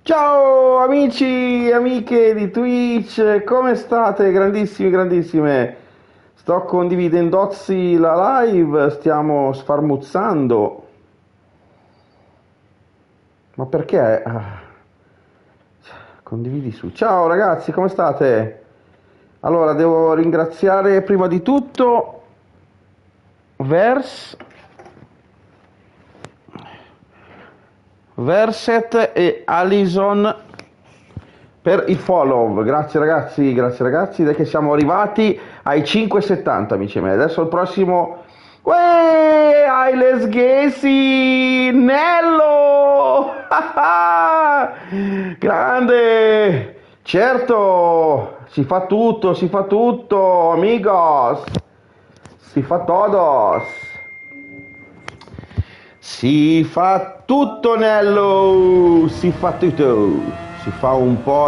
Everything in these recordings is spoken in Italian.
Ciao amici, amiche di Twitch, come state? Grandissimi, grandissime. Sto condividendo la live, stiamo sfarmuzzando. Ma perché? Condividi su. Ciao ragazzi, come state? Allora, devo ringraziare prima di tutto Vers, Verset e Alison per il follow. Grazie ragazzi, dai che siamo arrivati ai 5,70 amici miei. Adesso il prossimo. Uè, Ailes Ghesi, Nello! Grande! Certo, si fa tutto, amigos! Si fa todos! Si fa tutto Nello, si fa tutto, si fa un po'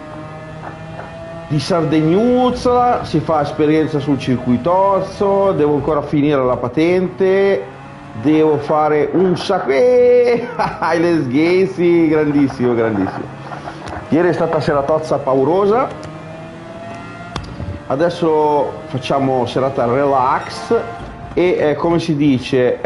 di sardegnuzzola, si fa esperienza sul circuitozzo, devo ancora finire la patente, devo fare un sacco, le sghesi, grandissimo, grandissimo. Ieri è stata seratozza paurosa, adesso facciamo serata relax e come si dice,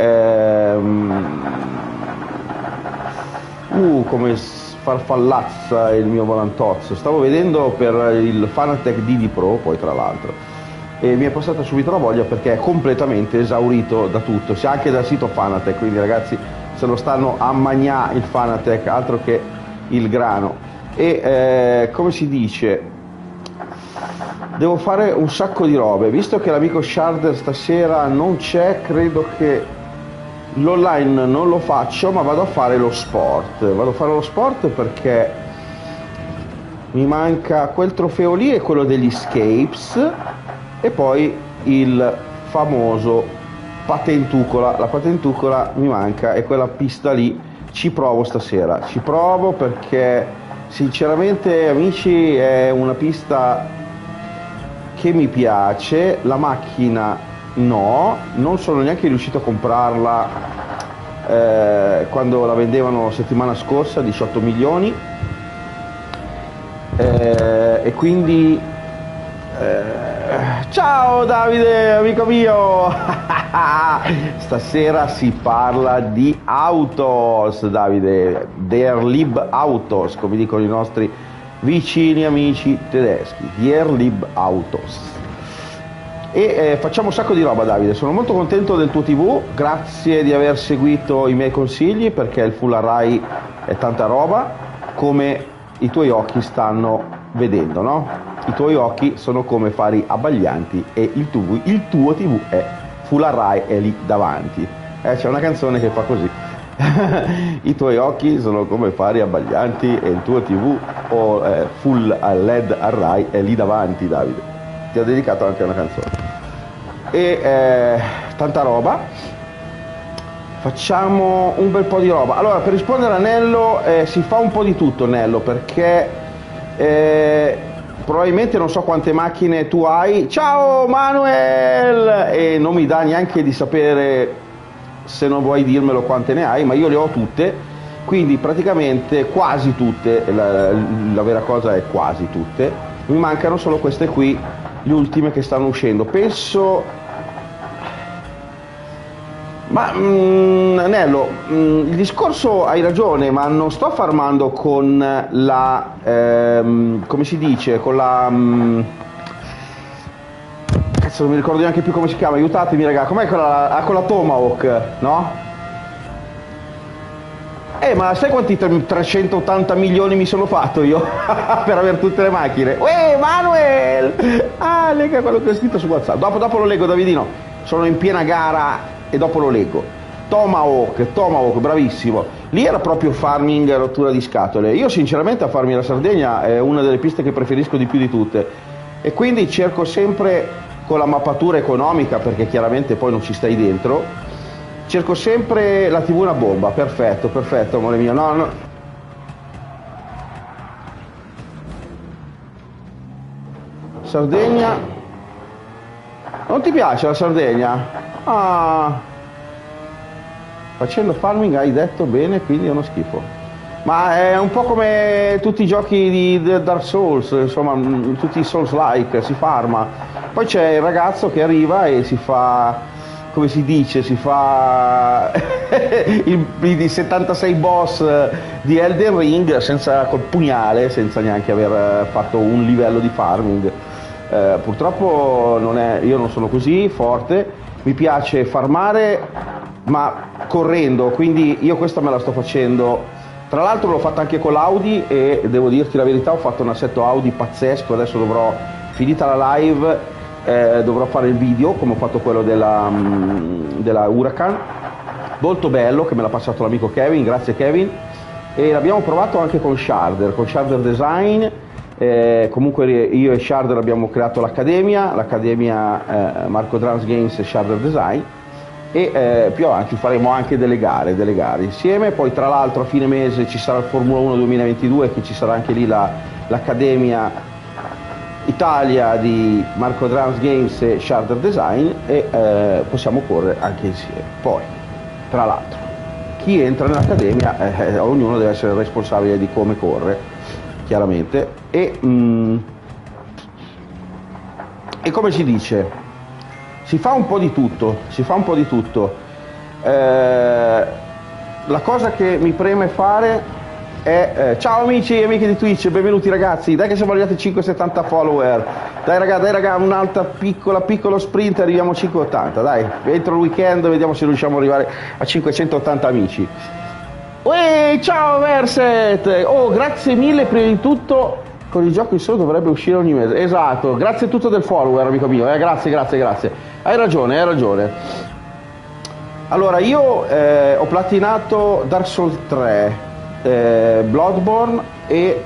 come farfallazza il mio volantozzo. Stavo vedendo per il Fanatec DD Pro, poi tra l'altro, e mi è passata subito la voglia perché è completamente esaurito da tutto, sia anche dal sito Fanatec, quindi ragazzi se lo stanno a mangià il Fanatec, altro che il grano. E come si dice, devo fare un sacco di robe, visto che l'amico Sharder stasera non c'è, credo che l'online non lo faccio, ma vado a fare lo sport perché mi manca quel trofeo lì e quello degli Scapes e poi il famoso patentucola. La patentucola mi manca e quella pista lì ci provo stasera, ci provo perché sinceramente amici è una pista che mi piace, la macchina no, non sono neanche riuscito a comprarla quando la vendevano settimana scorsa, 18 milioni, e quindi ciao Davide, amico mio. Stasera si parla di autos, Davide, der Lib Autos, come dicono i nostri vicini amici tedeschi, der Lib Autos. E facciamo un sacco di roba, Davide, sono molto contento del tuo TV, grazie di aver seguito i miei consigli perché il Full Array è tanta roba, come i tuoi occhi stanno vedendo, no? I tuoi occhi sono come fari abbaglianti e il tuo TV è Full Array, è lì davanti. C'è una canzone che fa così. I tuoi occhi sono come fari abbaglianti e il tuo TV o Full LED Array è lì davanti, Davide. Ti ho dedicato anche una canzone e tanta roba, facciamo un bel po' di roba. Allora, per rispondere a Nello, si fa un po' di tutto Nello, perché probabilmente non so quante macchine tu hai. Ciao Manuel, e non mi dà neanche di sapere, se non vuoi dirmelo, quante ne hai, ma io le ho tutte, quindi praticamente quasi tutte, la vera cosa è quasi tutte, mi mancano solo queste qui, le ultime che stanno uscendo, penso. Ma Nello, il discorso hai ragione, ma non sto farmando con la come si dice, con la cazzo, non mi ricordo neanche più come si chiama, aiutatemi raga, com'è con la Tomahawk, no? Ma sai quanti 380 milioni mi sono fatto io per avere tutte le macchine? Uè, Manuel! Ah, lega quello che ho scritto su WhatsApp. Dopo lo leggo, Davidino. Sono in piena gara e dopo lo leggo. Tomahawk, bravissimo. Lì era proprio farming, rottura di scatole. Io sinceramente a farmi la Sardegna è una delle piste che preferisco di più di tutte. E quindi cerco sempre con la mappatura economica, perché chiaramente poi non ci stai dentro. Cerco sempre la TV una bomba, perfetto, amore mio, no. Sardegna, non ti piace la Sardegna? Ah, facendo farming hai detto bene, quindi è uno schifo. Ma è un po' come tutti i giochi di Dark Souls, insomma, tutti i Souls-like, si farma. Poi c'è il ragazzo che arriva e si fa, come si dice, si fa i 76 boss di Elden Ring senza, col pugnale, senza neanche aver fatto un livello di farming. Purtroppo io non sono così forte, mi piace farmare ma correndo, quindi io questa me la sto facendo. Tra l'altro l'ho fatta anche con l'Audi e devo dirti la verità, ho fatto un assetto Audi pazzesco. Adesso dovrò, finita la live, dovrò fare il video come ho fatto quello della Huracan, molto bello, che me l'ha passato l'amico Kevin, grazie Kevin, e l'abbiamo provato anche con Sharder Design. Comunque io e Sharder abbiamo creato l'accademia Marco Drums Games e Sharder Design, e più avanti faremo anche delle gare insieme. Poi tra l'altro a fine mese ci sarà il Formula 1 2022, che ci sarà anche lì l'accademia Italia di Marco Drums Games e Sharder Design, e possiamo correre anche insieme. Poi tra l'altro chi entra nell'accademia, ognuno deve essere responsabile di come corre, chiaramente, e come si dice, si fa un po' di tutto. La cosa che mi preme fare è ciao amici e amiche di Twitch, benvenuti ragazzi, dai che siamo arrivati a 570 follower, dai raga, un'altra piccolo sprint, arriviamo a 580, dai, entro il weekend vediamo se riusciamo ad arrivare a 580 amici. Uè, ciao Verset, oh grazie mille, prima di tutto con il gioco in solo dovrebbe uscire ogni mese, esatto, grazie a tutto del follower amico mio, grazie. Hai ragione. Allora io ho platinato Dark Souls 3, Bloodborne e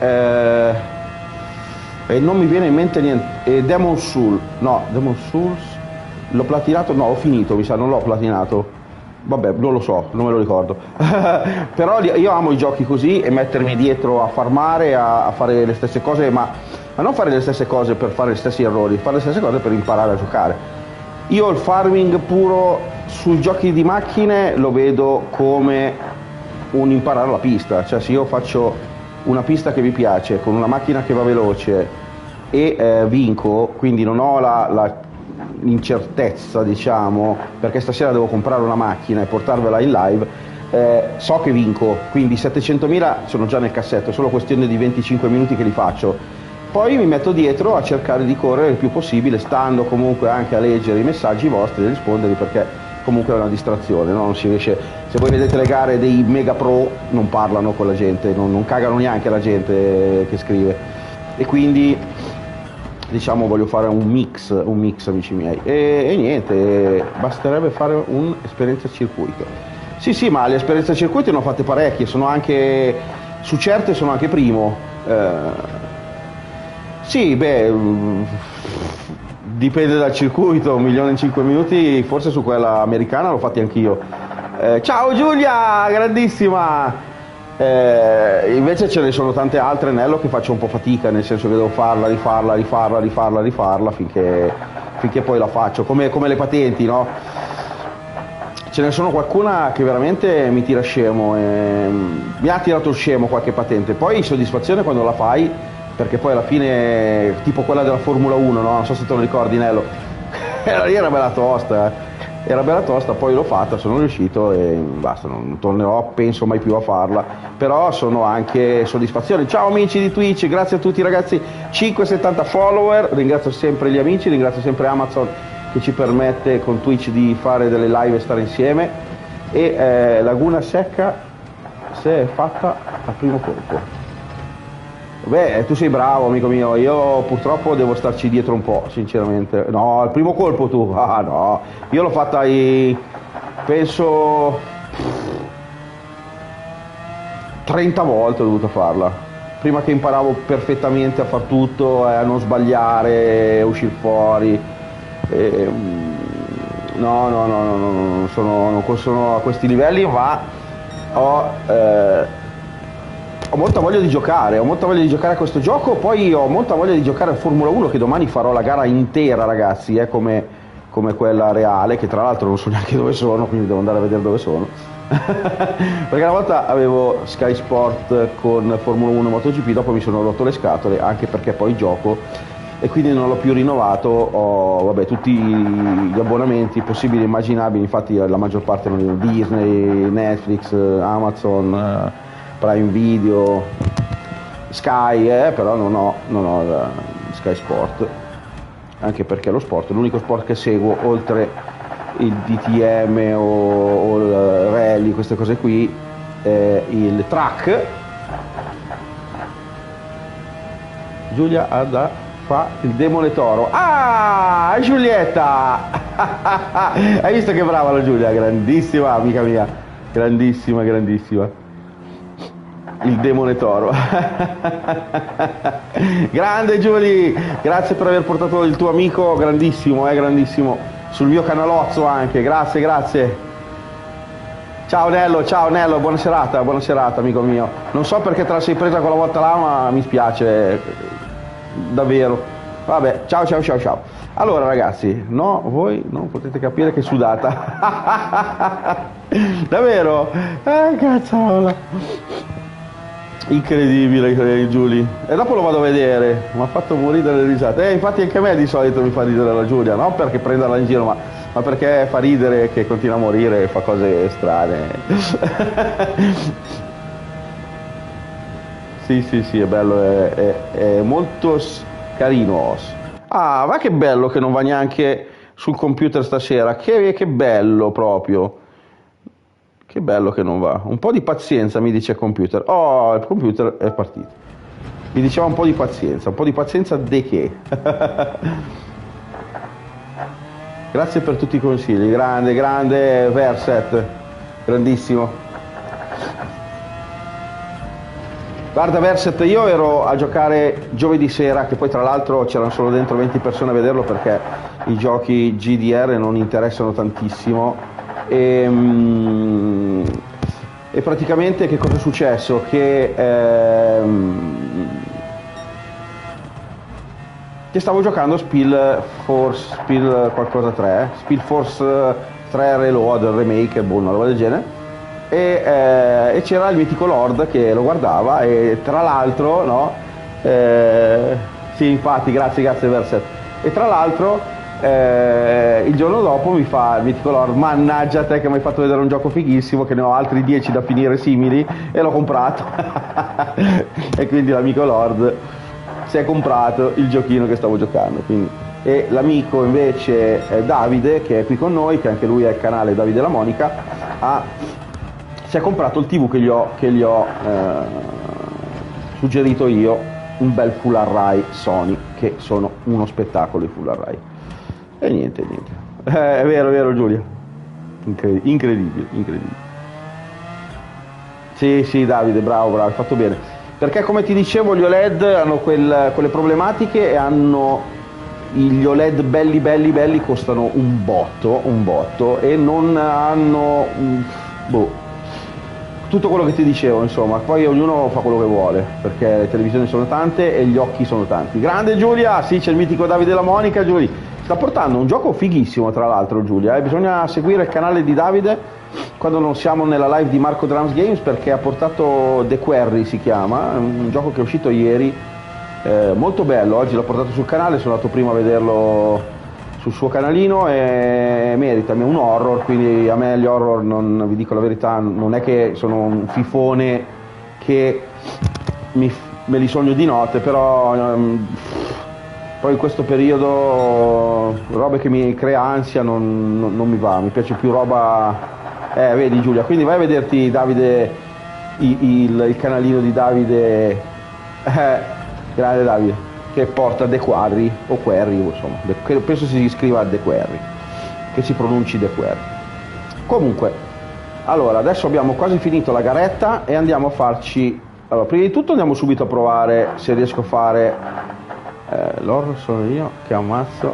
non mi viene in mente niente, e Demon Souls l'ho platinato, no, ho finito, mi sa, non l'ho platinato, vabbè, non lo so, non me lo ricordo. Però io amo i giochi così, e mettermi dietro a farmare, a fare le stesse cose, ma non fare le stesse cose per fare gli stessi errori, fare le stesse cose per imparare a giocare. Io il farming puro sui giochi di macchine lo vedo come un imparare la pista, cioè se io faccio una pista che mi piace con una macchina che va veloce e vinco, quindi non ho l'incertezza, diciamo, perché stasera devo comprare una macchina e portarvela in live, so che vinco, quindi 700.000 sono già nel cassetto, è solo questione di 25 minuti che li faccio. Poi mi metto dietro a cercare di correre il più possibile, stando comunque anche a leggere i messaggi vostri e risponderli, perché comunque è una distrazione, no? Non si riesce. Se voi vedete le gare dei mega pro non parlano con la gente, non cagano neanche la gente che scrive, e quindi diciamo voglio fare un mix amici miei, e niente, basterebbe fare un'esperienza circuito. Sì, ma le esperienze circuito ne ho fatte parecchie, sono anche su certe, sono anche primo. Sì, beh, dipende dal circuito, 1 milione in 5 minuti, forse su quella americana l'ho fatti anch'io. Ciao Giulia, grandissima! Invece ce ne sono tante altre, Nello, che faccio un po' fatica, nel senso che devo rifarla finché poi la faccio, come le patenti, no? Ce ne sono qualcuna che veramente mi tira scemo, mi ha tirato scemo qualche patente, poi soddisfazione quando la fai, perché poi alla fine, tipo quella della Formula 1, no? Non so se te lo ricordi Nello, era bella tosta, poi l'ho fatta, sono riuscito e basta, non tornerò penso mai più a farla, però sono anche soddisfazioni. Ciao amici di Twitch, grazie a tutti ragazzi, 570 follower, ringrazio sempre gli amici, ringrazio sempre Amazon che ci permette con Twitch di fare delle live e stare insieme, e Laguna Secca se è fatta al primo colpo. Beh, tu sei bravo amico mio, io purtroppo devo starci dietro un po', sinceramente. No, al primo colpo tu, no, io l'ho fatta penso 30 volte ho dovuto farla, prima che imparavo perfettamente a far tutto, a non sbagliare, a uscire fuori. No, non sono a questi livelli, ma ho molta voglia di giocare, a questo gioco, poi ho molta voglia di giocare a Formula 1, che domani farò la gara intera ragazzi, come quella reale, che tra l'altro non so neanche dove sono, quindi devo andare a vedere dove sono, Perché una volta avevo Sky Sport con Formula 1 e MotoGP, dopo mi sono rotto le scatole, anche perché poi gioco e quindi non l'ho più rinnovato. Ho vabbè, tutti gli abbonamenti possibili e immaginabili, infatti la maggior parte non è Disney, Netflix, Amazon, Prime Video, Sky, però non ho Sky Sport, anche perché lo sport, l'unico sport che seguo oltre il DTM o il rally, queste cose qui, il track. Giulia fa il demone toro. Ah, Giulietta! Hai visto che brava la Giulia? Grandissima, amica mia, grandissima, grandissima. Il demone toro. Grande Giulia, grazie per aver portato il tuo amico grandissimo, grandissimo, sul mio canalozzo anche, grazie, grazie. Ciao Nello, buona serata amico mio. Non so perché te la sei presa quella volta là, ma mi spiace, davvero. Vabbè, ciao. Allora ragazzi, no, voi non potete capire che sudata. Davvero? Cazzarola. Incredibile Giulia. E dopo lo vado a vedere, mi ha fatto morire dalle risate. Infatti anche a me di solito mi fa ridere la Giulia, non perché prenderla in giro, ma perché fa ridere che continua a morire e fa cose strane. Sì, è bello, è molto carino. Ah, ma che bello che non va neanche sul computer stasera, che bello proprio. Che bello che non va. Un po' di pazienza, mi dice il computer. Oh, il computer è partito. Mi diceva un po' di pazienza di che? Grazie per tutti i consigli, grande Verset, grandissimo. Guarda Verset, io ero a giocare giovedì sera, che poi tra l'altro c'erano solo dentro 20 persone a vederlo perché i giochi GDR non interessano tantissimo. E praticamente che cosa è successo? Che stavo giocando Spiel Force 3 Reload, remake, una roba del genere, e c'era il mitico Lord che lo guardava e tra l'altro, no? Sì, infatti, grazie Verset. E tra l'altro il giorno dopo mi fa il mitico Lord: mannaggia te che mi hai fatto vedere un gioco fighissimo, che ne ho altri 10 da finire simili, e l'ho comprato. E quindi l'amico Lord si è comprato il giochino che stavo giocando, quindi. E l'amico invece Davide, che è qui con noi, che anche lui è il canale Davide La Monica, si è comprato il TV che gli ho suggerito io, un bel Full Array Sony, che sono uno spettacolo i Full Array. E niente. È vero Giulia. Incredibile. Sì Davide, bravo, hai fatto bene. Perché come ti dicevo gli OLED hanno quelle problematiche e hanno gli OLED belli costano un botto e non hanno tutto quello che ti dicevo, insomma. Poi ognuno fa quello che vuole, perché le televisioni sono tante e gli occhi sono tanti. Grande Giulia, sì, c'è il mitico Davide La Monica. Giulia sta portando un gioco fighissimo, tra l'altro Giulia, bisogna seguire il canale di Davide quando non siamo nella live di Marco Drums Games, perché ha portato The Quarry, si chiama, un gioco che è uscito ieri, molto bello. Oggi l'ho portato sul canale, sono andato prima a vederlo sul suo canalino e merita. È un horror, quindi a me gli horror, non vi dico la verità, non è che sono un fifone che me li sogno di notte, però poi in questo periodo robe che mi crea ansia non mi va, mi piace più roba, vedi Giulia, quindi vai a vederti Davide, il canalino di Davide, grande Davide, che porta The Quarry o Quarry, insomma, penso si scriva The Quarry, che si pronunci The Quarry. Comunque, allora adesso abbiamo quasi finito la garetta e andiamo a farci, allora prima di tutto andiamo subito a provare se riesco a fare l'horror sono io che ammazzo.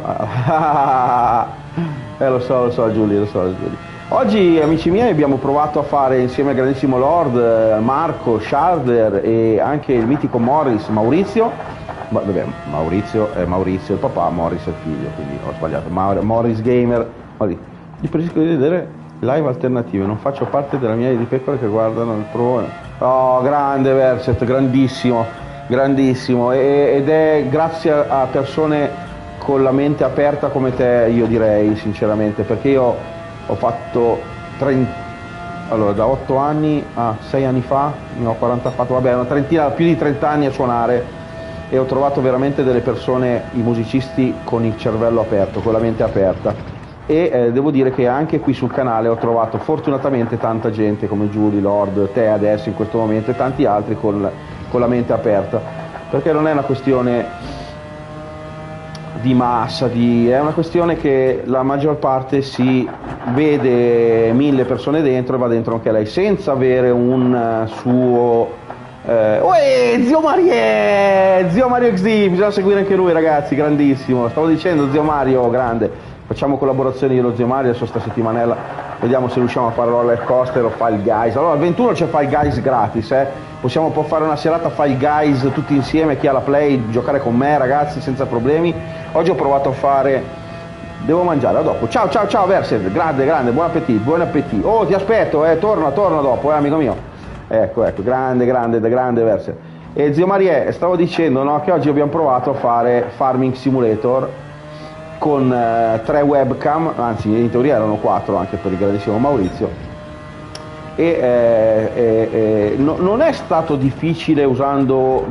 Lo so Giulia, Oggi amici miei abbiamo provato a fare insieme al grandissimo Lord, Marco, Sharder e anche il mitico Maurizio, Maurizio è Maurizio il papà, Morris è il figlio, quindi ho sbagliato, Morris Gamer. Gli preferisco di vedere Live alternative, non faccio parte della mia di pecore che guardano il pro. Oh, grande Verset, grandissimo, grandissimo. Ed è grazie a persone con la mente aperta come te, io direi sinceramente, perché io ho fatto 30, allora da 8 anni a 6 anni fa, ne ho 44, vabbè, una trentina, più di 30 anni a suonare, e ho trovato veramente delle persone, i musicisti con il cervello aperto, con la mente aperta. E devo dire che anche qui sul canale ho trovato fortunatamente tanta gente come Julie, Lord, te adesso in questo momento e tanti altri con la mente aperta, perché non è una questione di massa, è una questione che la maggior parte si vede 1000 persone dentro e va dentro anche lei senza avere un suo zio Mario XD, bisogna seguire anche lui ragazzi, grandissimo, stavo dicendo zio Mario, grande. Facciamo collaborazioni io e lo zio Mario adesso sta settimanella, vediamo se riusciamo a fare roller coaster o File Guys. Allora al 21 c'è File Guys gratis, possiamo un po' fare una serata File Guys tutti insieme, chi ha la Play, giocare con me ragazzi senza problemi. Oggi ho provato a fare, devo mangiare, a dopo. Ciao Verset, grande, buon appetito. Oh ti aspetto, torna dopo, amico mio. Ecco, grande Verset. E zio Mario, stavo dicendo no, che oggi abbiamo provato a fare Farming Simulator con 3 webcam, anzi in teoria erano 4 anche per il grandissimo Maurizio, e non è stato difficile usando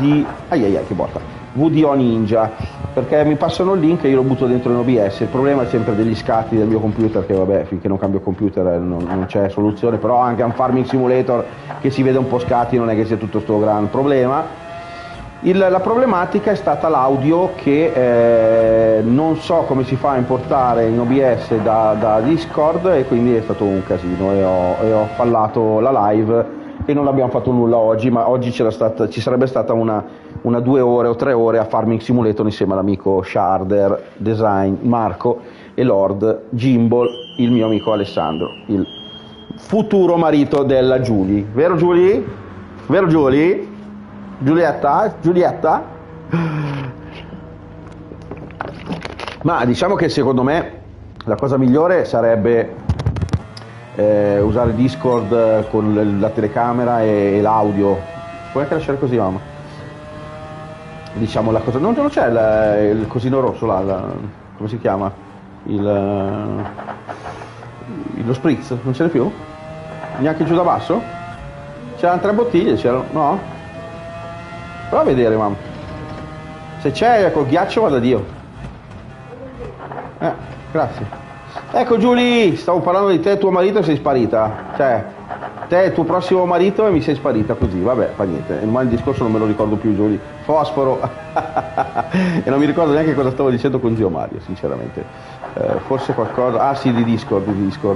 VD o Ninja, perché mi passano il link e io lo butto dentro in OBS. Il problema è sempre degli scatti del mio computer, che vabbè finché non cambio computer non c'è soluzione, però anche un Farming Simulator che si vede un po' scatti non è che sia tutto sto gran problema. La problematica è stata l'audio che non so come si fa a importare in OBS da Discord, e quindi è stato un casino e ho fallato la live e non abbiamo fatto nulla oggi, ma oggi ci sarebbe stata una 2 ore o 3 ore a Farming Simulator insieme all'amico Sharder, Design, Marco e Lord, Gimbal, il mio amico Alessandro, il futuro marito della Julie. Vero Julie? Vero Julie? Giulietta? Ma diciamo che secondo me la cosa migliore sarebbe usare Discord con la telecamera e l'audio. Puoi anche lasciare così, mamma. Diciamo la cosa, non c'è il cosino rosso là, come si chiama? Lo spritz, non ce n'è più? Neanche giù da basso? C'erano 3 bottiglie, no? Prova a vedere, mamma. Se c'è col ghiaccio vada Dio. Grazie. Ecco Giulia, stavo parlando di te e tuo marito e sei sparita. Cioè, te e il tuo prossimo marito e mi sei sparita così. Vabbè, fa niente. Il discorso non me lo ricordo più, Giulia. Fosforo. E non mi ricordo neanche cosa stavo dicendo con zio Mario, sinceramente. Forse qualcosa. Ah sì, di Discord.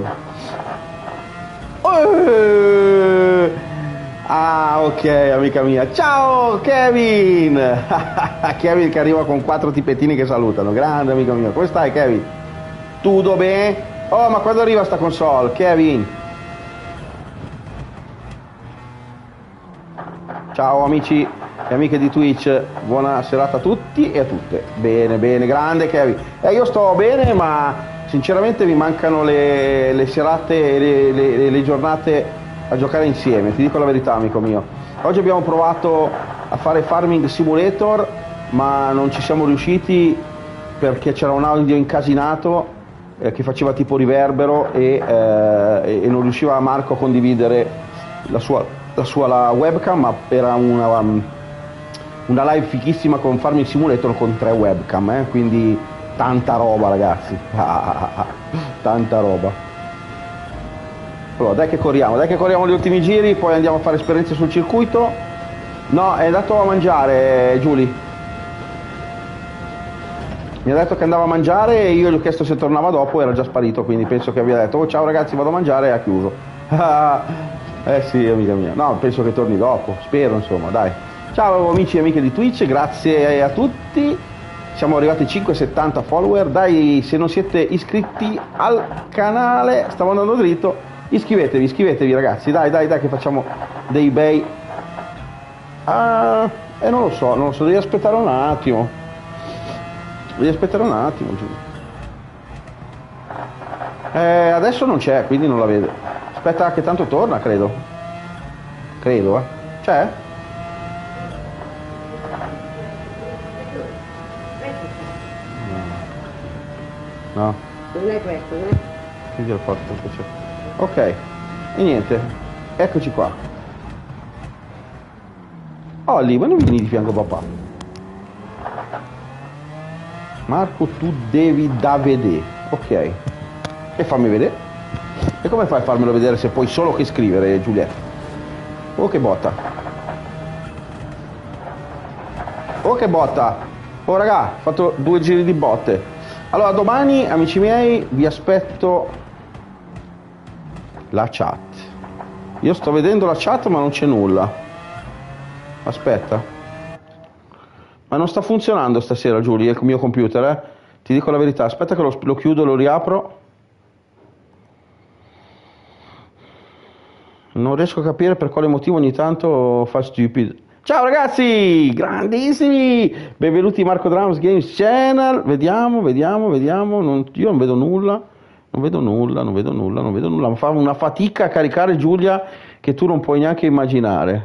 Ah ok amica mia, ciao Kevin. Kevin che arriva con 4 tipettini che salutano, grande amico mio, come stai Kevin? Tutto bene? Oh ma quando arriva sta console Kevin? Ciao amici e amiche di Twitch, buona serata a tutti e a tutte. Bene, grande Kevin. Io sto bene, ma sinceramente mi mancano le serate e le giornate a giocare insieme, ti dico la verità amico mio. Oggi abbiamo provato a fare Farming Simulator, ma non ci siamo riusciti perché c'era un audio incasinato che faceva tipo riverbero e non riusciva Marco a condividere la sua webcam, ma era una live fichissima con Farming Simulator con 3 webcam, quindi tanta roba ragazzi, tanta roba. Allora, dai che corriamo gli ultimi giri, poi andiamo a fare esperienze sul circuito. No, è andato a mangiare Giulia. Mi ha detto che andava a mangiare e io gli ho chiesto se tornava dopo, era già sparito, quindi penso che abbia detto ciao ragazzi vado a mangiare e ha chiuso. Sì amica mia, no penso che torni dopo, spero insomma, dai. Ciao amici e amiche di Twitch, grazie a tutti. Siamo arrivati a 570 follower, dai se non siete iscritti al canale, stavo andando dritto. Iscrivetevi ragazzi, dai che facciamo dei bei. Non lo so, devi aspettare un attimo. Giù. Adesso non c'è, quindi non la vedo. Aspetta che tanto torna, credo. Credo, C'è? No. Non è questo, no? Quindi l'ho fatto. Ok, e niente, eccoci qua. Olli, ma non vieni di fianco a papà. Marco, tu devi da vedere. Ok. E fammi vedere. E come fai a farmelo vedere se puoi solo che scrivere, Giulietta? Oh che botta. Oh che botta. Oh raga, ho fatto 2 giri di botte. Allora domani, amici miei, vi aspetto la chat. Io sto vedendo la chat ma non c'è nulla. Aspetta. Ma non sta funzionando stasera, Giulia, il mio computer, eh? Ti dico la verità. Aspetta che lo chiudo e lo riapro. Non riesco a capire per quale motivo ogni tanto fa stupid. Ciao ragazzi, grandissimi! Benvenuti Marco Drums Games Channel. Vediamo. Io non vedo nulla. Non vedo nulla. Ma fa una fatica a caricare, Giulia, che tu non puoi neanche immaginare.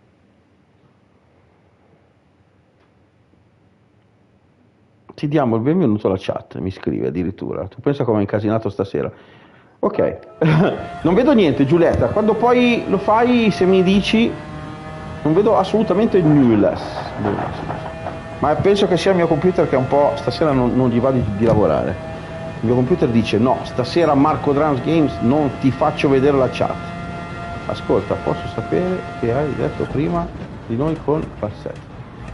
Ti diamo il benvenuto alla chat, mi scrive addirittura. Tu pensa come è incasinato stasera. Ok. Non vedo niente, Giulietta. Quando poi lo fai, se mi dici, non vedo assolutamente nulla. Ma penso che sia il mio computer che un po' stasera non gli va di lavorare. Il mio computer dice no, stasera Marco Drums Games non ti faccio vedere la chat. Ascolta, posso sapere che hai detto prima di noi con Passetto?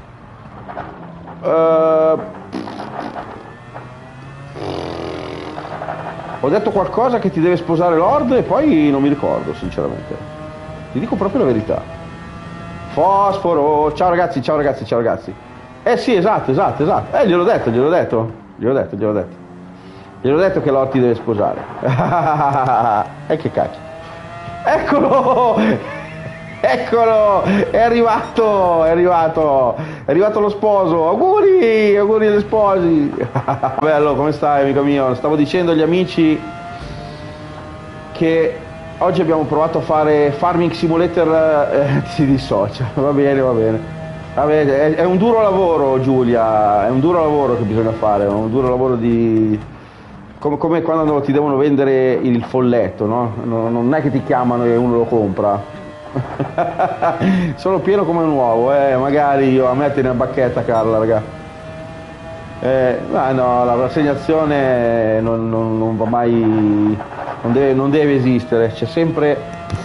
Ho detto qualcosa che ti deve sposare Lord e poi non mi ricordo sinceramente. Ti dico proprio la verità. Fosforo, ciao ragazzi. Sì, esatto. Gliel'ho detto che Lord ti deve sposare. E che cacchio. Eccolo, è arrivato lo sposo. Auguri agli sposi. Bello, come stai, amico mio? Stavo dicendo agli amici che oggi abbiamo provato a fare Farming Simulator, si dissocia. Va bene. Vabbè, è un duro lavoro, Giulia, è un duro lavoro che bisogna fare, è un duro lavoro di... come quando ti devono vendere il folletto, no? Non è che ti chiamano e uno lo compra. Sono pieno come un uovo, magari a me tiene la bacchetta, Carla, raga. Ma no, la rassegnazione non va mai, non deve esistere, c'è sempre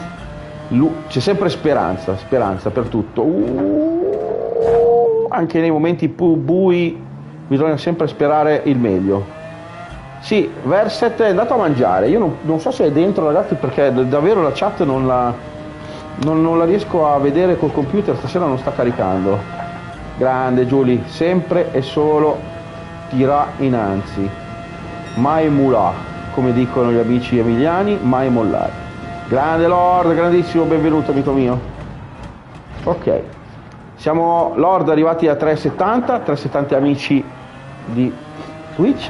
speranza per tutto. Anche nei momenti più bui bisogna sempre sperare il meglio. Sì, Verset è andato a mangiare, io non so se è dentro, ragazzi, perché davvero la chat non la riesco a vedere col computer, stasera non sta caricando. Grande Giulia, sempre e solo tira innanzi, mai mulà, come dicono gli amici emiliani, mai mollare. Grande Lord, grandissimo, benvenuto amico mio. Ok, siamo Lord arrivati a 370 amici di Twitch.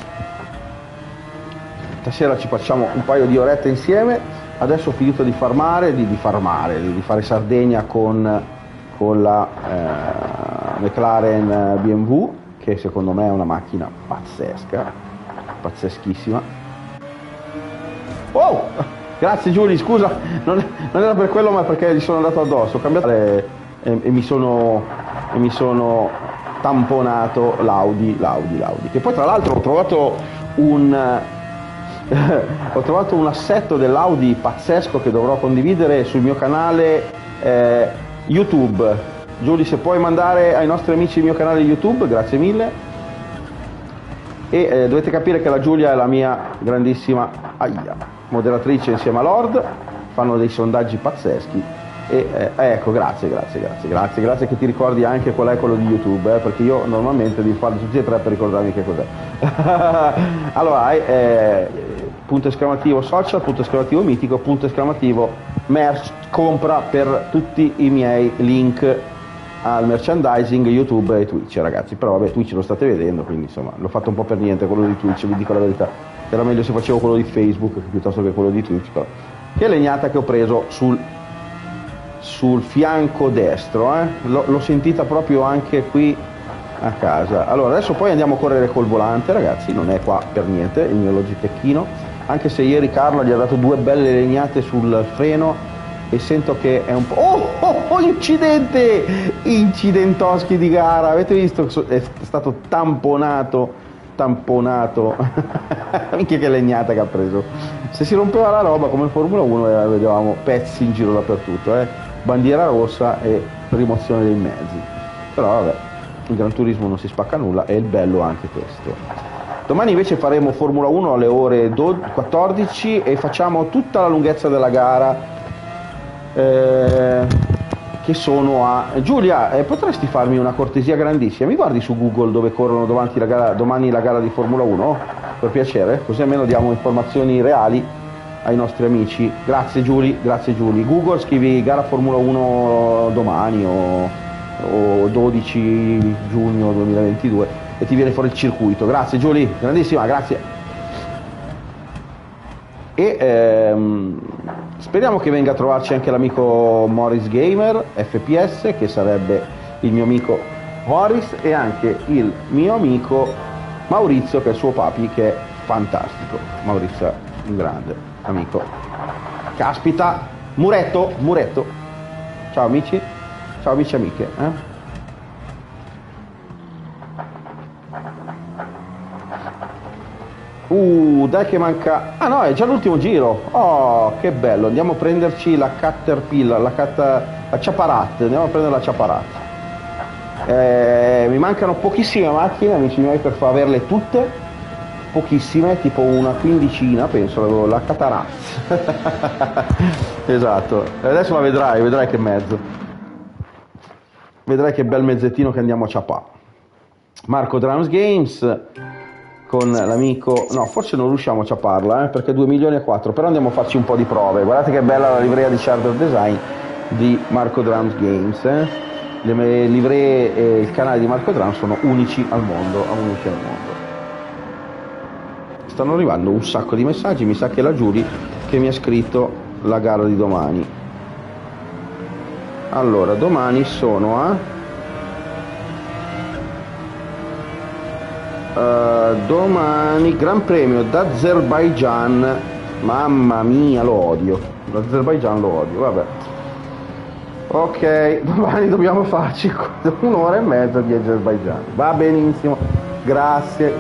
Stasera ci facciamo un paio di orette insieme. Adesso ho finito di farmare, di fare Sardegna con la McLaren BMW, che secondo me è una macchina pazzeschissima. Oh! Grazie Giulia, scusa, non era per quello, ma perché gli sono andato addosso. Ho cambiato e mi sono tamponato l'Audi, che poi tra l'altro ho trovato un assetto dell'Audi pazzesco che dovrò condividere sul mio canale YouTube. Giulia, se puoi mandare ai nostri amici il mio canale YouTube, grazie mille. E dovete capire che la Giulia è la mia grandissima moderatrice insieme a Lord, fanno dei sondaggi pazzeschi e ecco, grazie che ti ricordi anche qual è quello di YouTube, perché io normalmente devo farli tutti e tre per ricordarmi che cos'è. Allora, punto esclamativo social, punto esclamativo mitico, punto esclamativo merch, compra per tutti i miei link al merchandising YouTube e Twitch, ragazzi. Però vabbè, Twitch lo state vedendo, quindi insomma l'ho fatto un po' per niente quello di Twitch, vi dico la verità. Era meglio se facevo quello di Facebook piuttosto che quello di Twitch, però. Che legnata che ho preso sul fianco destro, l'ho sentita proprio anche qui a casa. Allora adesso poi andiamo a correre col volante, ragazzi, non è qua per niente il mio Logitechino, anche se ieri Carlo gli ha dato 2 belle legnate sul freno e sento che è un po'... Oh, incidentoschi di gara, avete visto? È stato tamponato minchia che legnata che ha preso. Se si rompeva la roba come in Formula 1 vedevamo pezzi in giro dappertutto, bandiera rossa e rimozione dei mezzi. Però vabbè, il Gran Turismo non si spacca nulla, è il bello anche questo. Domani invece faremo Formula 1 alle ore 14 e facciamo tutta la lunghezza della gara, che sono a... Giulia, potresti farmi una cortesia grandissima? Mi guardi su Google dove corrono domani la gara di Formula 1? Per piacere, così almeno diamo informazioni reali ai nostri amici. Grazie Giulia, grazie Giulia. Google, scrivi gara Formula 1 domani o 12 giugno 2022 e ti viene fuori il circuito. Grazie Giulia, grandissima, grazie. E speriamo che venga a trovarci anche l'amico Morris Gamer FPS, che sarebbe il mio amico Morris, e anche il mio amico Maurizio, che è il suo papi, che è fantastico. Maurizio è un grande amico. Caspita, muretto. Ciao amici e amiche, dai che manca... Ah no, è già l'ultimo giro. Oh, che bello. Andiamo a prenderci la Caterpillar, la Chaparat. Andiamo a prendere la Chaparat. Mi mancano pochissime macchine, amici miei, per averle tutte. Pochissime, tipo una quindicina, penso, la Catarazzi. Esatto. Adesso la vedrai che mezzo. Vedrai che bel mezzettino che andiamo a ciapà. Marco Drums Games con l'amico, no, forse non riusciamo a ciaparla, perché 2 milioni e 4, però andiamo a farci un po' di prove. Guardate che bella la livrea di Charter Design di Marco Drums Games, Le livree e il canale di Marco Drums sono unici al mondo, Stanno arrivando un sacco di messaggi, mi sa che è la Giulia che mi ha scritto la gara di domani. Allora, domani sono a... domani Gran Premio d'Azerbaijan, mamma mia, lo odio, l'Azerbaijan lo odio, vabbè. Ok, domani dobbiamo farci 1 ora e mezza di Azerbaijan, va benissimo, grazie.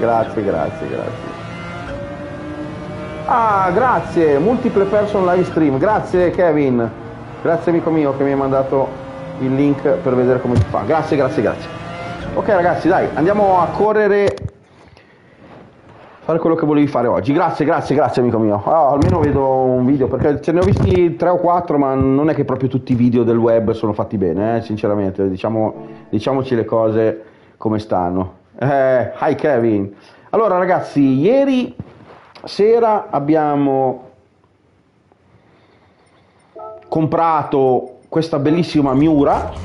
Ah, grazie, multiple person live stream, grazie Kevin, grazie amico mio che mi hai mandato il link per vedere come si fa, grazie. Ok ragazzi, dai, andiamo a correre, fare quello che volevi fare oggi. Grazie amico mio. Almeno vedo un video, perché ce ne ho visti 3 o 4, ma non è che proprio tutti i video del web sono fatti bene, sinceramente, diciamoci le cose come stanno. Hi Kevin. Allora ragazzi, ieri sera abbiamo comprato questa bellissima Miura.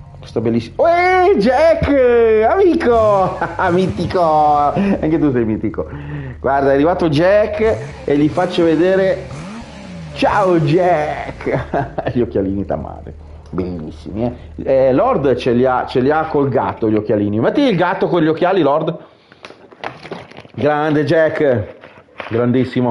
Jack, amico, mitico, anche tu sei mitico. Guarda, è arrivato Jack e gli faccio vedere. Ciao Jack. Gli occhialini tamare, bellissimi, Lord ce li ha col gatto gli occhialini. Metti il gatto con gli occhiali, Lord. Grande Jack, grandissimo.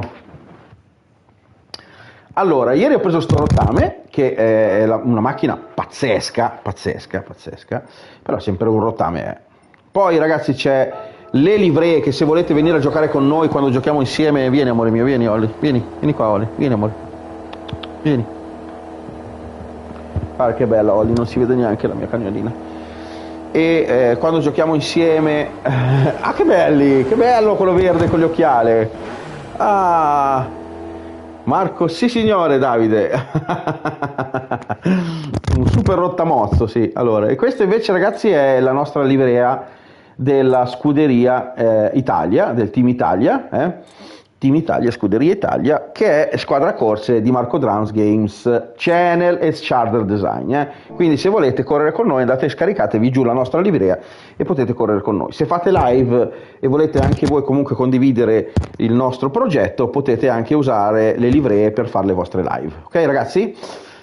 Allora, ieri ho preso sto rottame, che è una macchina pazzesca, però sempre un rottame. Poi ragazzi c'è le livree, che se volete venire a giocare con noi quando giochiamo insieme, vieni amore mio, vieni Olli, vieni qua Olli, vieni amore, vieni. Guarda che bella Olli, non si vede neanche la mia cagnolina. E quando giochiamo insieme, che belli, che bello quello verde con gli occhiali. Marco, sì signore Davide. Un super rottamozzo, sì. Allora, e questa invece ragazzi è la nostra livrea della scuderia Italia, del team Italia, Team Italia, Scuderia Italia, che è squadra corse di Marco Drums Games Channel e Charter Design. Quindi se volete correre con noi andate e scaricatevi giù la nostra livrea e potete correre con noi. Se fate live e volete anche voi comunque condividere il nostro progetto, potete anche usare le livree per fare le vostre live. Ok ragazzi?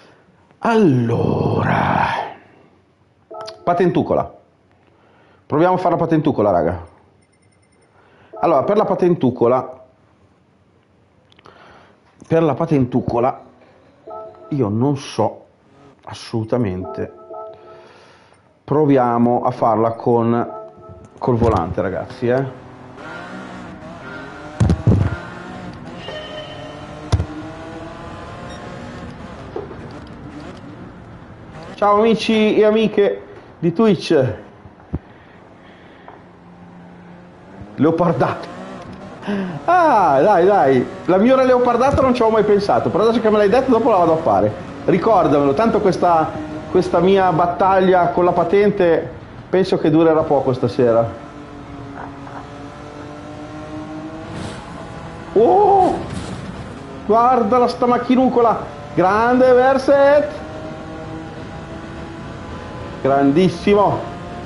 Allora, patentucola. Proviamo a fare la patentucola, raga. Allora, per la patentucola io non so assolutamente. Proviamo a farla col volante, ragazzi, Ciao amici e amiche di Twitch. Leopardato. Ah, dai, la Miura leopardato non ci avevo mai pensato, però adesso che me l'hai detto dopo la vado a fare. Ricordamelo, tanto questa mia battaglia con la patente penso che durerà poco stasera. Oh! Guardala sta macchinucola! Grande Verset! Grandissimo!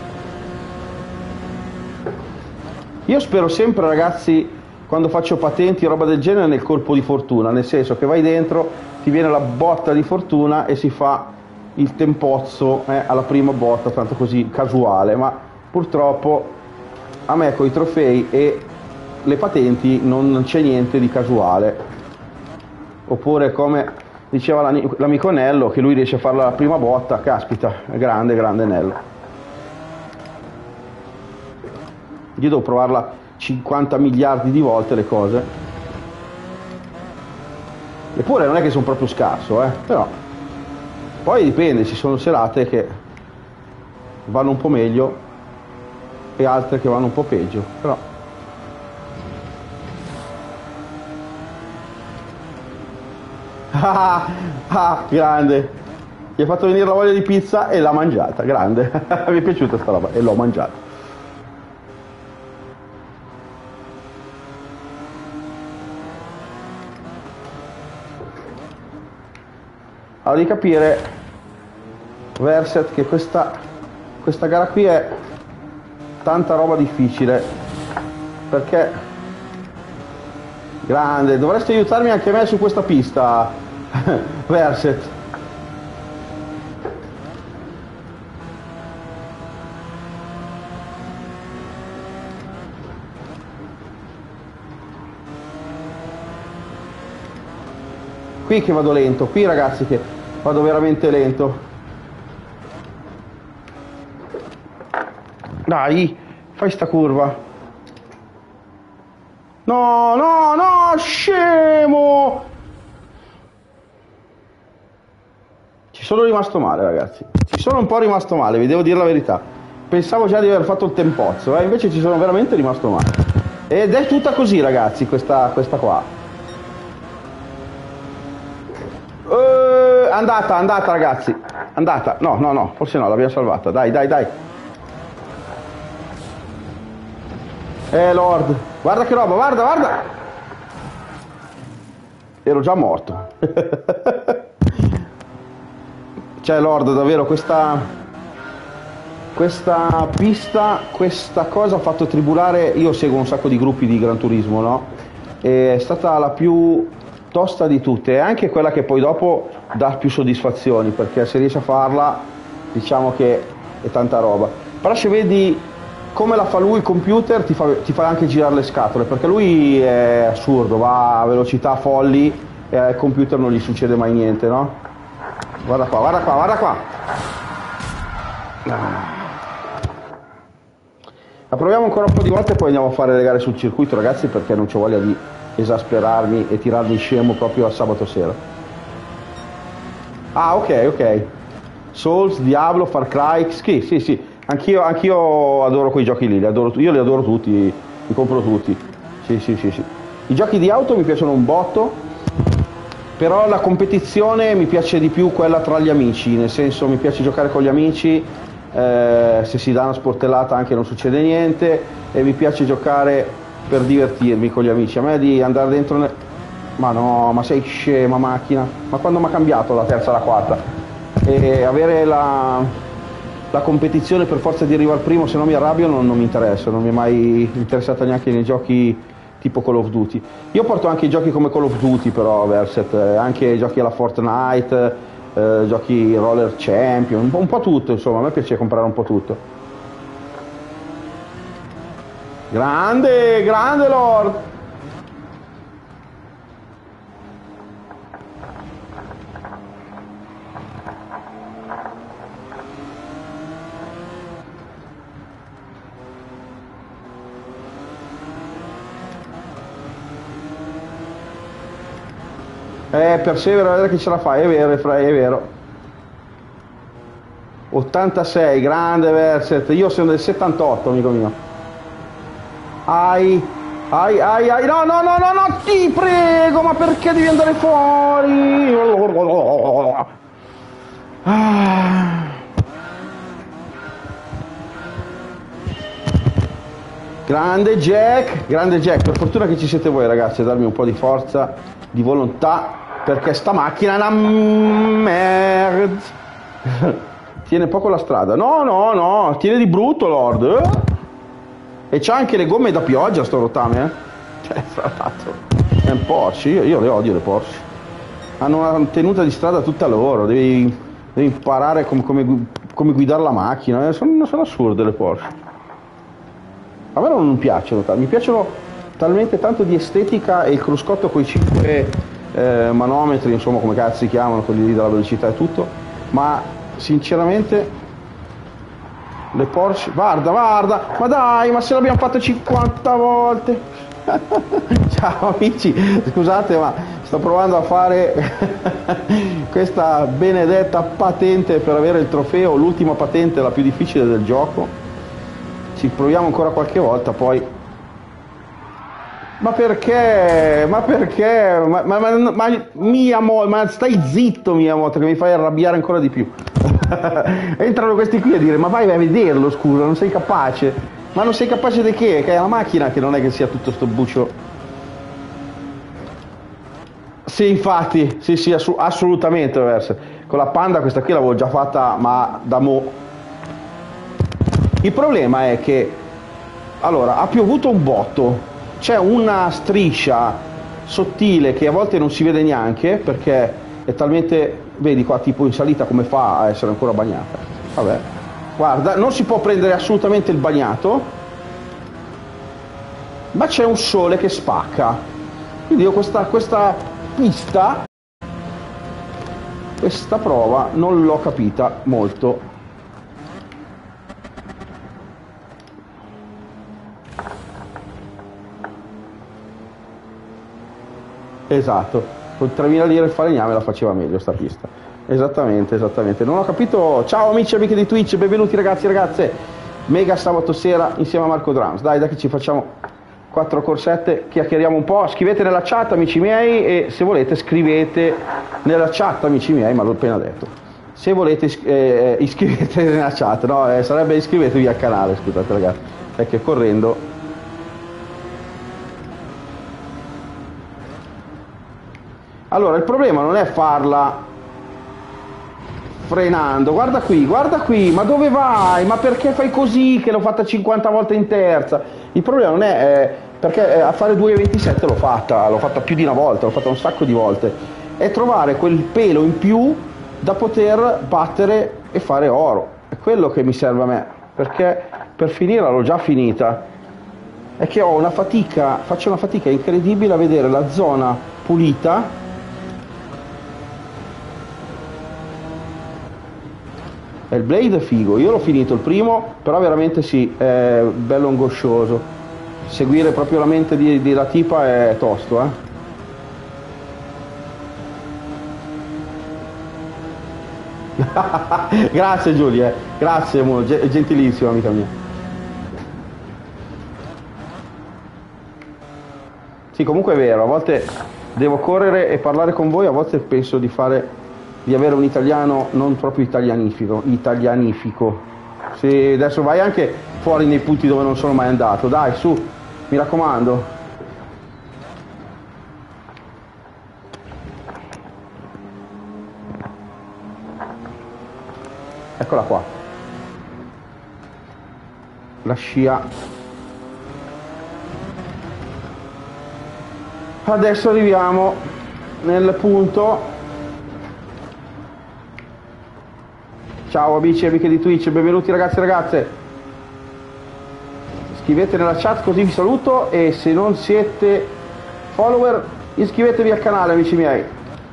Io spero sempre, ragazzi, quando faccio patenti o roba del genere, nel colpo di fortuna, nel senso che vai dentro, ti viene la botta di fortuna e si fa il tempozzo alla prima botta, tanto così casuale, ma purtroppo a me con i trofei e le patenti non c'è niente di casuale. Oppure come diceva l'amico Nello, che lui riesce a fare la prima botta, caspita, grande Nello. Io devo provarla 50 miliardi di volte le cose. Eppure non è che sono proprio scarso, però poi dipende, ci sono serate che vanno un po' meglio e altre che vanno un po' peggio, però grande, gli ha fatto venire la voglia di pizza e l'ha mangiata, grande. Mi è piaciuta sta roba e l'ho mangiata. Allora, di capire, Verset, che questa gara qui è tanta roba difficile, perché grande, dovresti aiutarmi anche me su questa pista, Verset. Qui che vado lento, qui ragazzi che vado veramente lento. Dai, fai sta curva. No, scemo! Ci sono rimasto male, ragazzi. Ci sono un po' rimasto male, vi devo dire la verità. Pensavo già di aver fatto il tempozzo, invece ci sono veramente rimasto male. Ed è tutta così, ragazzi, questa qua. Andata ragazzi, andata, no, forse no, l'abbiamo salvata, dai. Lord, guarda che roba, guarda. Ero già morto. Cioè Lord, davvero questa pista, questa cosa ha fatto tribulare. Io seguo un sacco di gruppi di Gran Turismo, no? È stata la più tosta di tutte, è anche quella che poi dopo dà più soddisfazioni, perché se riesci a farla diciamo che è tanta roba. Però se vedi come la fa lui il computer ti fa anche girare le scatole, perché lui è assurdo, va a velocità folli e al computer non gli succede mai niente, no? Guarda qua. La proviamo ancora un po' di volte e poi andiamo a fare le gare sul circuito, ragazzi, perché non c'ho voglia di esasperarmi e tirarmi scemo proprio a sabato sera. Ah, ok. Souls, Diablo, Far Cry, sì. Anch'io adoro quei giochi lì, io li adoro tutti, li compro tutti. Sì. I giochi di auto mi piacciono un botto, però la competizione mi piace di più quella tra gli amici, nel senso mi piace giocare con gli amici, se si dà una sportellata anche non succede niente, e mi piace giocare per divertirmi con gli amici. A me di andare dentro ma no, ma sei scema macchina, ma quando mi ha cambiato la terza alla quarta? E avere la competizione per forza di arrivare al primo, se no mi arrabbio, non mi interessa, non mi è mai interessata neanche nei giochi tipo Call of Duty. Io porto anche i giochi come Call of Duty però, Verset, anche giochi alla Fortnite, giochi Roller Champion, un po' tutto, insomma, a me piace comprare un po' tutto. Grande, grande Lord! Persevera, vedere che ce la fai, è vero, è vero. 86, grande Verset, io sono del 78, amico mio. Ai, no, no, no, no, no, ti prego, ma perché devi andare fuori? Grande Jack, per fortuna che ci siete voi ragazzi a darmi un po' di forza, di volontà, perché sta macchina è una merda. Tiene poco la strada, no, tiene di brutto Lord, E c'ha anche le gomme da pioggia sto rottame, fra l'altro. È un Porsche, io le odio le Porsche. Hanno una tenuta di strada tutta loro, devi imparare come guidare la macchina, sono assurde le Porsche. A me non piacciono, mi piacciono talmente tanto di estetica e il cruscotto con i 5 manometri, insomma come cazzo si chiamano, quelli lì della velocità e tutto, ma sinceramente le Porsche, guarda, ma dai, ma se l'abbiamo fatto 50 volte. Ciao amici, scusate ma sto provando a fare questa benedetta patente per avere il trofeo, l'ultima patente, la più difficile del gioco. Ci proviamo ancora qualche volta, poi ma perché? Ma stai zitto Miyamoto, che mi fai arrabbiare ancora di più. Entrano questi qui a dire ma vai a vederlo, scusa, non sei capace. Ma non sei capace di che? Che è la macchina che non è che sia tutto sto buccio. Sì, infatti, sì, assolutamente Verse. Con la Panda questa qui l'avevo già fatta, ma da mo'. Il problema è che allora ha piovuto un botto, c'è una striscia sottile che a volte non si vede neanche perché è talmente, vedi qua tipo in salita come fa a essere ancora bagnata. Vabbè, guarda, non si può prendere assolutamente il bagnato, ma c'è un sole che spacca, quindi io questa pista, questa prova non l'ho capita molto. Esatto, con 3.000 lire il falegname la faceva meglio sta pista. Esattamente. Non ho capito. Ciao amici e amiche di Twitch, benvenuti ragazzi e ragazze. Mega sabato sera insieme a Marco Drums. Dai che ci facciamo 4 corsette, chiacchieriamo un po'. Scrivete nella chat amici miei e se volete scrivete nella chat amici miei, ma l'ho appena detto. Se volete iscrivetevi nella chat, no? Sarebbe iscrivetevi al canale, scusate ragazzi, perché correndo. Allora, il problema non è farla frenando, guarda qui, ma dove vai? Ma perché fai così che l'ho fatta 50 volte in terza? Il problema non è, perché a fare 2,27 l'ho fatta più di una volta, l'ho fatta un sacco di volte, è trovare quel pelo in più da poter battere e fare oro, è quello che mi serve a me, perché per finirla l'ho già finita, è che faccio una fatica incredibile a vedere la zona pulita. Il Blade è figo, io l'ho finito il primo, però veramente sì, è bello angoscioso. Seguire proprio la mente della tipa è tosto, Grazie Giulia, grazie, gentilissima amica mia. Sì, comunque è vero, a volte devo correre e parlare con voi, a volte penso di avere un italiano non proprio italianifico. Se adesso vai anche fuori nei punti dove non sono mai andato, dai, su, mi raccomando. Eccola qua, la scia. Adesso arriviamo nel punto. Ciao amici e amiche di Twitch, benvenuti ragazzi e ragazze. Scrivete nella chat così vi saluto, e se non siete follower iscrivetevi al canale, amici miei.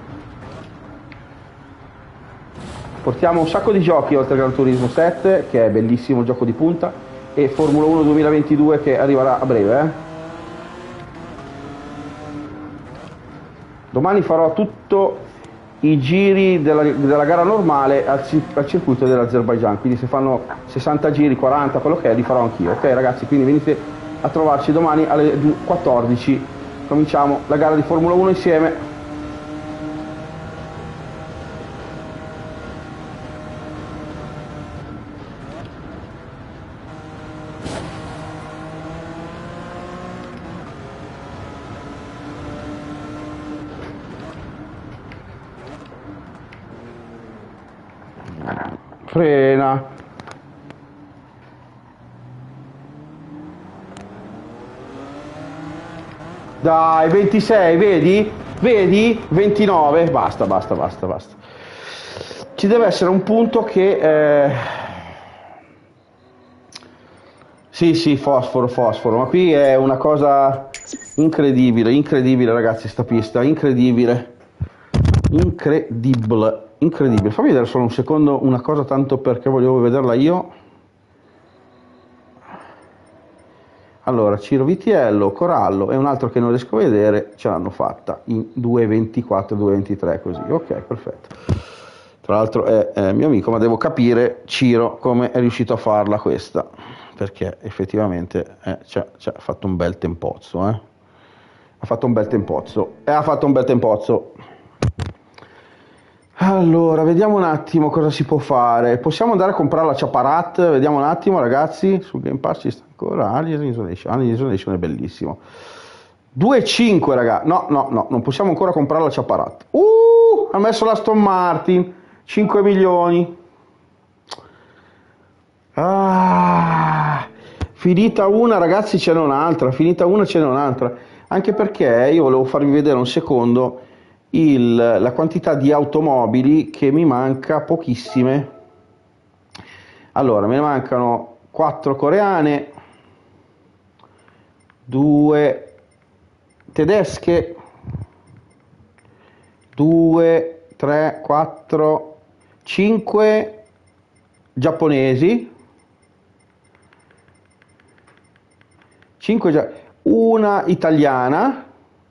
Portiamo un sacco di giochi oltre al Gran Turismo 7, che è bellissimo, gioco di punta, e Formula 1 2022 che arriverà a breve. Domani farò tutto i giri della gara normale al circuito dell'Azerbaijan, quindi se fanno 60 giri, 40, quello che è, li farò anch'io. Ok ragazzi, quindi venite a trovarci domani alle 14, cominciamo la gara di Formula 1 insieme. Frena. Dai, 26, vedi? Vedi? 29, basta. Ci deve essere un punto che... Sì, fosforo, ma qui è una cosa incredibile ragazzi, sta pista, incredibile. Fammi vedere solo un secondo una cosa, tanto perché volevo vederla io. Allora, Ciro Vitiello, Corallo e un altro che non riesco a vedere ce l'hanno fatta in 2.24, 2.23 così. Ok, perfetto. Tra l'altro è mio amico, ma devo capire Ciro come è riuscito a farla questa, perché effettivamente ci ha fatto un bel tempozzo, Ha fatto un bel tempozzo. Allora, vediamo un attimo cosa si può fare. Possiamo andare a comprare la Chaparat? Vediamo un attimo, ragazzi. Sul Game Pass ci sta ancora Alien Isolation è bellissimo. 2,5, raga. No, non possiamo ancora comprare la Chaparat. Ha messo l'Aston Martin. 5 milioni. Finita una, ragazzi, ce n'è un'altra. Anche perché io volevo farvi vedere un secondo la quantità di automobili che mi manca, pochissime. Allora, me ne mancano 4 coreane, 2 tedesche, 2, 3, 4, 5 giapponesi, 1 italiana,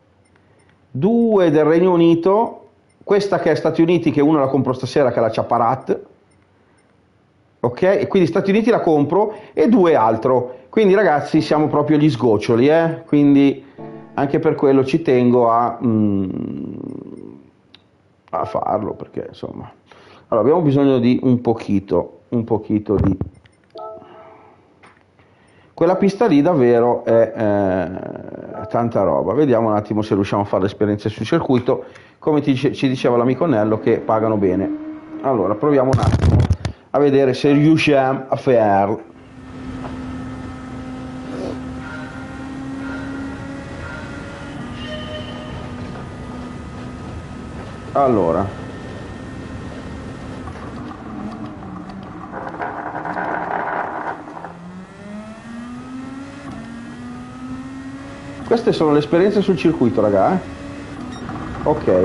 2 del Regno Unito, questa che è Stati Uniti, che una la compro stasera, che è la Chaparat, ok? E quindi Stati Uniti la compro, e 2 altro. Quindi ragazzi siamo proprio gli sgoccioli, quindi anche per quello ci tengo a farlo, perché insomma. Allora, abbiamo bisogno di un pochino di... Quella pista lì davvero è tanta roba. Vediamo un attimo se riusciamo a fare le esperienze sul circuito, come ci diceva l'amico Nello, che pagano bene. Allora, proviamo un attimo a vedere se riusciamo a farlo. Allora, queste sono le esperienze sul circuito, raga. Ok,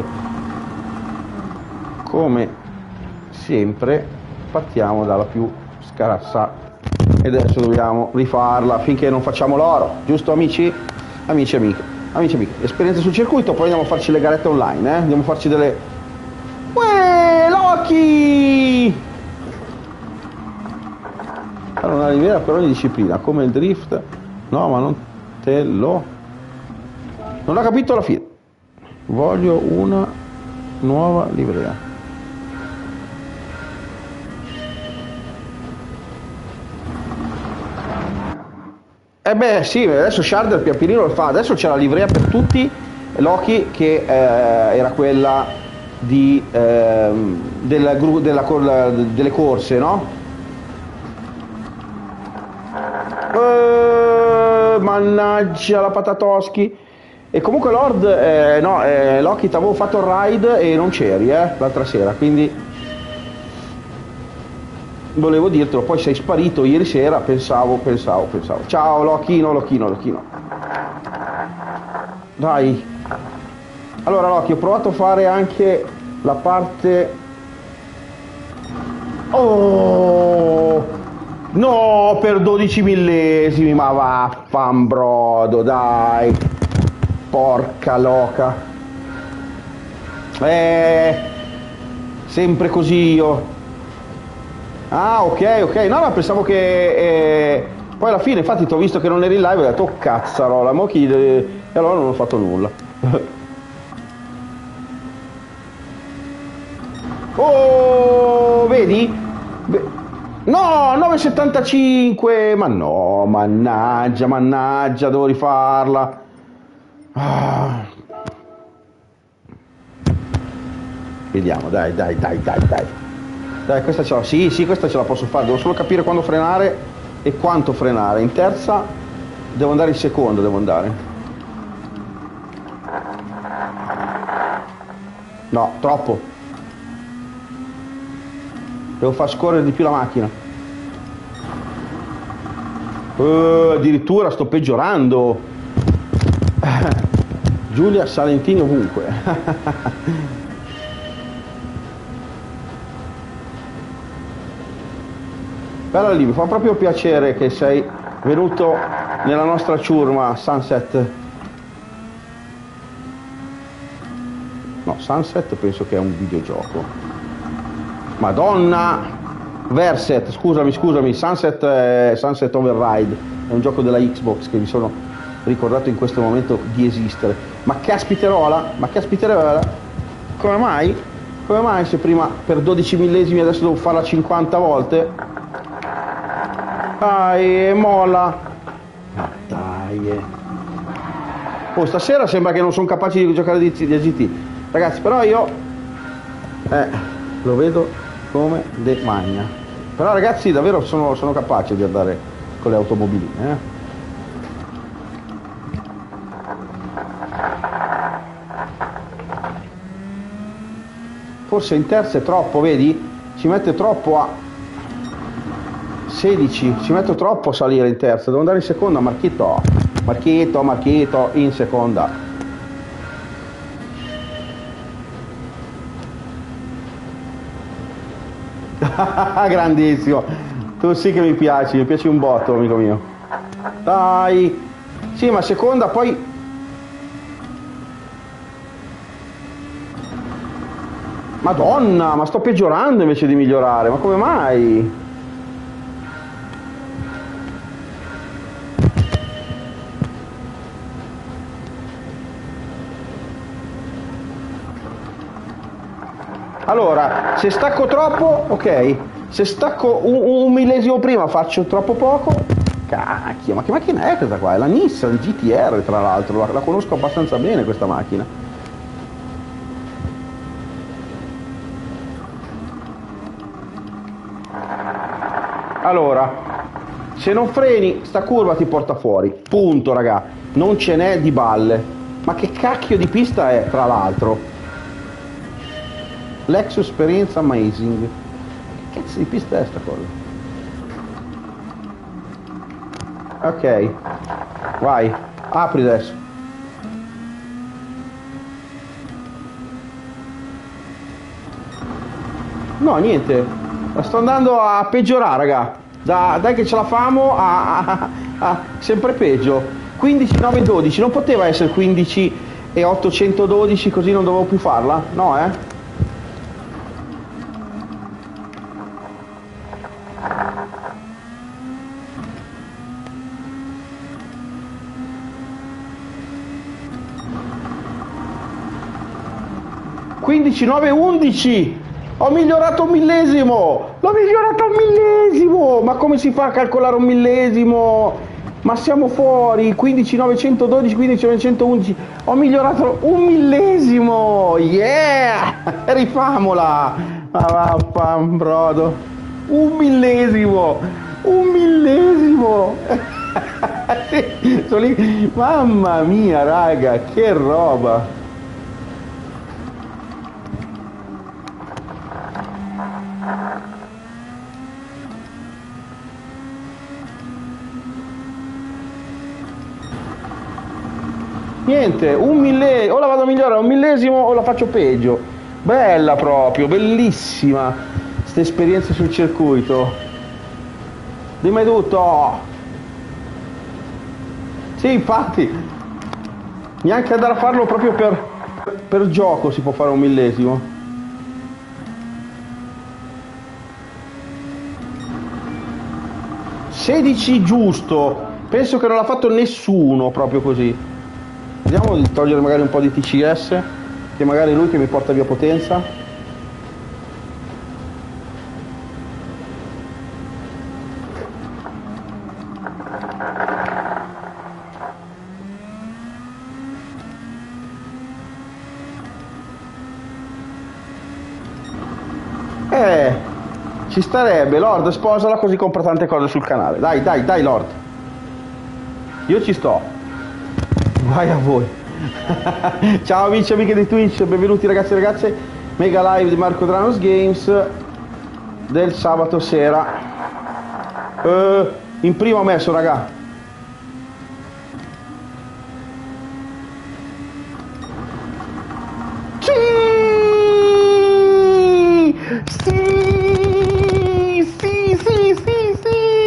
come sempre partiamo dalla più scarsa e adesso dobbiamo rifarla finché non facciamo l'oro, giusto amici? Amici e amiche, esperienze sul circuito, poi andiamo a farci le garette online, andiamo a farci delle... Uè, Loki! Allora, una rivela per ogni disciplina, come il drift. No, ma non te lo... Non ho capito alla fine. Voglio una nuova livrea. Eh beh sì, adesso Sharder pian pianino lo fa, adesso c'è la livrea per tutti, Loki che era quella delle corse, no? Mannaggia la patatoschi. E comunque Lord, no, Loki ti avevo fatto il ride e non c'eri, l'altra sera, quindi volevo dirtelo, poi sei sparito ieri sera, pensavo. Ciao Lokino. Dai. Allora Loki, ho provato a fare anche la parte... Oh! No, per 12 millesimi, ma vaffanbrodo, dai. Porca loca. Sempre così io. Ah, ok. No, ma pensavo che... Poi alla fine, infatti, ti ho visto che non eri in live e ho detto, oh cazzarola, mo chi... E allora non ho fatto nulla. Oh, vedi? No, 9,75! Ma no, mannaggia, devo rifarla. Ah. Vediamo, dai. Dai, questa ce la... Sì, questa ce la posso fare. Devo solo capire quando frenare e quanto frenare. In terza devo andare in seconda, No, troppo. Devo far scorrere di più la macchina. Addirittura sto peggiorando. Giulia Salentini ovunque. Bella lì, mi fa proprio piacere che sei venuto nella nostra ciurma, Sunset. No, Sunset penso che è un videogioco. Madonna! Verset, scusami, Sunset Override, è un gioco della Xbox che mi sono ricordato in questo momento di esistere. Ma caspiterola, come mai se prima per 12 millesimi adesso devo farla 50 volte? Dai, molla. Ma dai. Oh, stasera sembra che non sono capaci di giocare di AGT. Ragazzi, però io lo vedo come de magna. Però ragazzi, davvero sono capace di andare con le automobiline, Forse in terza è troppo, vedi? Ci mette troppo a 16, ci metto troppo a salire in terza, devo andare in seconda, Marchito, in seconda. Grandissimo, tu sì che mi piaci un botto, amico mio. Dai, sì, ma seconda poi... Madonna, ma sto peggiorando invece di migliorare, ma come mai? Allora, se stacco troppo, ok. Se stacco un millesimo prima faccio troppo poco. Cacchio, ma che macchina è questa qua? È la Nissan GT-R, tra l'altro, la conosco abbastanza bene questa macchina. Allora, se non freni, sta curva ti porta fuori. Punto, raga. Non ce n'è di balle. Ma che cacchio di pista è, tra l'altro? Lexus Experience Amazing. Che cazzo di pista è sta cosa? Ok, vai, apri adesso. No, niente, la sto andando a peggiorare, raga. Dai che ce la famo a sempre peggio. 15, 9, 12, non poteva essere 15 e 812 così non dovevo più farla? No, 15, 9, 11! Ho migliorato un millesimo! L'ho migliorato un millesimo! Ma come si fa a calcolare un millesimo? Ma siamo fuori, 15.912, 15.911, ho migliorato un millesimo, yeah! Rifamola, ma vaffanbrodo, un millesimo, un millesimo, mamma mia raga, che roba! Niente, o la vado a migliorare a un millesimo o la faccio peggio. Bella proprio, bellissima questa esperienza sul circuito. Dimmi tutto. Sì, infatti, neanche andare a farlo proprio per gioco si può fare un millesimo. (16 giusto, penso che non l'ha fatto nessuno proprio così). Vediamo di togliere magari un po' di TCS, che magari è lui che mi porta via potenza. Ci starebbe, Lord, sposala così compra tante cose sul canale. Dai, dai, dai, Lord. Io ci sto. Vai a voi. Ciao amici e amiche di Twitch, benvenuti ragazzi e ragazze. Mega live di Marco Dranos Games del sabato sera. In primo ho messo, raga. Sì! Sì! Sì, sì, sì,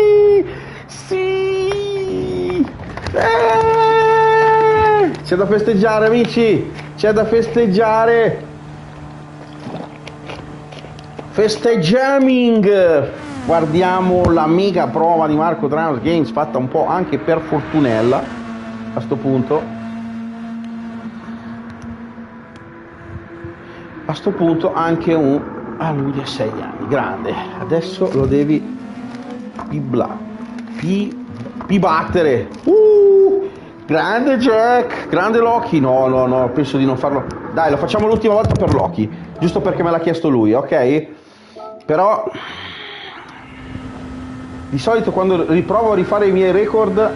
sì! Sì! C'è da festeggiare amici, c'è da festeggiare. Festeggiaming. Guardiamo la mega prova di Marco Dranos Games fatta un po' anche per fortunella a sto punto. A sto punto anche un lui di 6 anni, grande. Adesso lo devi battere. Grande Jack, grande Loki. No, penso di non farlo. Dai, lo facciamo l'ultima volta per Loki, giusto perché me l'ha chiesto lui, ok? Però di solito quando riprovo a rifare i miei record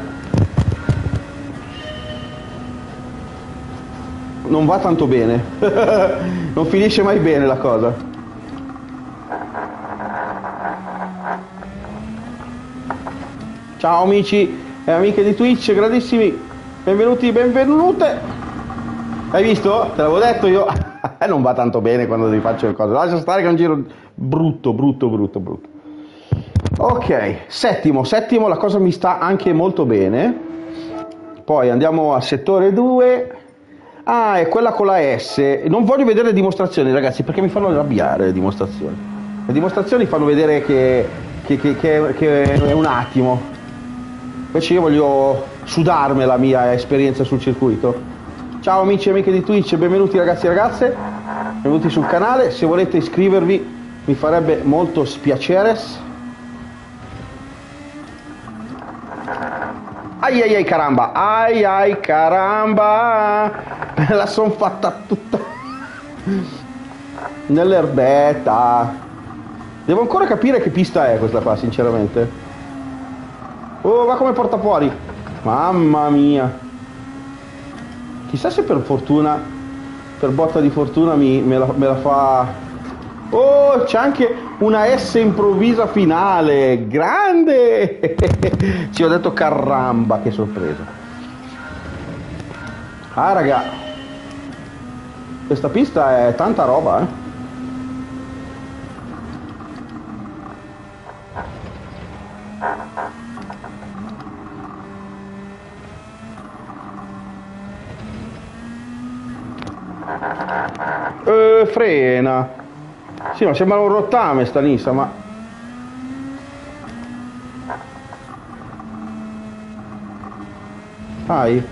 non va tanto bene. Non finisce mai bene la cosa. Ciao amici e amiche di Twitch, gradissimi. Benvenuti, benvenute. Hai visto? Te l'avevo detto io. Non va tanto bene quando vi faccio le cose. Lascia stare che è un giro brutto. Ok, settimo, la cosa mi sta anche molto bene. Poi andiamo al settore 2. È quella con la S. Non voglio vedere le dimostrazioni, ragazzi, perché mi fanno arrabbiare le dimostrazioni. Le dimostrazioni fanno vedere che è un attimo. Invece io voglio sudarmi la mia esperienza sul circuito. Ciao amici e amiche di Twitch, benvenuti ragazzi e ragazze, benvenuti sul canale. Se volete iscrivervi mi farebbe molto spiacere. Ai caramba, me la son fatta tutta nell'erbetta. Devo ancora capire che pista è questa qua, sinceramente. Oh, va come porta fuori. Mamma mia. Chissà se per fortuna, per botta di fortuna me la fa. Oh, c'è anche una S improvvisa finale. Grande. Ci ho detto caramba, che sorpresa. Raga, questa pista è tanta roba, frena. Sì, ma sembra un rottame sta Nissa, ma dai.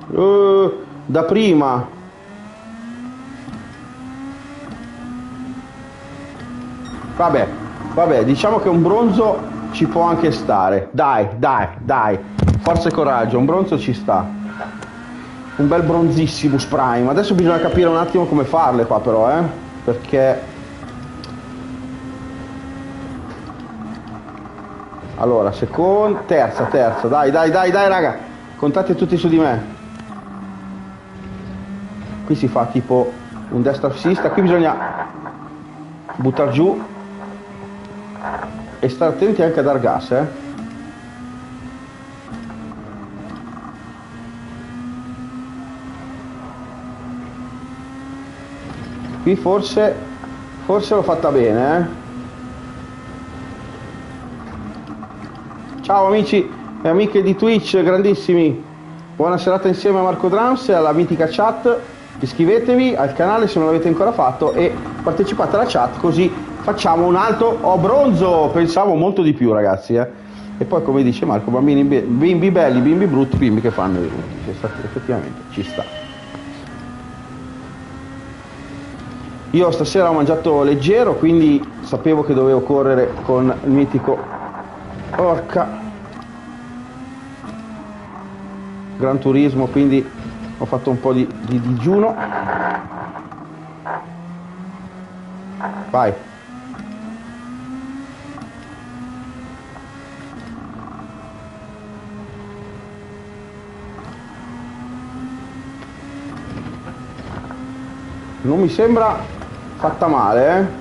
Da prima. Vabbè, diciamo che un bronzo ci può anche stare. Dai. Forza e coraggio, un bronzo ci sta. Un bel bronzissimus prime. Adesso bisogna capire un attimo come farle qua però, perché... Allora, seconda, terza, dai raga, contate tutti su di me. Qui si fa tipo un destra-sinistra, qui bisogna buttare giù e stare attenti anche a dar gas, Qui forse l'ho fatta bene, Ciao amici e amiche di Twitch, grandissimi. Buona serata insieme a Marco Drums e alla mitica chat. Iscrivetevi al canale se non l'avete ancora fatto e partecipate alla chat, così facciamo un altro bronzo. Pensavo molto di più, ragazzi, E poi, come dice Marco, bimbi belli, bimbi brutti, bimbi che fanno i brutti. Effettivamente ci sta. Io stasera ho mangiato leggero, quindi sapevo che dovevo correre con il mitico Porca Gran Turismo, quindi ho fatto un po' di digiuno. Vai. Non mi sembra fatta male,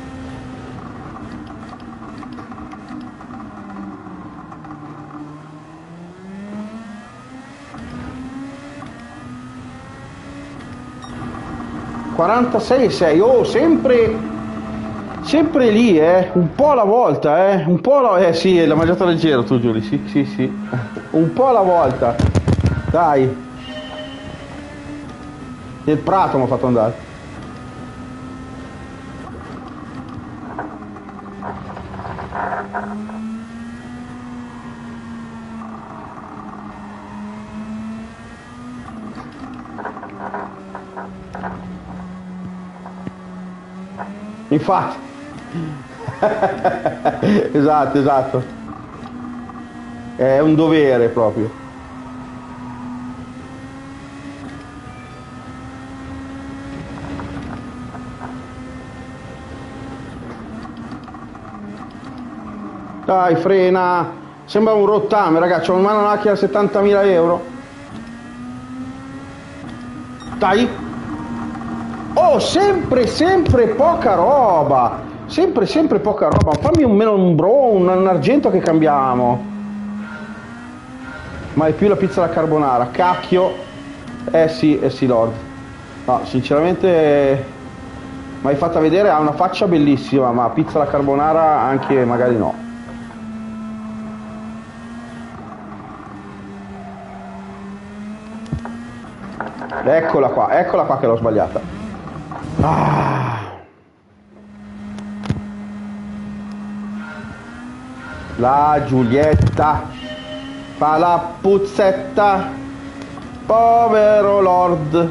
46,6. Oh, sempre lì, un po' alla volta, un po' sì, l'ha mangiato leggero tu, Giuli, sì, un po' alla volta, dai, nel prato mi ha fatto andare. Infatti. Esatto. È un dovere proprio. Dai, frena. Sembra un rottame, ragazzi. Ho in mano una macchina a 70.000 euro. Dai. Oh, sempre poca roba. Sempre poca roba. Fammi un argento che cambiamo. Ma è più la pizza alla carbonara. Cacchio. Sì, Lord. No, sinceramente mi hai fatta vedere, ha una faccia bellissima, ma pizza alla carbonara anche magari no. Eccola qua che l'ho sbagliata. La Giulietta fa la puzzetta, povero Lord,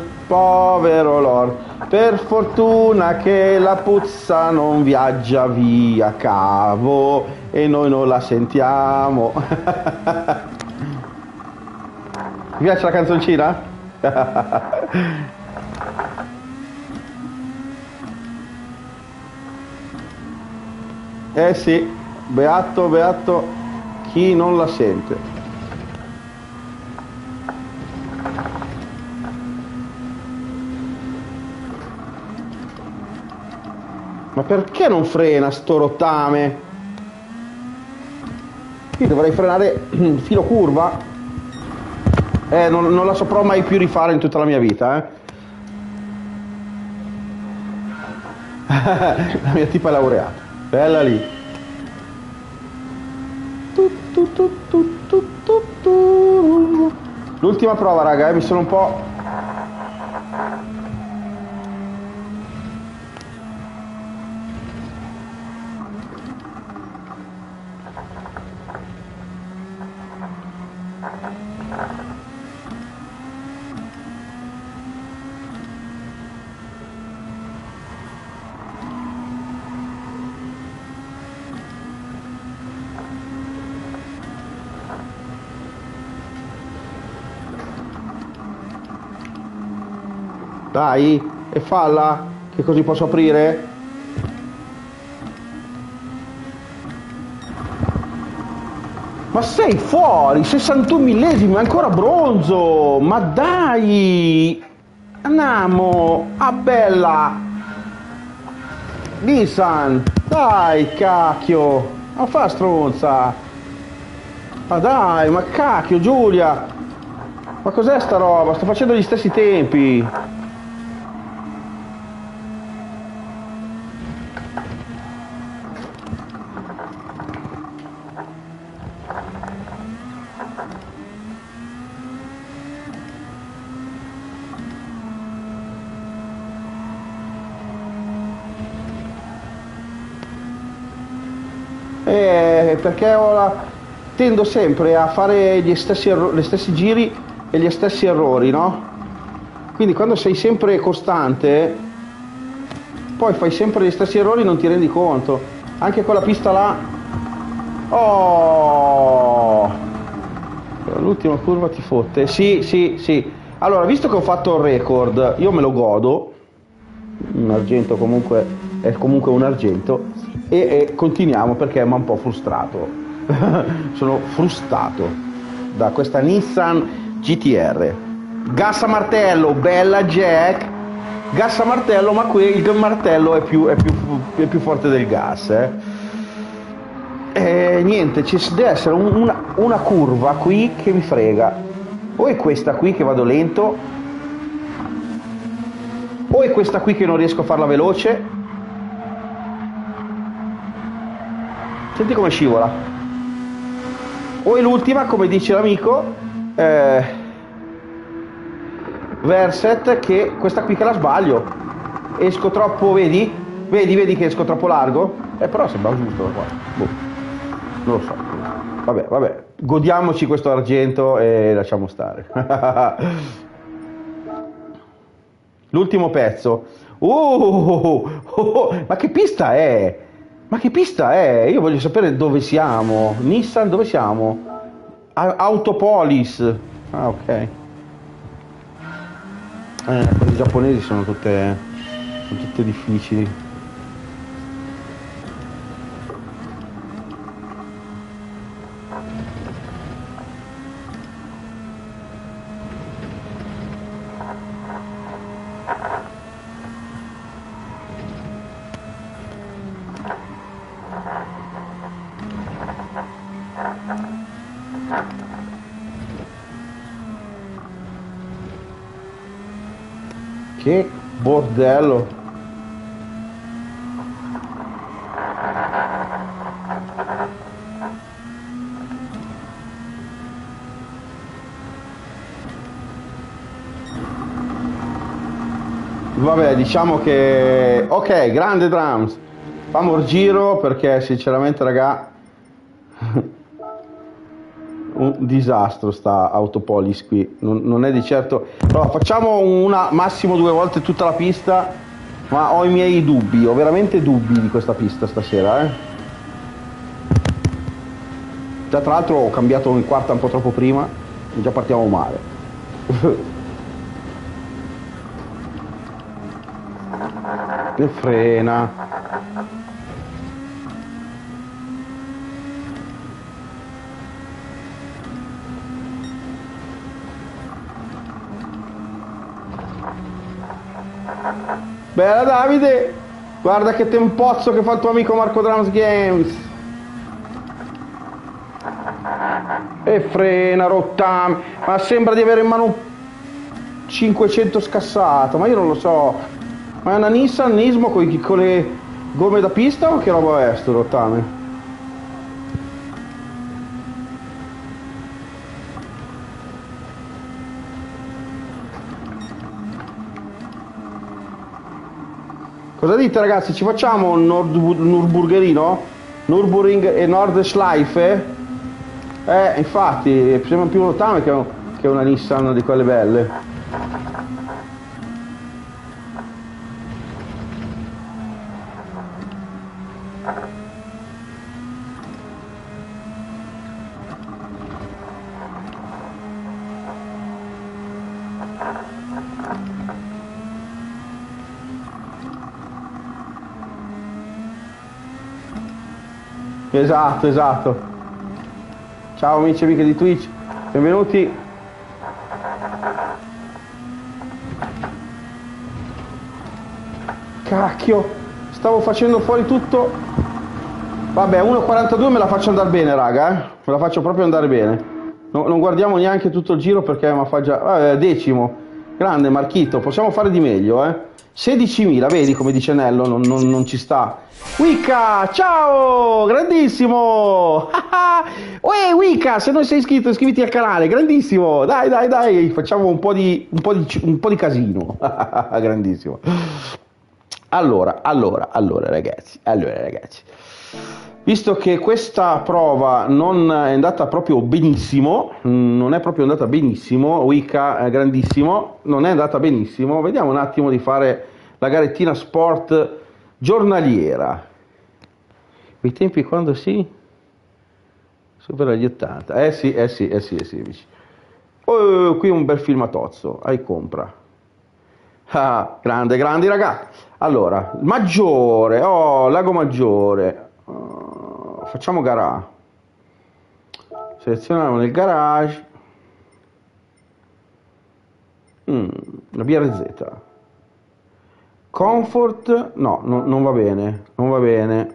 per fortuna che la puzza non viaggia via cavo e noi non la sentiamo. Ti piace la canzoncina? Sì, beato chi non la sente. Ma perché non frena sto rottame? Qui dovrei frenare filo curva. Non la saprò mai più rifare in tutta la mia vita, La mia tipa è laureata. Bella lì. L'ultima prova, raga, mi sono un po'... Dai, e falla, che così posso aprire. Ma sei fuori, 61 millesimi, ancora bronzo, ma dai, andiamo, ah bella, Nissan, dai cacchio, ma fa stronza, ma dai, ma cacchio Giulia, ma cos'è sta roba, sto facendo gli stessi tempi. Perché tendo sempre a fare gli stessi giri e gli stessi errori, no? Quindi quando sei sempre costante, poi fai sempre gli stessi errori e non ti rendi conto. Anche quella pista là. Oh! L'ultima curva ti fotte. Sì, sì, sì. Allora, visto che ho fatto il record, io me lo godo. Un argento comunque è comunque un argento. E continuiamo perché mi ha un po' frustrato. Sono frustrato da questa Nissan GT-R. Gas a martello, bella Jack. Gas a martello, ma qui il martello è più forte del gas. Niente, ci deve essere una curva qui che mi frega. O è questa qui che vado lento, o è questa qui che non riesco a farla veloce. Senti come scivola. O è l'ultima, come dice l'amico Verset, che questa qui che la sbaglio. Esco troppo, vedi? Vedi che esco troppo largo? Però sembra giusto da qua. Boh. Non lo so. Vabbè. Godiamoci questo argento e lasciamo stare. L'ultimo pezzo. Ma che pista è? Ma che pista è? Io voglio sapere dove siamo. Nissan, dove siamo? Autopolis. Ah, ok. Quelle giapponesi sono tutte difficili. Che bordello. Vabbè, diciamo che ok, grande Drums, famo il giro perché sinceramente raga un disastro sta Autopolis qui, non è di certo. Allora, facciamo una massimo 2 volte tutta la pista, ma ho i miei dubbi, ho veramente dubbi di questa pista stasera. Già tra l'altro ho cambiato in quarta un po' troppo prima e già partiamo male. Che frena. Bella Davide, guarda che tempozzo che fa il tuo amico Marco Drums Games. E frena, rottame, ma sembra di avere in mano 500 scassato, ma io non lo so. Ma è una Nissan Nismo con le gomme da pista o che roba è sto rottame? Cosa dite ragazzi? Ci facciamo un Nürburgring e Nordschleife? Infatti, sembra più un rottame che una Nissan di quelle belle. Esatto, esatto. Ciao amici e amiche di Twitch, benvenuti. Cacchio, stavo facendo fuori tutto. Vabbè, 1,42 me la faccio andare bene, raga, eh? Me la faccio proprio andare bene. Non guardiamo neanche tutto il giro perché mi fa già... Vabbè, decimo. Grande Marchito, possiamo fare di meglio, eh? 16.000, vedi come dice Nello, non ci sta. Wicca, ciao, grandissimo. Uè, Wicca, se non sei iscritto iscriviti al canale, grandissimo. Dai, dai, dai, facciamo un po' di casino. Grandissimo. Allora, ragazzi, visto che questa prova non è andata proprio benissimo, non è proprio andata benissimo, Wicca grandissimo, non è andata benissimo, vediamo un attimo di fare la garettina sport giornaliera. Quei tempi quando si supera gli 80. Sì, amici. Oh, qui un bel filmatozzo, hai compra. Ah, grande, grandi ragazzi. Allora, Maggiore, Lago Maggiore. Facciamo gara. Selezioniamo nel garage. La BRZ. Comfort, no, non va bene, non va bene.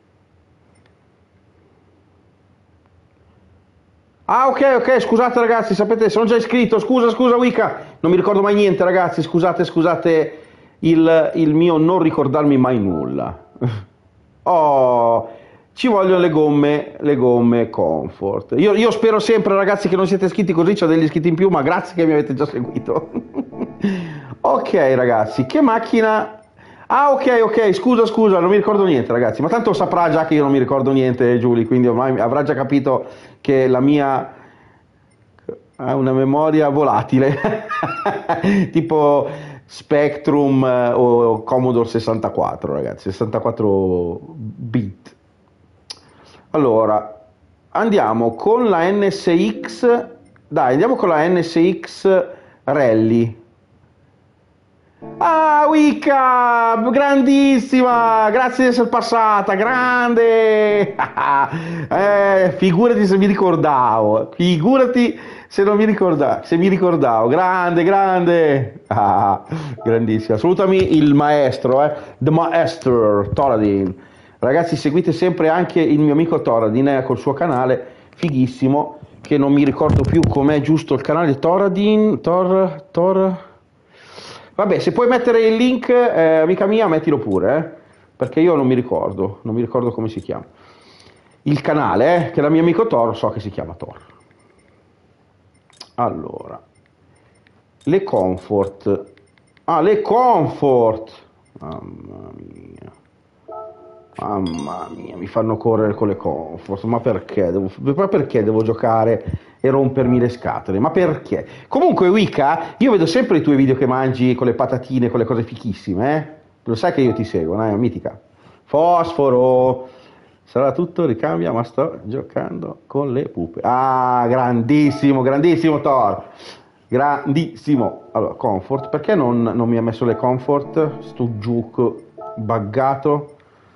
Ah, ok, scusate ragazzi, sapete, sono già iscritto, scusa Wicca, non mi ricordo mai niente ragazzi, scusate il mio non ricordarmi mai nulla. Oh, ci vogliono le gomme Comfort. Io spero sempre ragazzi che non siete iscritti così, ho degli iscritti in più, ma grazie che mi avete già seguito. Ok ragazzi, che macchina... Ah, ok, scusa, non mi ricordo niente ragazzi, ma tanto saprà già che io non mi ricordo niente Giulia, quindi ormai avrà già capito che la mia ha una memoria volatile, tipo Spectrum o Commodore 64 ragazzi, 64 bit. Allora, andiamo con la NSX, dai, andiamo con la NSX Rally. Ah, Wicca, grandissima, grazie di essere passata, grande. Figurati se mi ricordavo, figurati se non mi ricordavo, se mi ricordavo, grande. Grandissima. Salutami il maestro, The Maestro Toradin. Ragazzi, seguite sempre anche il mio amico Toradin, col suo canale, fighissimo, che non mi ricordo più com'è giusto il canale Toradin, Vabbè, se puoi mettere il link, amica mia, mettilo pure, perché io non mi ricordo come si chiama. Il canale, che da mio amico Thor, so che si chiama Thor. Allora, le Comfort. Ah, le Comfort! Mamma mia, mi fanno correre con le Comfort, ma perché devo giocare e rompermi le scatole? Ma perché? Comunque, Wicca, io vedo sempre i tuoi video che mangi con le patatine, con le cose fichissime, eh? Lo sai che io ti seguo, mitica. Fosforo! Sarà tutto, ricambia, ma sto giocando con le pupe. Ah, grandissimo Thor! Grandissimo! Allora, Comfort, perché non mi ha messo le Comfort? Sto giuco buggato.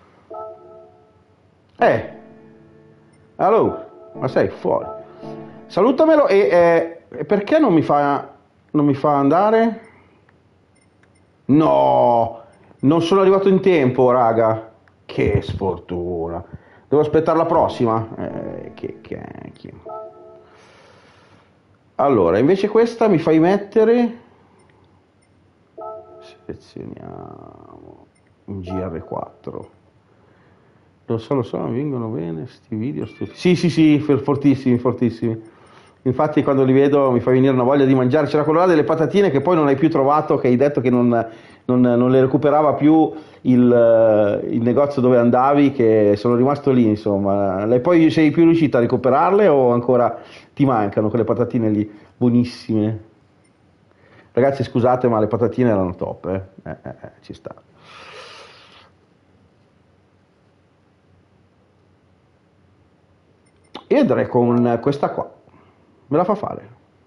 Allora, ma sei fuori. Salutamelo e perché non mi fa andare? No, non sono arrivato in tempo, raga. Che sfortuna. Devo aspettare la prossima. Che cacchio. Allora, invece questa mi fai mettere... Selezioniamo un GR4. Lo so, mi vengono bene sti video. Sì, fortissimi. Infatti quando li vedo mi fa venire una voglia di mangiare. C'era quello là delle patatine che poi non hai più trovato, che hai detto che non le recuperava più il negozio dove andavi, che sono rimasto lì, insomma. Poi sei più riuscita a recuperarle o ancora ti mancano quelle patatine lì? Buonissime. Ragazzi, scusate, ma le patatine erano top, ci sta. E andrei con questa qua. Me la fa fare?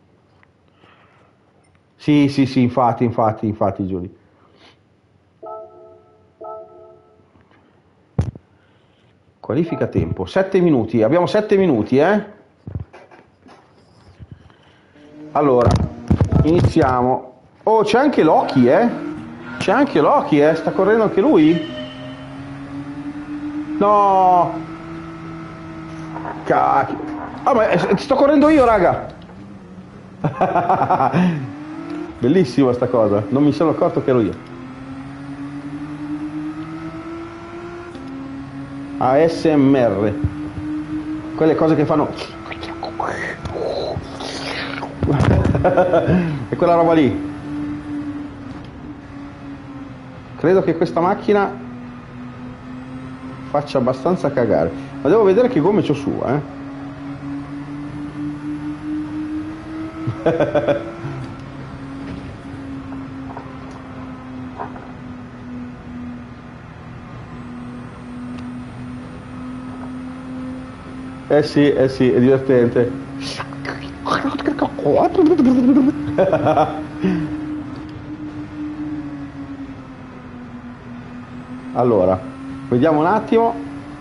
Sì, infatti, Giulia. Qualifica tempo, 7 minuti, abbiamo 7 minuti, eh? Allora, iniziamo. Oh, c'è anche Loki, eh? C'è anche Loki, eh? Sta correndo anche lui? No! Cacchio. Ah, ma sto correndo io, raga! Bellissima sta cosa, non mi sono accorto che ero io. ASMR, quelle cose che fanno e quella roba lì. Credo che questa macchina faccia abbastanza cagare, ma devo vedere che gomme c'ho su, sì, è divertente. Allora, vediamo un attimo.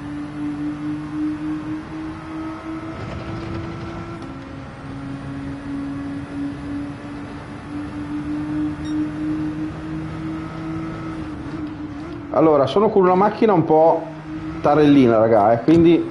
Allora, sono con una macchina un po' tarellina, raga, quindi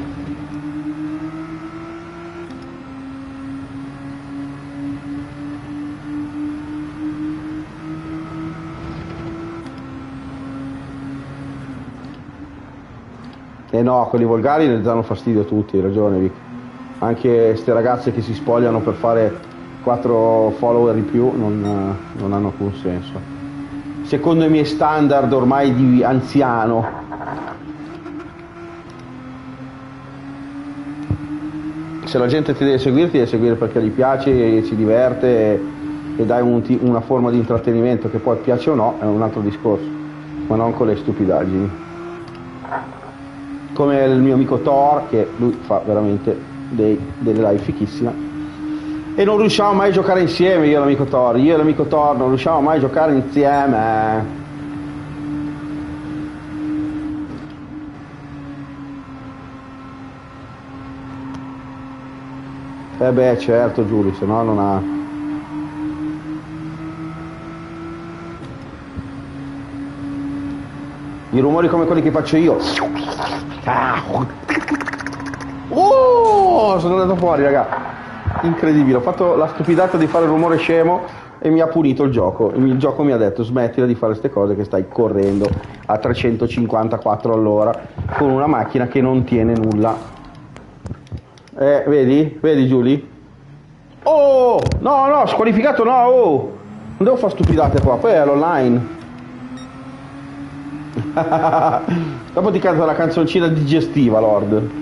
no, quelli volgari ne danno fastidio a tutti, hai ragione Vic. Anche ste ragazze che si spogliano per fare 4 follower in più non hanno alcun senso. Secondo i miei standard ormai di anziano. Se la gente ti deve seguire perché gli piace e si diverte e dai una forma di intrattenimento che poi piace o no, è un altro discorso, ma non con le stupidaggini. Come il mio amico Thor, che lui fa veramente delle live fichissime e non riusciamo mai a giocare insieme. Io e l'amico Thor non riusciamo mai a giocare insieme. Beh, certo Giulio, se no non ha. I rumori come quelli che faccio io. Oh, sono andato fuori, raga. Incredibile, ho fatto la stupidata di fare il rumore scemo e mi ha punito il gioco. Il gioco mi ha detto smettila di fare queste cose che stai correndo a 354 all'ora con una macchina che non tiene nulla. Vedi Giulia? Oh, no, squalificato no, oh. Non devo fare stupidate qua, poi è l'online. Dopo ti canto la canzoncina digestiva, Lord.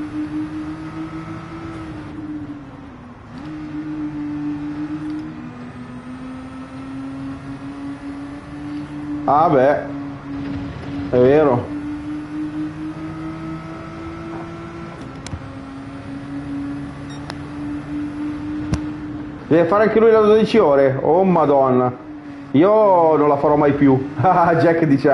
Ah beh, è vero. Deve fare anche lui da 12 ore? Oh madonna. Io non la farò mai più. Jack dice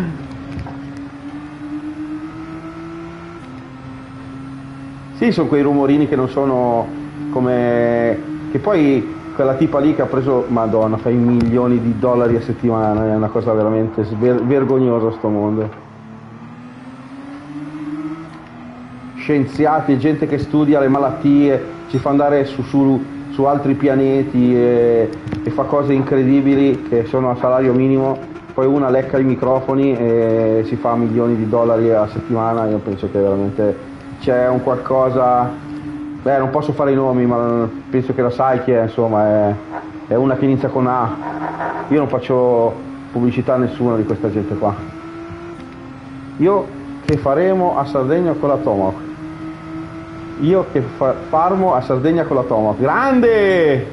Sì, sono quei rumorini che non sono come. Che poi quella tipa lì che ha preso, madonna, fai milioni di dollari a settimana, è una cosa veramente vergognosa sto mondo. Scienziati, gente che studia le malattie, ci fa andare su altri pianeti e fa cose incredibili che sono a salario minimo, poi una lecca i microfoni e si fa milioni di dollari a settimana. Io penso che veramente c'è un qualcosa, non posso fare i nomi, ma penso che la sai chi è, insomma, è una che inizia con A. Io non faccio pubblicità a nessuno di questa gente qua. Io che faremo a Sardegna con la Tomahawk. Io che farmo a Sardegna con la Tomahawk. Grande!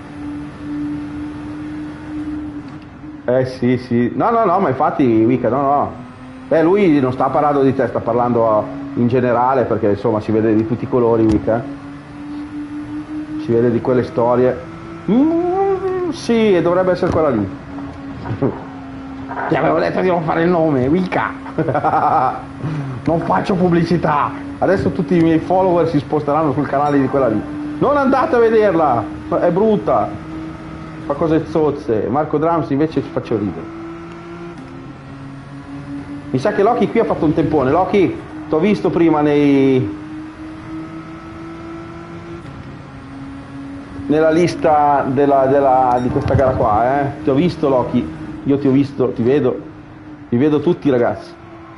Sì. No, ma infatti, Wicca, no. Lui non sta parlando di te, sta parlando in generale, perché insomma si vede di tutti i colori, Wicca. Si vede di quelle storie. Sì, e dovrebbe essere quella lì. Ti avevo detto di non fare il nome, Wicca. Non faccio pubblicità. Adesso tutti i miei follower si sposteranno sul canale di quella lì. Non andate a vederla, è brutta, fa cose zozze. Marco Drums invece ci faccio ridere. Mi sa che Loki qui ha fatto un tempone. Loki, t'ho visto prima nella lista di questa gara qua, Ti ho visto, Loki. Io ti ho visto, ti vedo. Vi vedo tutti, ragazzi.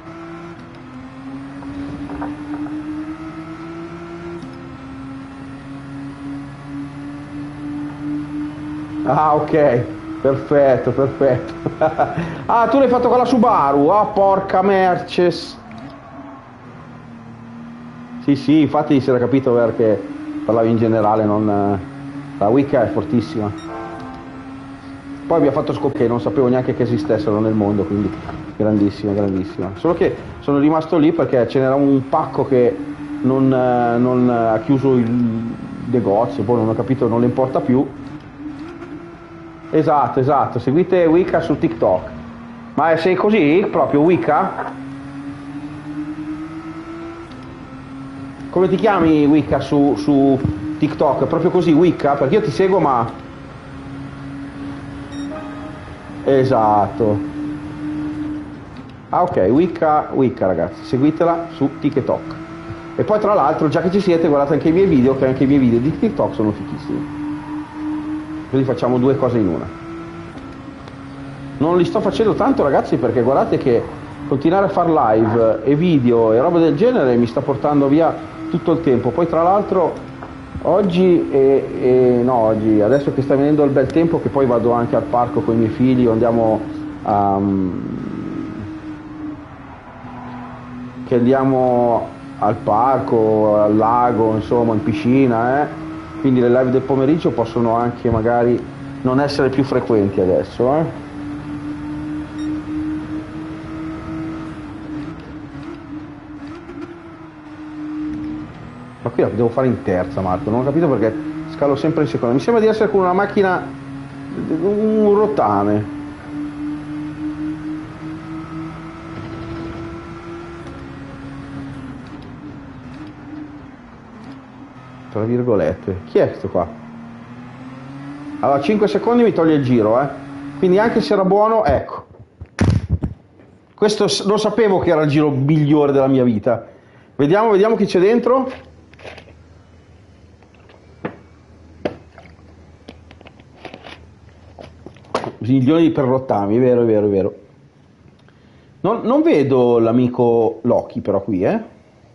Ah, ok, perfetto, perfetto. Ah, tu l'hai fatto con la Subaru? Ah, porca merces. Sì, sì, infatti si era capito perché parlavi in generale, non... La Wicca è fortissima. Poi mi ha fatto scoprire, non sapevo neanche che esistessero nel mondo, quindi grandissima, grandissima. Solo che sono rimasto lì perché ce n'era un pacco che non ha chiuso il negozio, poi non ho capito, non le importa più. Esatto, esatto, seguite Wicca su TikTok. Ma sei così? Proprio Wicca? Come ti chiami Wicca su TikTok? Proprio così Wicca? Perché io ti seguo ma... Esatto. Ah, ok, Wicca ragazzi, seguitela su TikTok. E poi tra l'altro, già che ci siete, guardate anche i miei video, che anche i miei video di TikTok sono fichissimi. Quindi facciamo due cose in una. Non li sto facendo tanto, ragazzi, perché guardate che continuare a far live e video e roba del genere mi sta portando via tutto il tempo. Poi tra l'altro oggi oggi, adesso che sta venendo il bel tempo, che poi vado anche al parco con i miei figli, andiamo al parco, al lago, insomma, in piscina, Quindi le live del pomeriggio possono anche magari non essere più frequenti adesso, Ma qui la devo fare in terza, Marco, non ho capito perché scalo sempre in seconda. Mi sembra di essere con una macchina, un rottame. Tra virgolette. Chi è questo qua? Allora 5 secondi mi toglie il giro, Quindi anche se era buono, ecco. Questo lo sapevo che era il giro migliore della mia vita. Vediamo chi c'è dentro. Milioni per rottami, vero, è vero, è vero. Non vedo l'amico Loki però qui,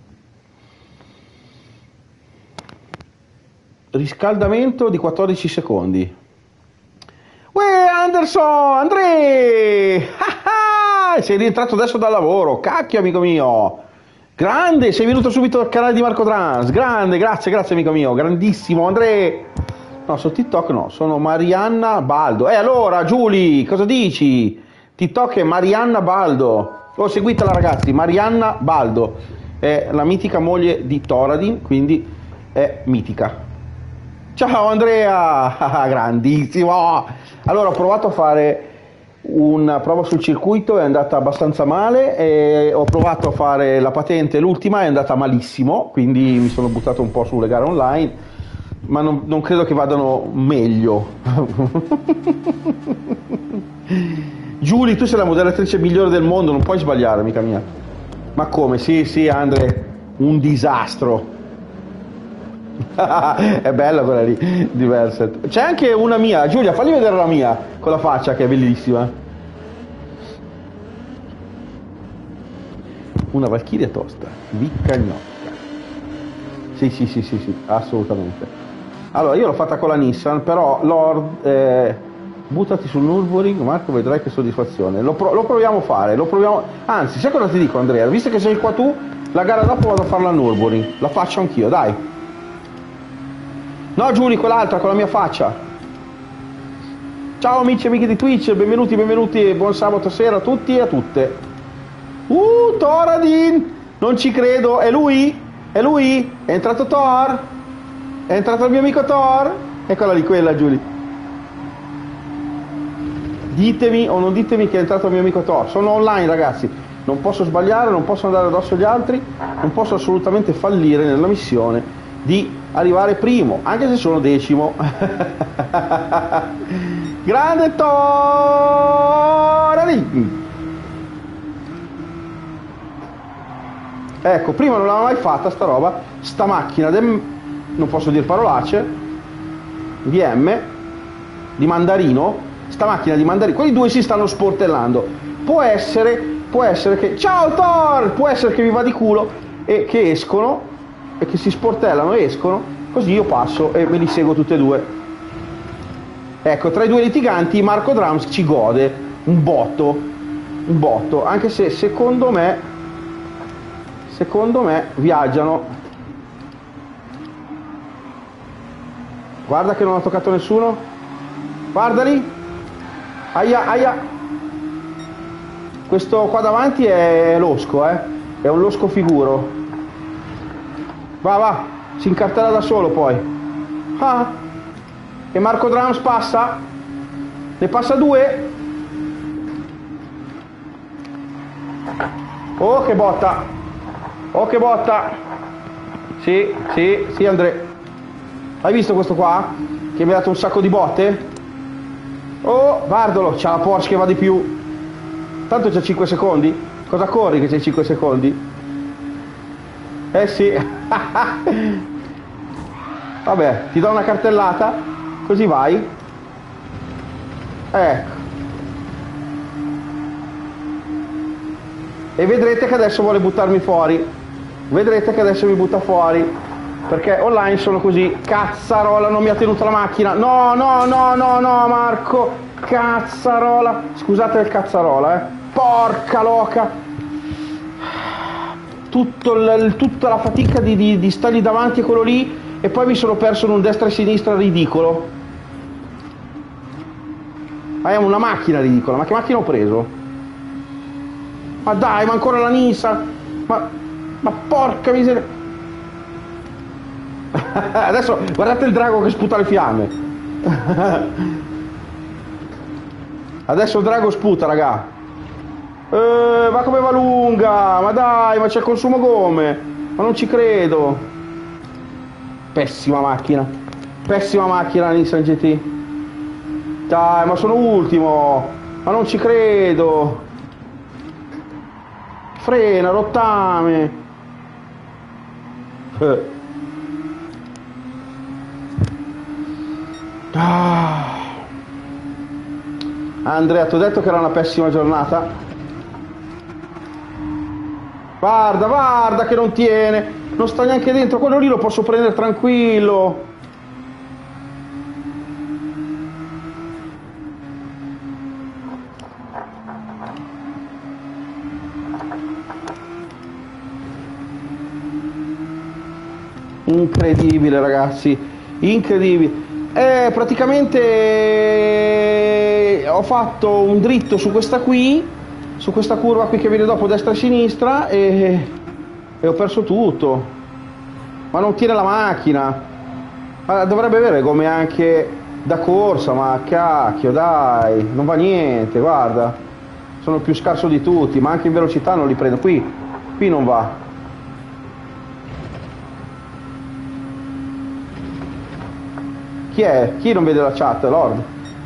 Riscaldamento di 14 secondi. Uè, Anderson, André! Sei rientrato adesso dal lavoro, cacchio amico mio! Grande, sei venuto subito al canale di Marco Trans, grande, grazie amico mio, grandissimo, André! No, su TikTok no, sono Marianna Baldo. Allora, Giulia, cosa dici? TikTok è Marianna Baldo. Oh, seguitela ragazzi, Marianna Baldo. È la mitica moglie di Thoradin, quindi è mitica. Ciao Andrea, grandissimo! Allora ho provato a fare una prova sul circuito, è andata abbastanza male, e ho provato a fare la patente, l'ultima è andata malissimo, quindi mi sono buttato un po' sulle gare online, ma non credo che vadano meglio. Giulia, tu sei la modellatrice migliore del mondo, non puoi sbagliare, amica mia. Ma come? Sì, Andre, un disastro. È bella quella lì, diversa. C'è anche una mia, Giulia, falli vedere la mia, con la faccia che è bellissima. Una Valchiria tosta, Vicca gnocca. Sì, assolutamente. Allora, io l'ho fatta con la Nissan, però Lord, buttati sul Nürburgring, Marco, vedrai che soddisfazione. Lo proviamo a fare, Anzi, sai cosa ti dico, Andrea? Visto che sei qua tu, la gara dopo vado a farla a Nürburgring. La faccio anch'io, dai. No, Giulia, quell'altra, con la mia faccia. Ciao amici e amiche di Twitch, benvenuti e buon sabato sera a tutti e a tutte. Thoradin! Non ci credo, è lui? È lui? È entrato Thor? È entrato il mio amico Thor? Eccola lì, quella, Giulia. Ditemi o non ditemi che è entrato il mio amico Thor. Sono online, ragazzi. non posso sbagliare, non posso andare addosso agli altri, non posso assolutamente fallire nella missione di arrivare primo, anche se sono decimo. Grande Torari! Ecco, prima non l'aveva mai fatta sta roba, sta macchina non posso dire parolacce, di mandarino, sta macchina di mandarino, quelli due si stanno sportellando. Può essere che, ciao Thor, può essere che mi va di culo e che escono e che si sportellano e escono, così io passo e me li seguo tutti e due. Ecco, tra i due litiganti Marco Drums ci gode un botto, anche se secondo me viaggiano. Guarda che non ha toccato nessuno, guardali, aia, questo qua davanti è losco, è un losco figuro, va, si incarterà da solo poi. E Marco Drums passa, ne passa due. Oh che botta, sì Andrea, hai visto questo qua che mi ha dato un sacco di botte? Oh, guardalo, c'ha la Porsche che va di più, tanto c'è 5 secondi, cosa corri che c'è 5 secondi? Sì. Vabbè, ti do una cartellata così vai, ecco, e vedrete che adesso vuole buttarmi fuori. Vedrete che adesso mi butta fuori, perché online sono così. Cazzarola, non mi ha tenuto la macchina. No, Marco, cazzarola, scusate il cazzarola, porca loca, tutta la fatica di stargli davanti a quello lì, e poi mi sono perso in un destra e sinistra ridicolo. Ma è una macchina ridicola, ma che macchina ho preso? Ma dai, ma ancora la Nissan, ma porca miseria. Adesso guardate il drago che sputa le fiamme. Adesso il drago sputa, raga. Ma come va lunga, ma dai, ma c'è il consumo gomme, ma non ci credo. Pessima macchina la Nissan GT. Dai, ma sono ultimo, ma non ci credo. Frena, rottame. Andrea, ti ho detto che era una pessima giornata. Guarda che non tiene, non sta neanche dentro, quello lì lo posso prendere tranquillo. Incredibile ragazzi, incredibile. Praticamente ho fatto un dritto su questa curva qui che viene dopo destra e sinistra, e ho perso tutto. Ma non tiene la macchina. Ma dovrebbe avere gomme anche da corsa, ma cacchio dai, non va niente, guarda, sono il più scarso di tutti, ma anche in velocità non li prendo. Qui non va. Chi è? Chi non vede la chat? Lord?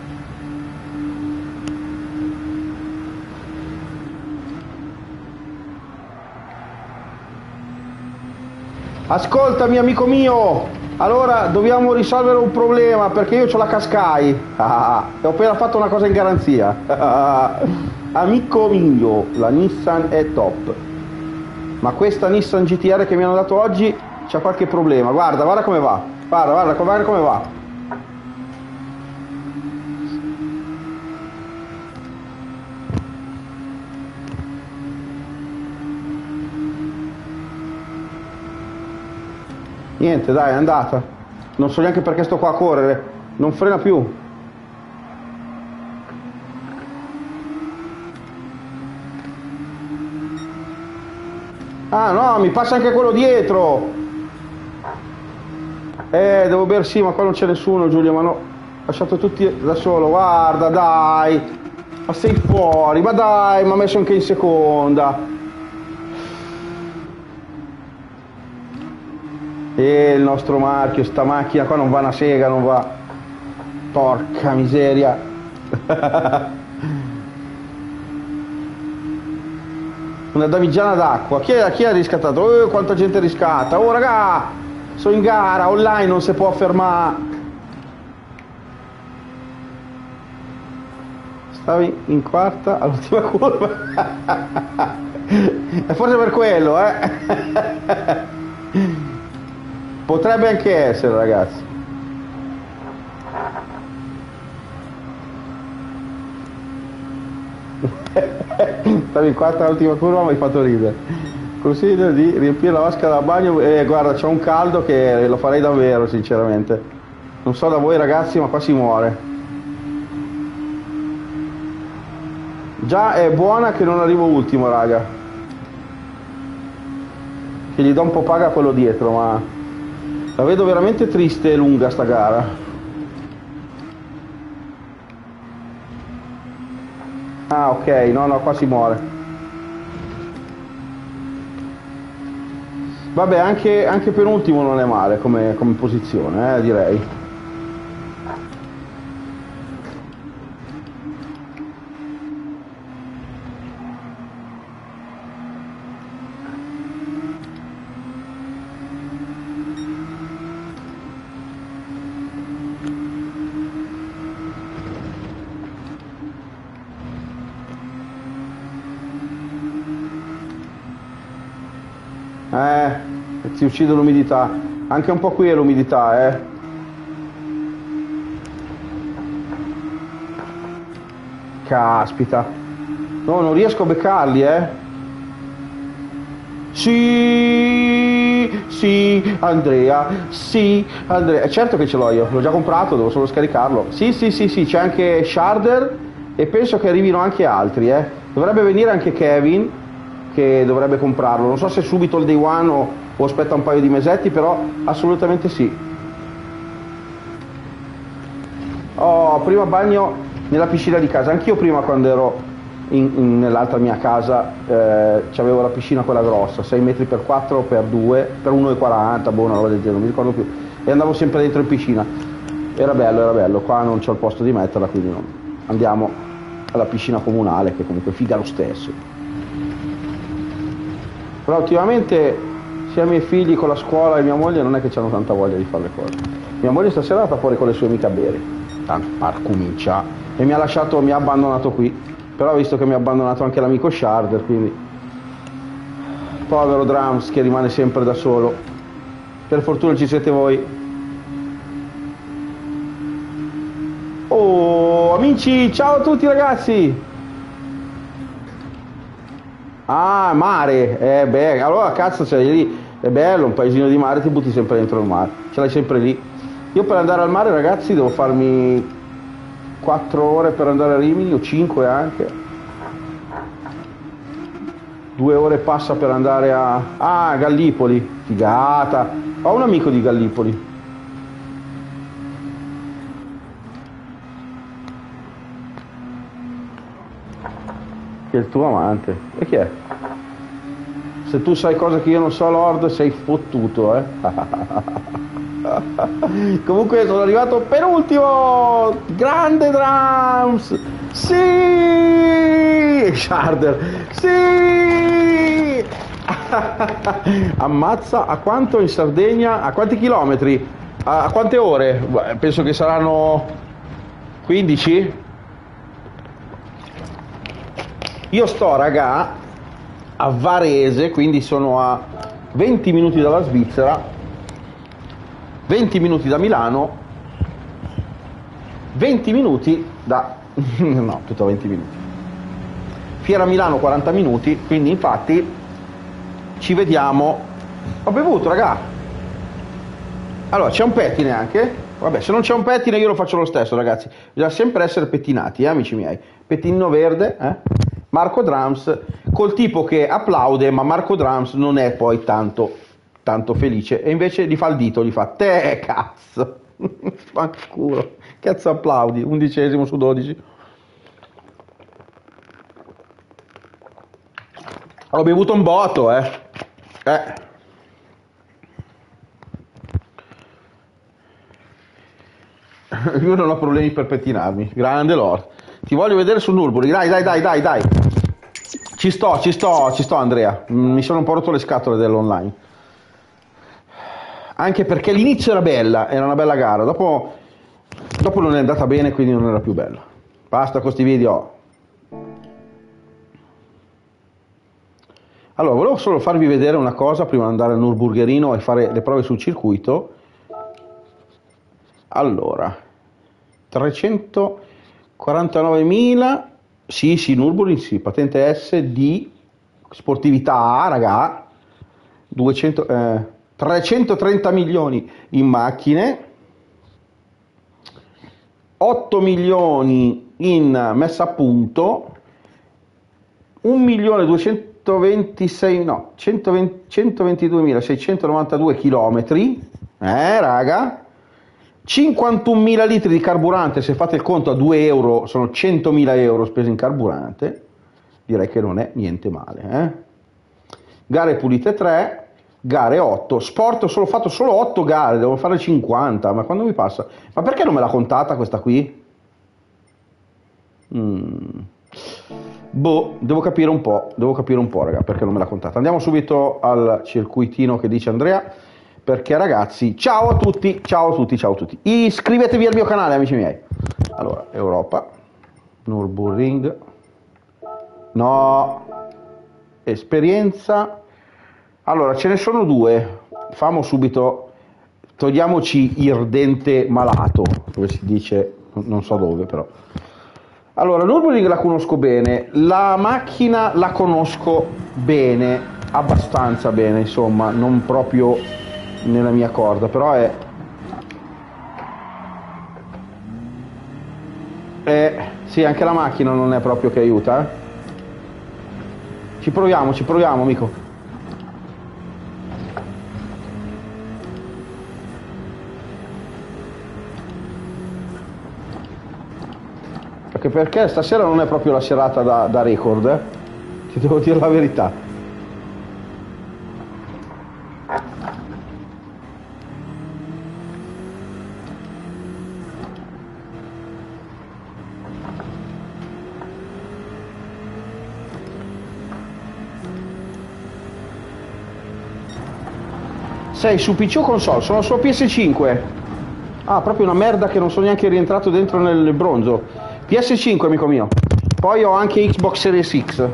Ascoltami amico mio, allora dobbiamo risolvere un problema, perché io ho la Qashqai e ho appena fatto una cosa in garanzia. Amico mio, la Nissan è top, ma questa Nissan GTR che mi hanno dato oggi c'ha qualche problema. Guarda come va, guarda come va. Niente, dai, è andata. Non so neanche perché sto qua a correre. Non frena più. Ah no, mi passa anche quello dietro. Devo bersi, ma qua non c'è nessuno, Giulio, ma no. Ho lasciato tutti da solo, guarda, dai. Ma sei fuori, ma dai, mi ha messo anche in seconda. E il nostro marchio, sta macchina qua non va una sega, non va. Porca miseria. Una damigiana d'acqua. Chi ha riscattato? Quanta gente riscatta. Oh raga, sono in gara, online non si può fermare. Stavi in quarta all'ultima curva. E forse per quello, Potrebbe anche essere, ragazzi. Stavi in quarta all'ultima curva, mi hai fatto ridere. Consiglio di riempire la vasca da bagno. Guarda, c'è un caldo che lo farei davvero, sinceramente. Non so da voi, ragazzi, ma qua si muore. Già è buona che non arrivo ultimo, raga. Che gli do un po' paga a quello dietro, ma la vedo veramente triste e lunga sta gara. Ah, ok, no, qua si muore. Vabbè, anche penultimo non è male come posizione, direi. Si uccide l'umidità. Anche un po' qui è l'umidità, Caspita. No, non riesco a beccarli, Sì, Andrea, sì, Andrea. Certo che ce l'ho io, l'ho già comprato, devo solo scaricarlo. Sì, c'è anche Sharder e penso che arrivino anche altri, Dovrebbe venire anche Kevin, che dovrebbe comprarlo. Non so se subito il day one o aspetta un paio di mesetti, però assolutamente sì. Oh, prima bagno nella piscina di casa. Anch'io prima, quando ero nell'altra mia casa, c'avevo la piscina quella grossa, 6 metri per 4 per 2 per 1,40, una roba del genere, non mi ricordo più, e andavo sempre dentro in piscina. Era bello. Qua non c'ho il posto di metterla, quindi no. Andiamo alla piscina comunale, che comunque figa lo stesso. Però ultimamente sia i miei figli con la scuola e mia moglie non è che hanno tanta voglia di fare le cose. Mia moglie stasera è andata fuori con le sue amiche a bere, tanto comincia, e mi ha abbandonato qui. Però visto che mi ha abbandonato anche l'amico Sharder, quindi povero Drums che rimane sempre da solo. Per fortuna ci siete voi. Oh amici, ciao a tutti ragazzi. Ah, mare, beh, allora cazzo sei lì, è bello, un paesino di mare, ti butti sempre dentro il mare, ce l'hai sempre lì. Io per andare al mare, ragazzi, devo farmi 4 ore per andare a Rimini, o 5 anche. 2 ore passa per andare a Gallipoli, figata, ho un amico di Gallipoli. Che è il tuo amante. E chi è? Se tu sai cose che io non so, Lord, sei fottuto, Comunque sono arrivato per ultimo. Grande Drums. Sì. Sharder. Sì. Ammazza, a quanto in Sardegna? A quanti chilometri? A quante ore? Beh, penso che saranno 15. Io sto, raga, a Varese, quindi sono a 20 minuti dalla Svizzera, 20 minuti da Milano, 20 minuti da... no, tutto 20 minuti. Fiera Milano 40 minuti, quindi infatti ci vediamo. Ho bevuto, raga. Allora, c'è un pettine anche. Vabbè, se non c'è un pettine io lo faccio lo stesso, ragazzi. Bisogna sempre essere pettinati, amici miei. Pettinino verde, Marco Drums, col tipo che applaude, ma Marco Drums non è poi tanto felice, e invece gli fa il dito, gli fa te cazzo, fanculo, cazzo applaudi, 11° su 12. Ho bevuto un botto, Io non ho problemi per pettinarmi. Grande Lord. Ti voglio vedere su Nürburgring. Dai. Ci sto Andrea. Mi sono un po' rotto le scatole dell'online. Anche perché l'inizio era bella, era una bella gara. Dopo non è andata bene, quindi non era più bella. Basta con questi video. Allora, volevo solo farvi vedere una cosa prima di andare al Nürburgring e fare le prove sul circuito. Allora, 349.000, sì, Nürburgring, sì, patente S di sportività, raga, 330 milioni in macchine, 8 milioni in messa a punto, 122.692 chilometri, raga, 51.000 litri di carburante, se fate il conto a 2 euro sono 100.000 euro spesi in carburante, direi che non è niente male. Gare pulite 3, gare 8, sport ho fatto solo 8 gare, devo fare 50, ma quando mi passa? Ma perché non me l'ha contata questa qui? Boh, devo capire un po', raga, perché non me l'ha contata. Andiamo subito al circuitino che dice Andrea, perché ragazzi, ciao a tutti, iscrivetevi al mio canale, amici miei. Allora, Europa, Nürburgring, no, esperienza. Allora, ce ne sono due, famo subito, togliamoci il dente malato, dove si dice, non so dove però. Allora, Nürburgring la conosco bene, la macchina la conosco bene, abbastanza bene, insomma, non proprio nella mia corda, però sì, anche la macchina non è proprio che aiuta, Ci proviamo, amico. Perché stasera non è proprio la serata da record, ti devo dire la verità. Sei su PC o console? Sono su PS5. Ah, proprio una merda che non sono neanche rientrato dentro nel bronzo. PS5, amico mio. Poi ho anche Xbox Series X.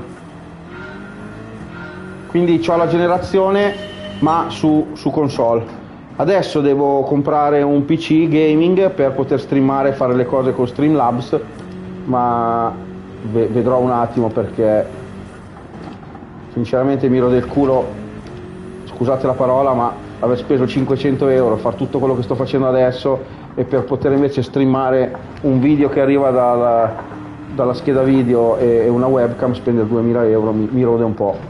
Quindi ho la generazione, ma su console. Adesso devo comprare un PC gaming per poter streamare e fare le cose con Streamlabs, ma vedrò un attimo, perché sinceramente mi rode il culo, scusate la parola, ma aver speso 500 euro, far tutto quello che sto facendo adesso e per poter invece streamare un video che arriva dalla scheda video e una webcam, spendere 2000 euro mi rode un po'.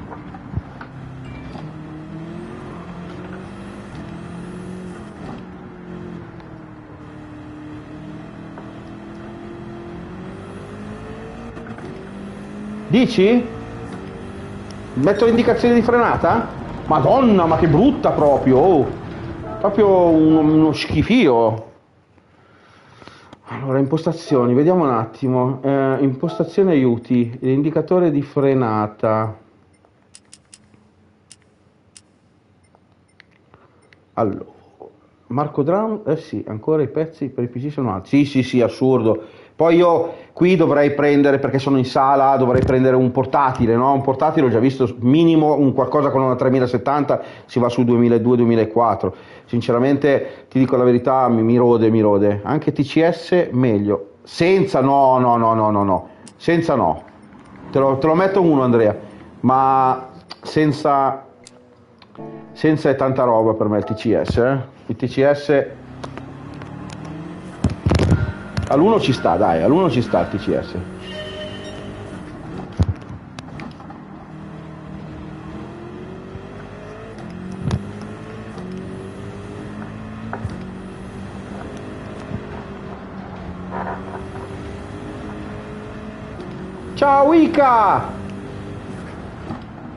Dici? Metto indicazioni di frenata? Madonna, ma che brutta proprio! Oh. Proprio uno schifio. Allora, impostazioni, vediamo un attimo. Impostazione aiuti, l'indicatore di frenata. Allora, Marco Drum, sì, ancora i pezzi per i PC sono alti. Sì, assurdo. Poi io qui dovrei prendere, perché sono in sala, dovrei prendere un portatile, no? Un portatile ho già visto, minimo un qualcosa con una 3070 si va su 2002-2004. Sinceramente, ti dico la verità, mi rode. Anche TCS meglio. Senza, no. Senza no. Te lo metto uno, Andrea. Ma senza è tanta roba per me il TCS, Il TCS all'1 ci sta, dai, all'1 ci sta il TCS. Ciao Ica!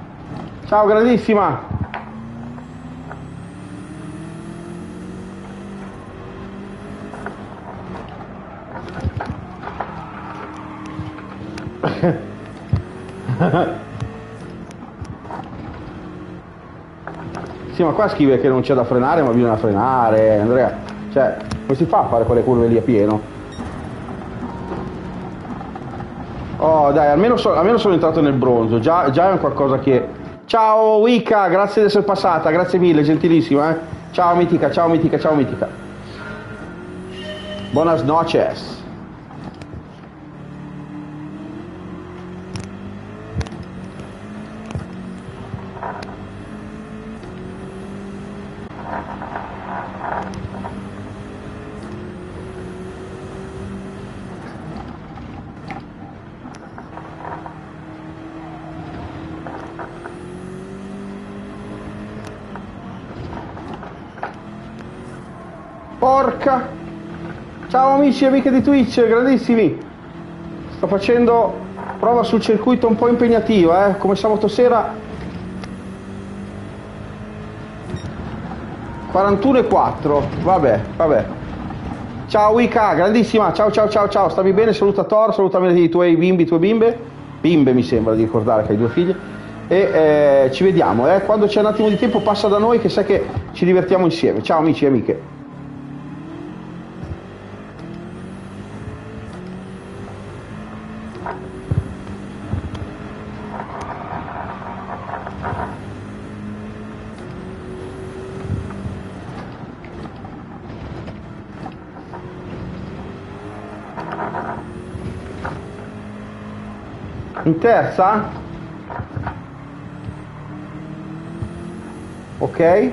Ciao grandissima. Sì, ma qua scrive che non c'è da frenare, ma bisogna frenare, Andrea. Cioè, come si fa a fare quelle curve lì a pieno? Oh, dai, almeno sono entrato nel bronzo, già è un qualcosa che... Ciao Wicca, grazie di essere passata, grazie mille, gentilissima, eh. Ciao mitica, ciao mitica, ciao mitica. Buenas noches. Porca! Ciao amici e amiche di Twitch, grandissimi! Sto facendo prova sul circuito un po' impegnativa, come sabato sera. 41,4, vabbè. Ciao Wicca, grandissima, ciao, stammi bene, saluta Thor, salutami i tuoi bimbi, tue bimbe. Bimbe mi sembra di ricordare che hai 2 figlie. E ci vediamo, quando c'è un attimo di tempo passa da noi che sai che ci divertiamo insieme. Ciao amici e amiche. In terza? Ok.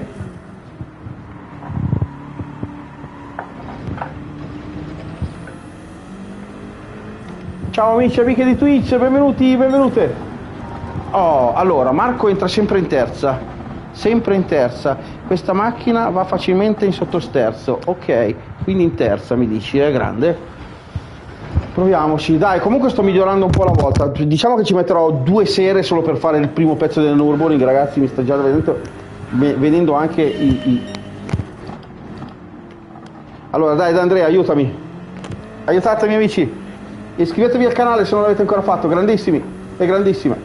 Ciao amici e amiche di Twitch, benvenuti, benvenute. Oh, allora, Marco entra sempre in terza. Questa macchina va facilmente in sottosterzo. Ok, quindi in terza mi dici, è grande. Proviamoci, dai, comunque sto migliorando un po' alla volta. Diciamo che ci metterò 2 sere solo per fare il primo pezzo del Nürburgring, ragazzi, mi sta già vedendo anche i... Allora, dai, Andrea, aiutami. Aiutatemi, amici. Iscrivetevi al canale se non l'avete ancora fatto, grandissimi e grandissime.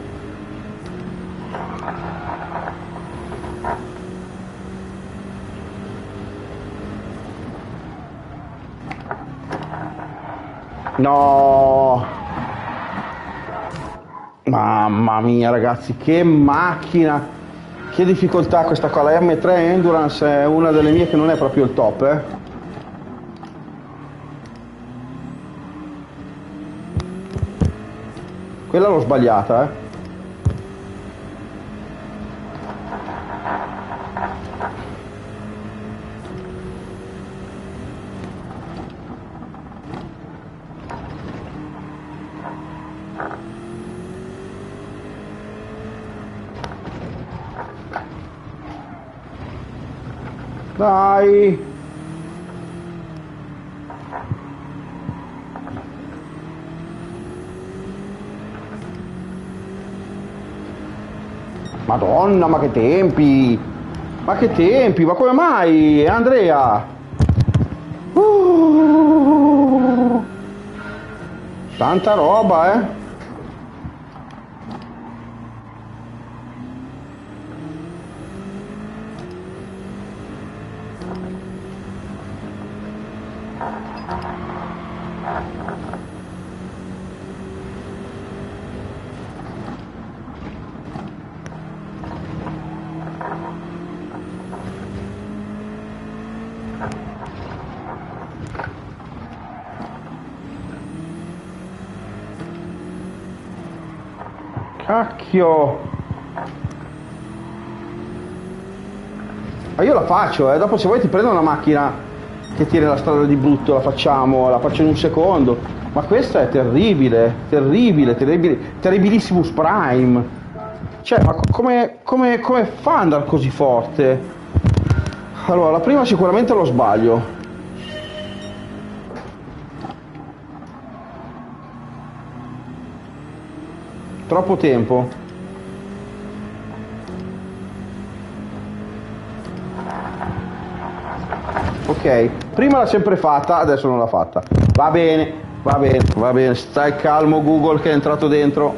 No, mamma mia ragazzi, che macchina, che difficoltà questa qua. La M3 Endurance è una delle mie che non è proprio il top, Quella l'ho sbagliata, Dai! Madonna, ma che tempi! Ma come mai, Andrea? Tanta roba, Cacchio! Ma io la faccio, dopo se vuoi ti prendo una macchina che tiri la strada di brutto, la faccio in un secondo. Ma questa è terribile, terribilissimous prime. Cioè, ma come fa ad andare così forte? Allora, la prima sicuramente lo sbaglio. Troppo tempo. ok. Prima l'ha sempre fatta, adesso non l'ha fatta. Va bene, va bene, va bene. Stai calmo Google che è entrato dentro.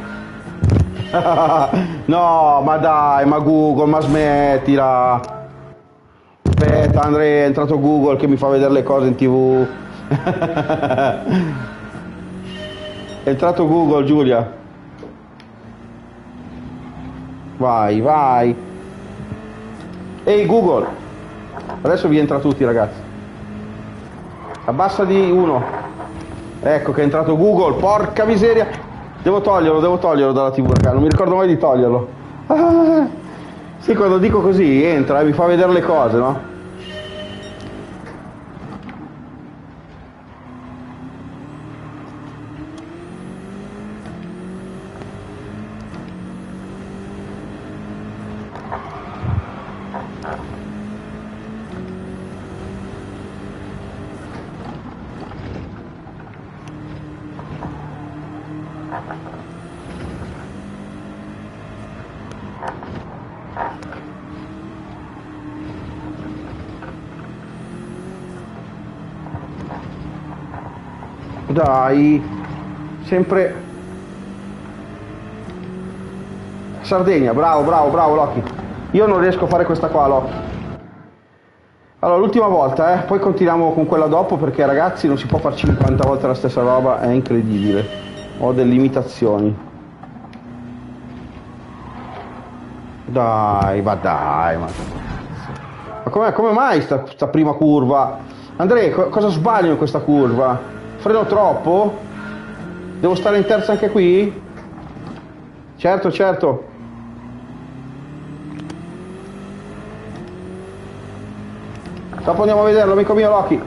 No, ma dai, ma Google, ma smettila. Aspetta Andrea, è entrato Google che mi fa vedere le cose in TV. È entrato Google, Giulia. Vai, vai. Ehi Google. Adesso vi entra tutti ragazzi. Abbassa di uno. Ecco che è entrato Google, porca miseria. Devo toglierlo dalla TV, ragazzi. Non mi ricordo mai di toglierlo. Ah, sì, quando dico così entra e mi fa vedere le cose, no? Dai, sempre Sardegna, bravo, bravo, bravo Loki. Io non riesco a fare questa qua, Loki. Allora, l'ultima volta, poi continuiamo con quella dopo perché ragazzi non si può fare 50 volte la stessa roba, è incredibile. Ho delle limitazioni. Dai, ma dai, ma come mai sta prima curva? Andrea, cosa sbaglio in questa curva? Freno troppo? Devo stare in terza anche qui? Certo, certo. Dopo andiamo a vederlo, amico mio Loki.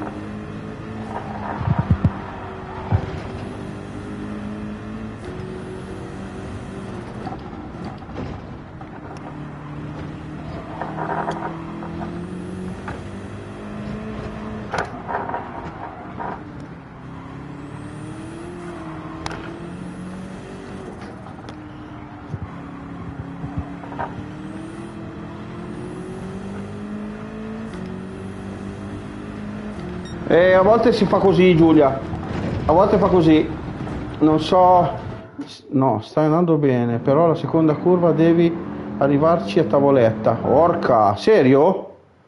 E a volte si fa così, Giulia. A volte fa così. Non so. No, stai andando bene. Però la seconda curva devi arrivarci a tavoletta. Orca, serio?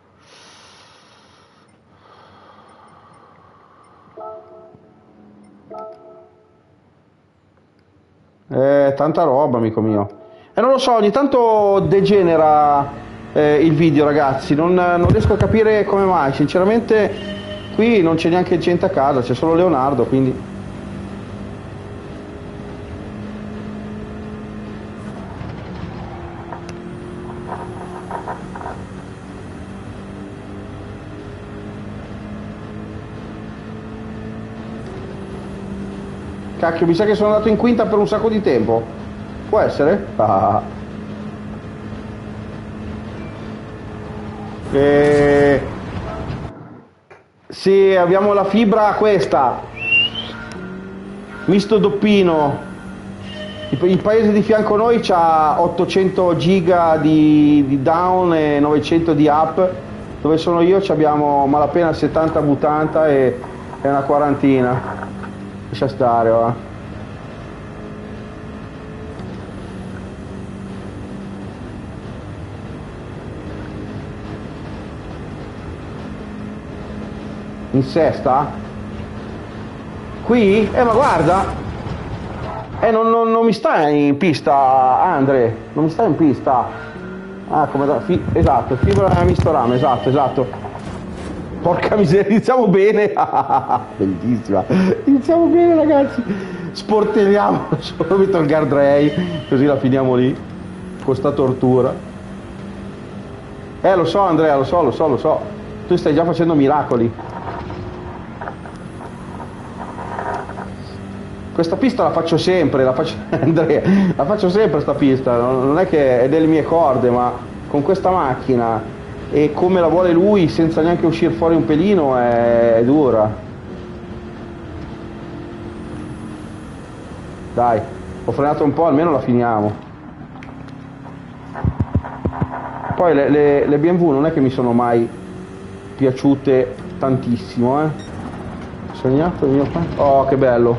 Tanta roba, amico mio. E non lo so, ogni tanto degenera il video, ragazzi. Non riesco a capire come mai. Sinceramente. Qui non c'è neanche gente a casa, c'è solo Leonardo, quindi... Cacchio, mi sa che sono andato in quinta per un sacco di tempo. Può essere? Ah. Sì, abbiamo la fibra questa, misto doppino. Il paese di fianco a noi ha 800 giga di down e 900 di up. Dove sono io abbiamo malapena 70-80 e una quarantina. Lascia stare, va. In sesta? Qui? Ma guarda! Non mi sta in pista, Andre, non mi sta in pista. Ah, esatto, fibra misto rame, esatto. Porca miseria, iniziamo bene. Bellissima. Iniziamo bene, ragazzi. Sportelliamo subito il guardrail, così la finiamo lì, con sta tortura. Lo so, Andrea, lo so. Tu stai già facendo miracoli. Questa pista la faccio sempre, Andrea, la faccio sempre sta pista, non è che è delle mie corde, ma con questa macchina e come la vuole lui senza neanche uscire fuori un pelino è dura. Dai, ho frenato un po', almeno la finiamo. Poi le BMW non è che mi sono mai piaciute tantissimo, segnato il mio... Oh, che bello.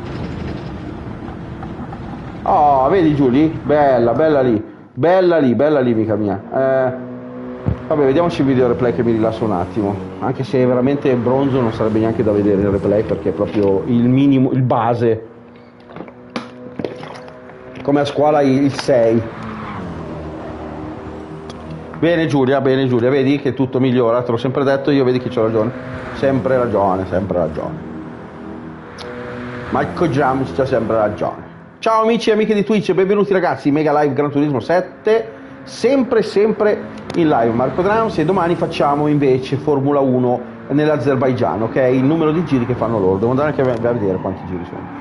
Oh, vedi Giulia? Bella, bella lì, bella lì, mica mia. Vabbè, vediamoci il video replay che mi rilasso un attimo, anche se veramente bronzo non sarebbe neanche da vedere il replay, perché è proprio il minimo, il base, come a scuola il 6. Bene Giulia, vedi che tutto migliora, te l'ho sempre detto io, vedi che c'ho ragione, sempre ragione. Michael James c'ha sempre ragione. Ciao amici e amiche di Twitch, benvenuti ragazzi, Mega Live Gran Turismo 7, sempre in live Marco Drums, e domani facciamo invece Formula 1 nell'Azerbaigian, ok? Il numero di giri che fanno loro, devo andare anche a vedere quanti giri sono.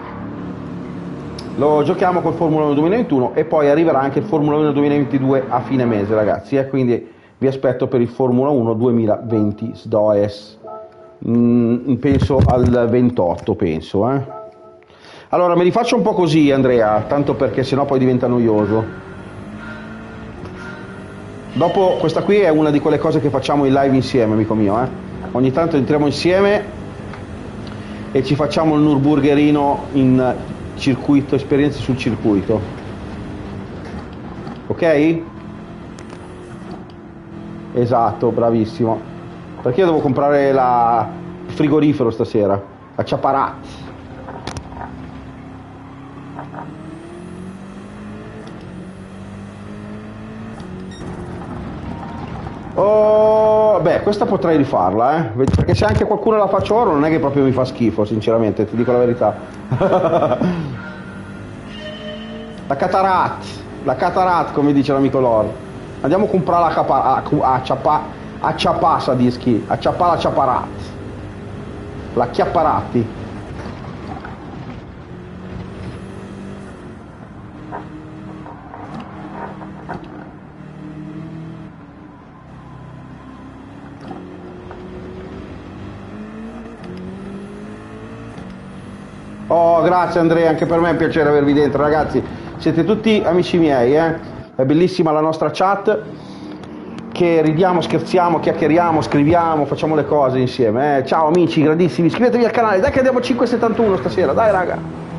Lo giochiamo col Formula 1 2021 e poi arriverà anche il Formula 1 2022 a fine mese ragazzi, quindi vi aspetto per il Formula 1 2020 SDOES, penso al 28, penso. Allora me li faccio un po' così Andrea, tanto perché sennò poi diventa noioso. Dopo questa qui è una di quelle cose che facciamo in live insieme, amico mio, ogni tanto entriamo insieme e ci facciamo il Nürburgringo in circuito, esperienze sul circuito, ok? Esatto, bravissimo, perché io devo comprare il frigorifero stasera a Ciaparat. Oh, beh, questa potrei rifarla, perché se anche qualcuno la faccio ora non è che proprio mi fa schifo, sinceramente, ti dico la verità. La Catarat, come dice l'amico Lord. Andiamo a comprare a Ciapassa dischi, a Ciappa la Ciaparat, la Chiapparatti. Oh, grazie Andrea, anche per me è un piacere avervi dentro, ragazzi. Siete tutti amici miei, È bellissima la nostra chat, che ridiamo, scherziamo, chiacchieriamo, scriviamo, facciamo le cose insieme, Ciao amici, grandissimi, iscrivetevi al canale, dai che andiamo a 571 stasera, dai raga.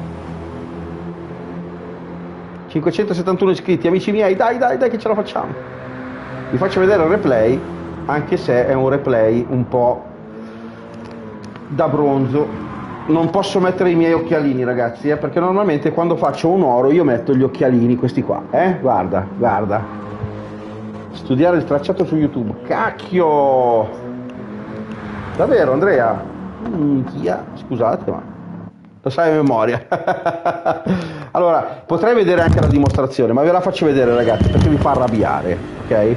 571 iscritti, amici miei, dai che ce la facciamo. Vi faccio vedere il replay, anche se è un replay un po' da bronzo. Non posso mettere i miei occhialini ragazzi, perché normalmente quando faccio un oro io metto gli occhialini, questi qua, guarda. Studiare il tracciato su YouTube, cacchio! Davvero Andrea? Scusate, ma lo sai a memoria. Allora, potrei vedere anche la dimostrazione, ma ve la faccio vedere ragazzi, perché mi fa arrabbiare, ok?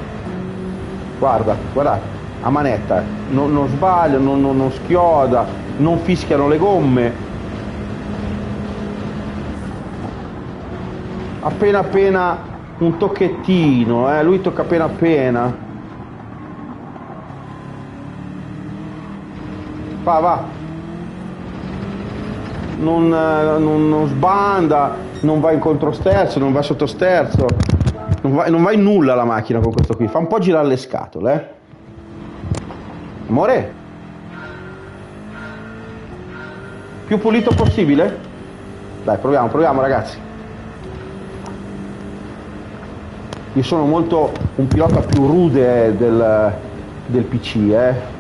Guarda. A manetta, non sbaglia, non schioda, non fischiano le gomme, appena un tocchettino, lui tocca appena, va, non sbanda, non va in controsterzo, non va sotto sterzo, non va in nulla la macchina con questo qui, fa un po' girare le scatole, Amore? Più pulito possibile? Dai, proviamo ragazzi. Io sono molto un pilota più rude del PC,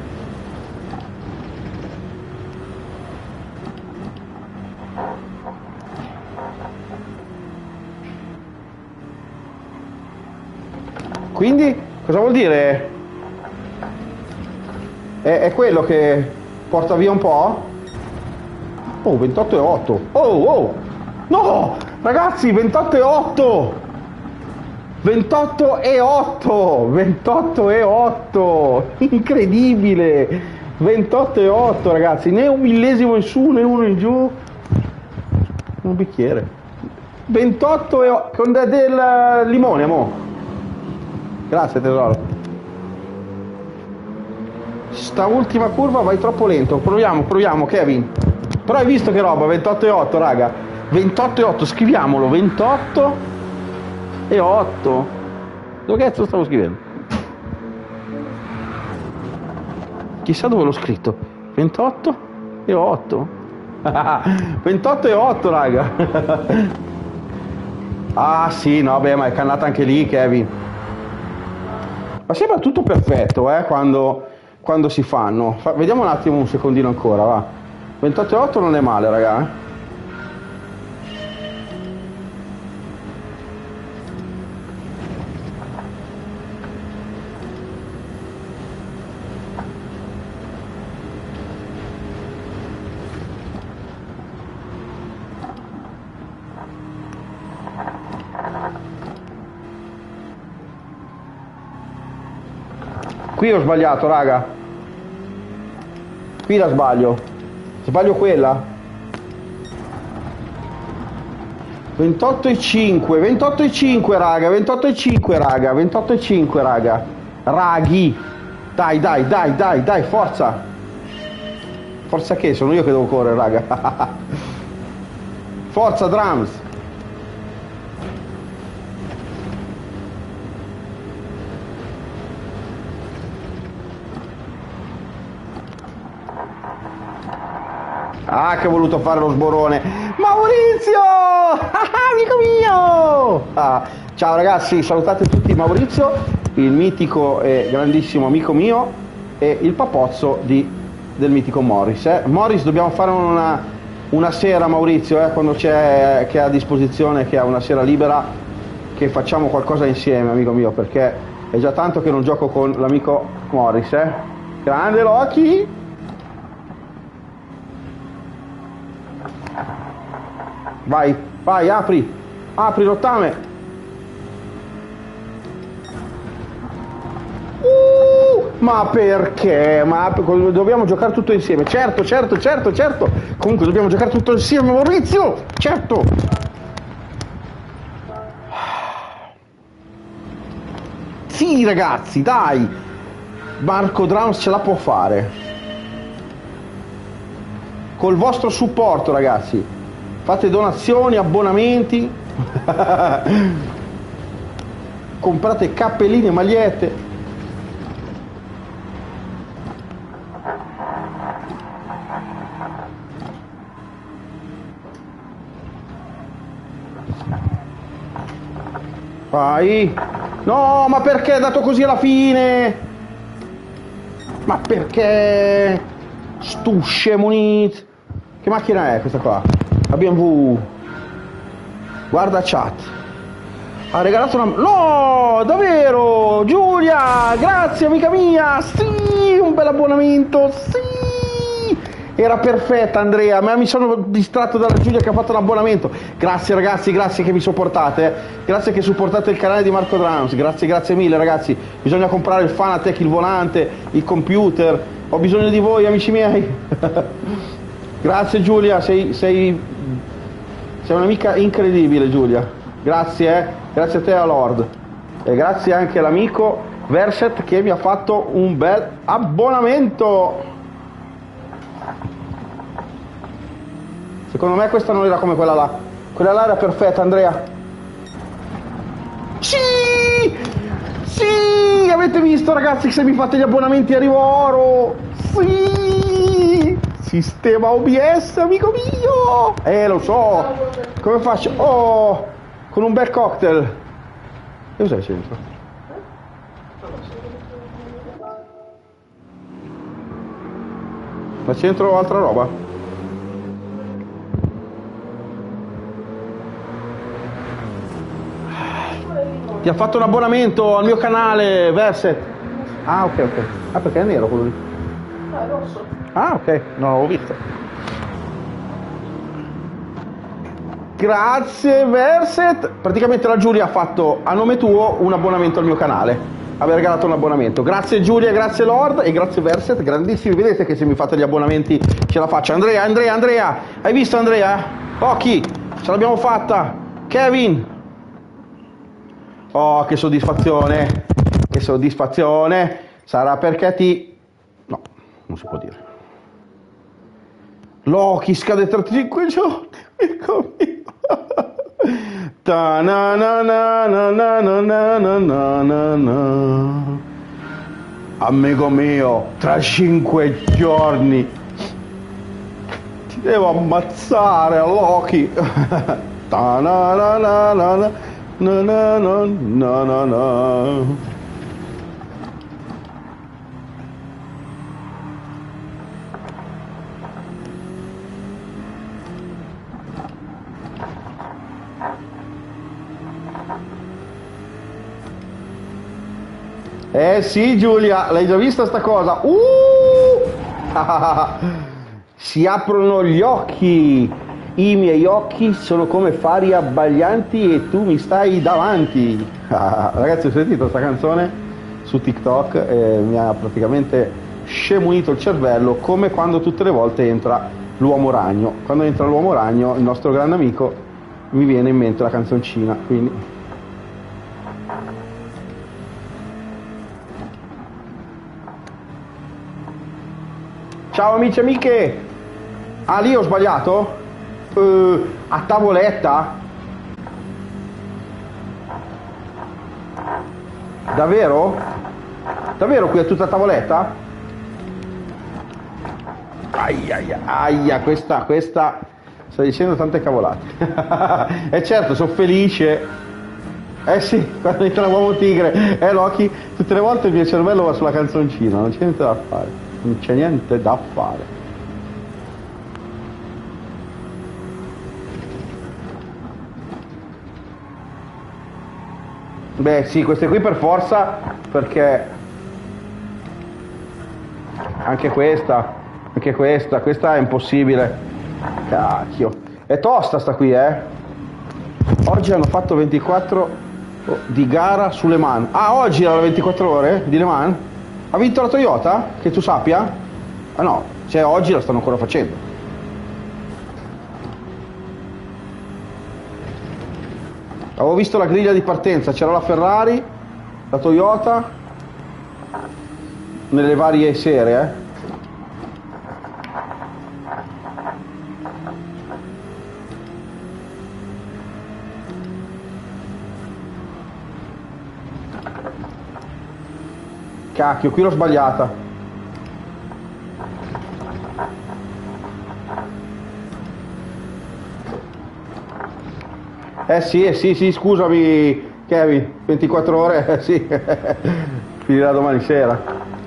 Quindi, cosa vuol dire? È quello che porta via un po'? Oh, 28,8. Oh! No! Ragazzi, 28,8! 28,8! Incredibile! 28,8 ragazzi, né un millesimo in su né uno in giù. Un bicchiere. 28,8 con del limone, amore. Grazie tesoro. Sta ultima curva vai troppo lento, proviamo Kevin. Però hai visto che roba, 28,8 raga, 28,8, scriviamolo, 28,8. Dove cazzo stavo scrivendo? Chissà dove l'ho scritto. 28 e 8. 28 e 8, raga. Ah sì, no, beh, ma è cannata anche lì, Kevin. Ma sembra tutto perfetto, quando si fanno. Vediamo un attimo, un secondino ancora, va. 28 e 8 non è male, raga. Qui ho sbagliato, raga. Qui la sbaglio. Sbaglio quella. 28 e 5, 28 e 5, raga, 28 e 5, raga, 28 e 5, raga. Raghi. Dai, dai, dai, dai, dai, forza. Forza che? Sono io che devo correre, raga. Forza, drums. Ah, che ho voluto fare lo sborone. Maurizio! Amico mio! Ciao ragazzi, salutate tutti Maurizio, il mitico e grandissimo amico mio, e il papozzo del mitico Morris. Morris, dobbiamo fare una sera, Maurizio, quando c'è, che ha a disposizione, che ha una sera libera, che facciamo qualcosa insieme, amico mio, perché è già tanto che non gioco con l'amico Morris. Grande Loki! Vai, vai, apri rottame. Ma perché? Ma dobbiamo giocare tutto insieme. Certo, certo, certo, certo. Comunque dobbiamo giocare tutto insieme, Maurizio. Certo. Sì, ragazzi, dai. Marco Drums ce la può fare. Col vostro supporto, ragazzi. Fate donazioni, abbonamenti, comprate cappellini e magliette. Vai. No, ma perché è dato così alla fine? Ma perché? Stu scemo Muniz. Che macchina è questa qua? La BMW. Guarda chat. Ha regalato una... No, davvero? Giulia, grazie amica mia. Sì, un bel abbonamento. Sì. Era perfetta Andrea, ma mi sono distratto dalla Giulia che ha fatto l'abbonamento. Grazie ragazzi, grazie che mi sopportate. Grazie che supportate il canale di Marco Drums. Grazie, grazie mille ragazzi. Bisogna comprare il Fanatec, il volante, il computer. Ho bisogno di voi, amici miei. Grazie Giulia, sei un'amica incredibile, Giulia. Grazie, grazie a te, a Lord. E grazie anche all'amico Verset che mi ha fatto un bel abbonamento. Secondo me questa non era come quella là. Quella là era perfetta, Andrea. Sì! Sì! Avete visto, ragazzi, se mi fate gli abbonamenti arrivo oro. Sì! Sistema OBS, amico mio! Lo so! Come faccio? Oh! Con un bel cocktail! Che cos'è centro? Ma c'entro altra roba? Ti ha fatto un abbonamento al mio canale, Verset! Ah, ok, ok. Ah, perché è nero quello lì? No, è rosso. Ah, ok, non l'avevo visto. Grazie Verset. Praticamente la Giulia ha fatto a nome tuo un abbonamento al mio canale. Aveva regalato un abbonamento. Grazie Giulia, grazie Lord e grazie Verset, grandissimi. Vedete che se mi fate gli abbonamenti ce la faccio. Andrea, hai visto Andrea? Occhi, ce l'abbiamo fatta. Kevin. Oh, che soddisfazione. Che soddisfazione. Sarà perché no, non si può dire. Loki scade tra 5 giorni, amico mio. Ta na na na na na na na na na. amico mio, tra 5 giorni ti devo ammazzare a Loki. Sì Giulia, l'hai già vista sta cosa? Si aprono gli occhi, i miei occhi sono come fari abbaglianti e tu mi stai davanti. Ragazzi, ho sentito sta canzone su TikTok e mi ha praticamente scemunito il cervello, come quando tutte le volte entra l'uomo ragno. Quando entra l'uomo ragno, il nostro grande amico, mi viene in mente la canzoncina, quindi... Ciao amici e amiche! Ah, lì ho sbagliato? A tavoletta? Davvero? Davvero qui è tutta tavoletta? Aia, questa sta dicendo tante cavolate. E certo, sono felice. Sì, quando entra l'uomo tigre e Loki, tutte le volte il mio cervello va sulla canzoncina, non c'è niente da fare. Non c'è niente da fare. Beh sì, queste qui per forza, perché anche questa è impossibile. Cacchio. È tosta sta qui, Oggi hanno fatto 24 di gara su Le Mans. Ah, oggi era le 24 ore di Le Mans? Ha vinto la Toyota? Che tu sappia? Ah no, cioè oggi la stanno ancora facendo. Avevo visto la griglia di partenza, c'era la Ferrari, la Toyota, nelle varie serie, Cacchio, qui l'ho sbagliata. Sì, scusami Kevin, 24 ore, sì, finirà domani sera.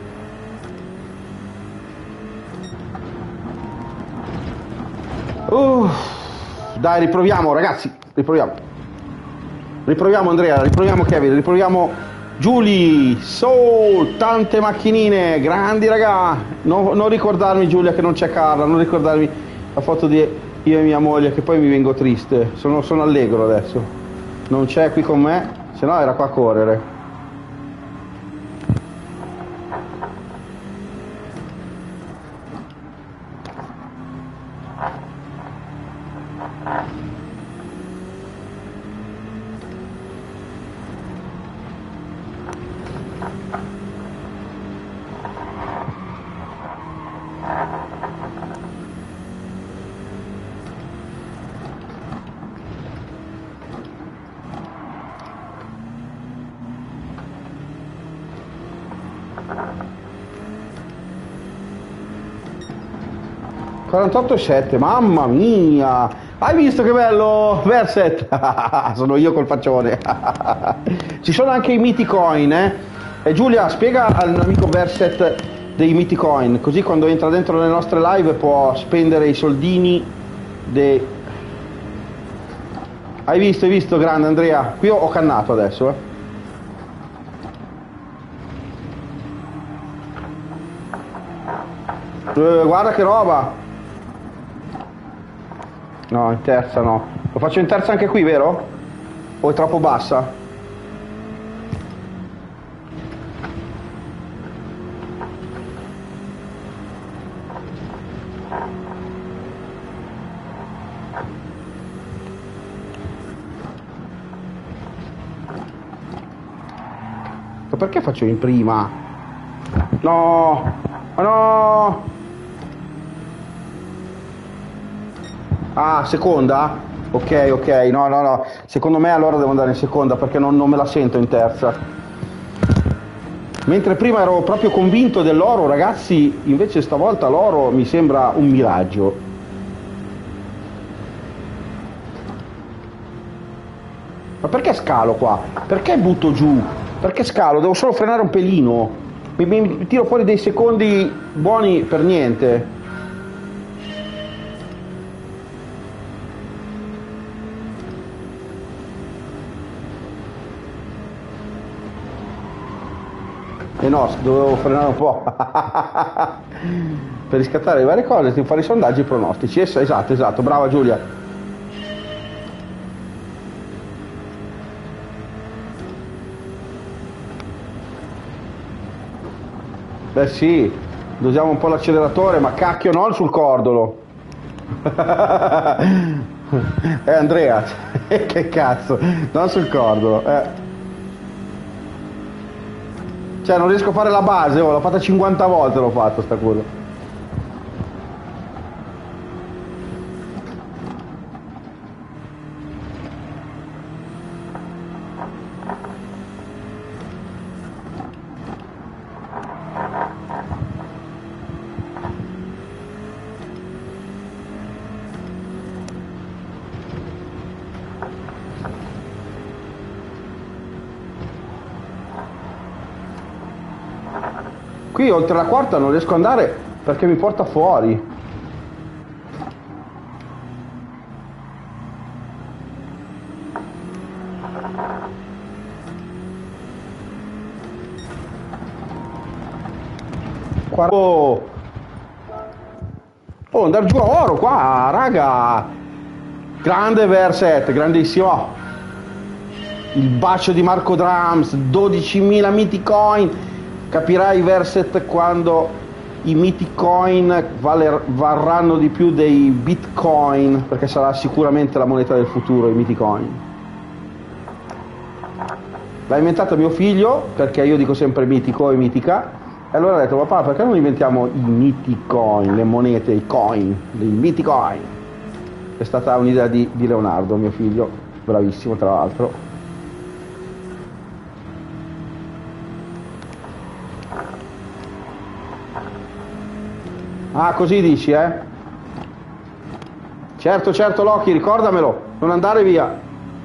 Dai, riproviamo ragazzi, riproviamo Andrea, riproviamo Kevin, riproviamo Giulia, tante macchinine, grandi raga, non ricordarmi Giulia che non c'è Carla, non ricordarmi la foto di io e mia moglie che poi mi vengo triste, sono allegro adesso, non c'è qui con me, se no era qua a correre. (48,7), mamma mia! Hai visto che bello Verset? Sono io col faccione. Ci sono anche i Mythicoin, E Giulia, spiega all'amico Verset dei Mythicoin, così quando entra dentro le nostre live può spendere i soldini Hai visto, grande Andrea? Qui ho cannato adesso, guarda che roba! No, in terza no. Lo faccio in terza anche qui, vero? O è troppo bassa? Ma perché faccio in prima? No! No! Ah, seconda? Ok, no. Secondo me allora devo andare in seconda perché non me la sento in terza. Mentre prima ero proprio convinto dell'oro, ragazzi, invece stavolta l'oro mi sembra un miraggio. Ma perché scalo qua? Perché butto giù? Perché scalo? Devo solo frenare un pelino. Mi tiro fuori dei secondi buoni per niente. E no, dovevo frenare un po'. Per riscattare le varie cose, devo fare i sondaggi e i pronostici. Esatto, brava Giulia. Beh sì, usiamo un po' l'acceleratore, ma cacchio non sul cordolo. Andrea, che cazzo, non sul cordolo. Cioè non riesco a fare la base, l'ho fatta 50 volte, l'ho fatto sta curva. Qui oltre la quarta non riesco ad andare perché mi porta fuori. Oh, andare giù a oro qua, raga. Grande Verset, grandissimo. Il bacio di Marco Drums, 12.000 Mythicoin. Capirai Verset quando i Mythicoin varranno di più dei Bitcoin, perché sarà sicuramente la moneta del futuro, i Mythicoin. L'ha inventato mio figlio, perché io dico sempre mitico e mitica, e allora ha detto: papà, perché non inventiamo i Mythicoin, le monete, i coin, i Mythicoin? È stata un'idea di Leonardo, mio figlio, bravissimo tra l'altro. Ah, così dici, eh? Certo, Loki, ricordamelo, non andare via.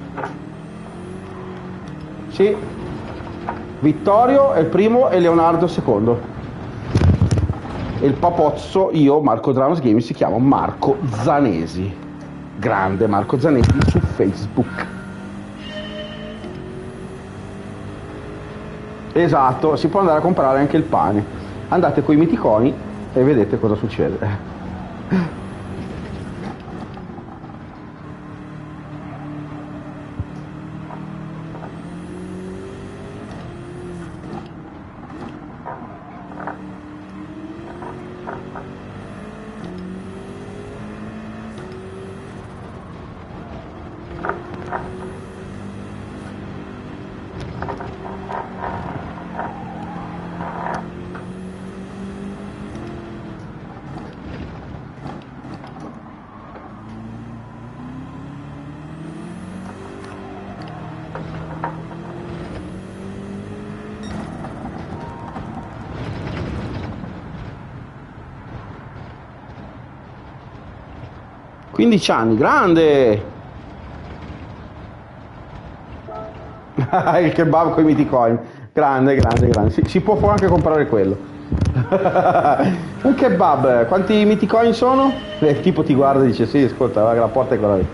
Sì. Vittorio è il primo e Leonardo il secondo. E il papozzo, io, Marco Drums Gaming, si chiama Marco Zanesi. Grande Marco Zanesi su Facebook. Esatto, si può andare a comprare anche il pane. Andate con i Mythicoin e vedete cosa succede. Anni, grande! Il kebab con i Mythicoin, grande. Si può anche comprare quello. Un kebab, quanti Mythicoin sono? Il tipo ti guarda e dice: sì, ascolta, la porta è quella lì.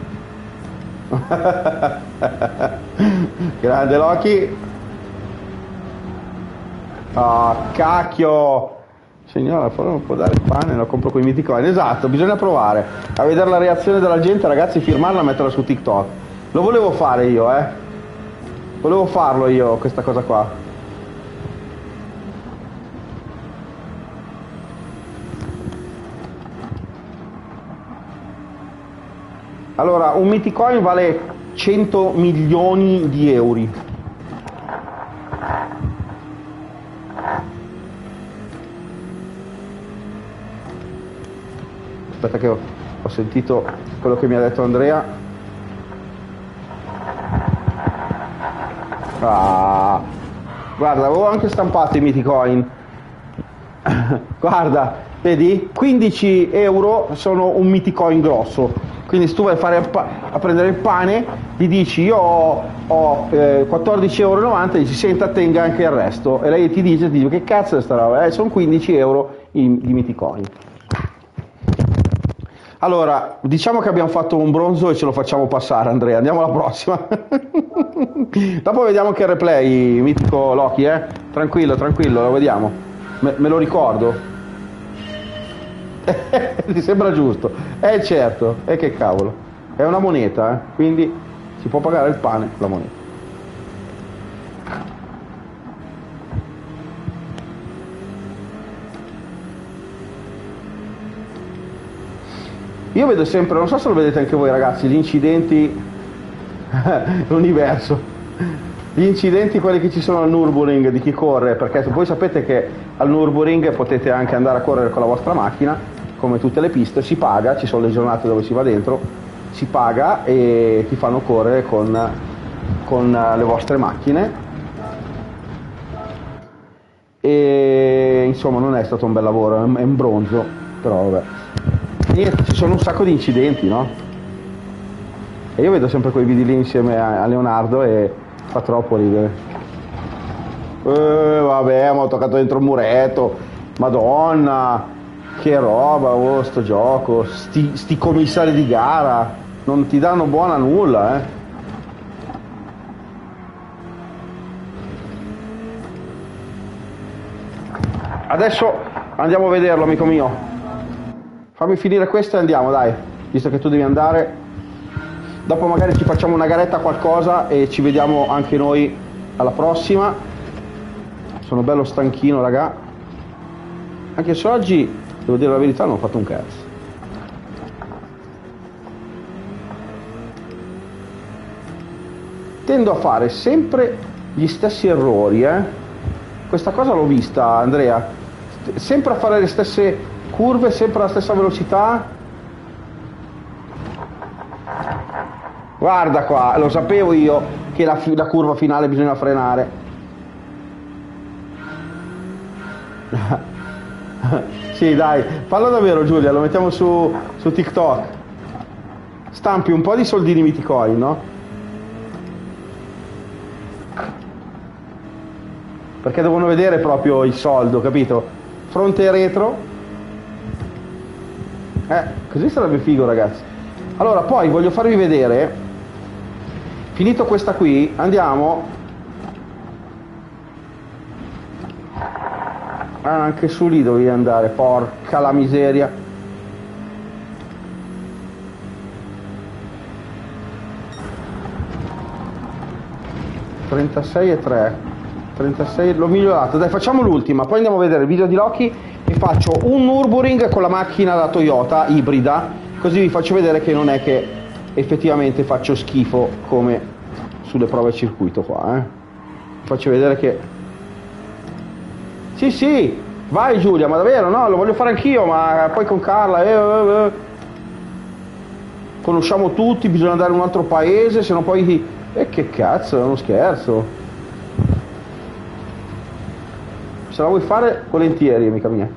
Grande Loki. Oh, cacchio! Signora, non può dare il pane, lo compro con i Mythicoin. Esatto, bisogna provare a vedere la reazione della gente, ragazzi, firmarla e metterla su TikTok. Lo volevo fare io, volevo farlo io, questa cosa qua. Allora, un Mythicoin vale 100 milioni di euro. Aspetta che ho sentito quello che mi ha detto Andrea. Ah, Guarda, avevo anche stampato i Miticoin. Guarda, vedi? 15 euro sono un Miticoin grosso. Quindi se tu vai a, a prendere il pane, gli dici io ho 14,90 euro, dici senta, tenga anche il resto. E lei ti dice che cazzo è sta roba? Sono 15 euro di Miticoin. Allora, diciamo che abbiamo fatto un bronzo e ce lo facciamo passare, Andrea. Andiamo alla prossima. Dopo vediamo che replay, mitico Loki, Tranquillo, tranquillo, lo vediamo. Me lo ricordo. Ti sembra giusto? Certo, che cavolo. È una moneta, quindi si può pagare il pane, la moneta. Io vedo sempre, non so se lo vedete anche voi ragazzi, gli incidenti, l'universo, gli incidenti quelli che ci sono al Nürburgring di chi corre, perché voi sapete che al Nürburgring potete anche andare a correre con la vostra macchina, come tutte le piste, si paga, ci sono le giornate dove si va dentro, si paga e ti fanno correre con le vostre macchine. E insomma non è stato un bel lavoro, è un bronzo, però vabbè. Niente, ci sono un sacco di incidenti, no? E io vedo sempre quei video lì insieme a Leonardo e fa troppo ridere. Vabbè, ma ho toccato dentro il muretto, madonna, che roba, sto gioco, sti commissari di gara, non ti danno buona nulla, Adesso andiamo a vederlo, amico mio. Fammi finire questo e andiamo, dai, visto che tu devi andare. Dopo magari ci facciamo una garetta qualcosa e ci vediamo anche noi alla prossima. Sono bello stanchino, raga. Anche se oggi, devo dire la verità, non ho fatto un cazzo. Tendo a fare sempre gli stessi errori, Questa cosa l'ho vista, Andrea. Sempre a fare le stesse curve, sempre alla stessa velocità. Guarda qua, lo sapevo io che la curva finale bisogna frenare. Sì, dai, fallo davvero Giulia, lo mettiamo su TikTok. Stampi un po' di soldini Miticoin, no? Perché devono vedere proprio il soldo, capito? Fronte e retro. Così sarebbe figo, ragazzi. Allora, poi voglio farvi vedere, finito questa qui, andiamo anche su lì dovevi andare, porca la miseria. (36,3) 36, l'ho migliorato. Dai, facciamo l'ultima, poi andiamo a vedere il video di Loki e faccio un Nürburgring con la macchina da Toyota ibrida, così vi faccio vedere che non è che effettivamente faccio schifo come sulle prove circuito qua, Faccio vedere che sì, vai Giulia, ma davvero, no, lo voglio fare anch'io, ma poi con Carla conosciamo tutti, bisogna andare in un altro paese, se no poi che cazzo, è uno scherzo. Se la vuoi fare, volentieri, amica mia.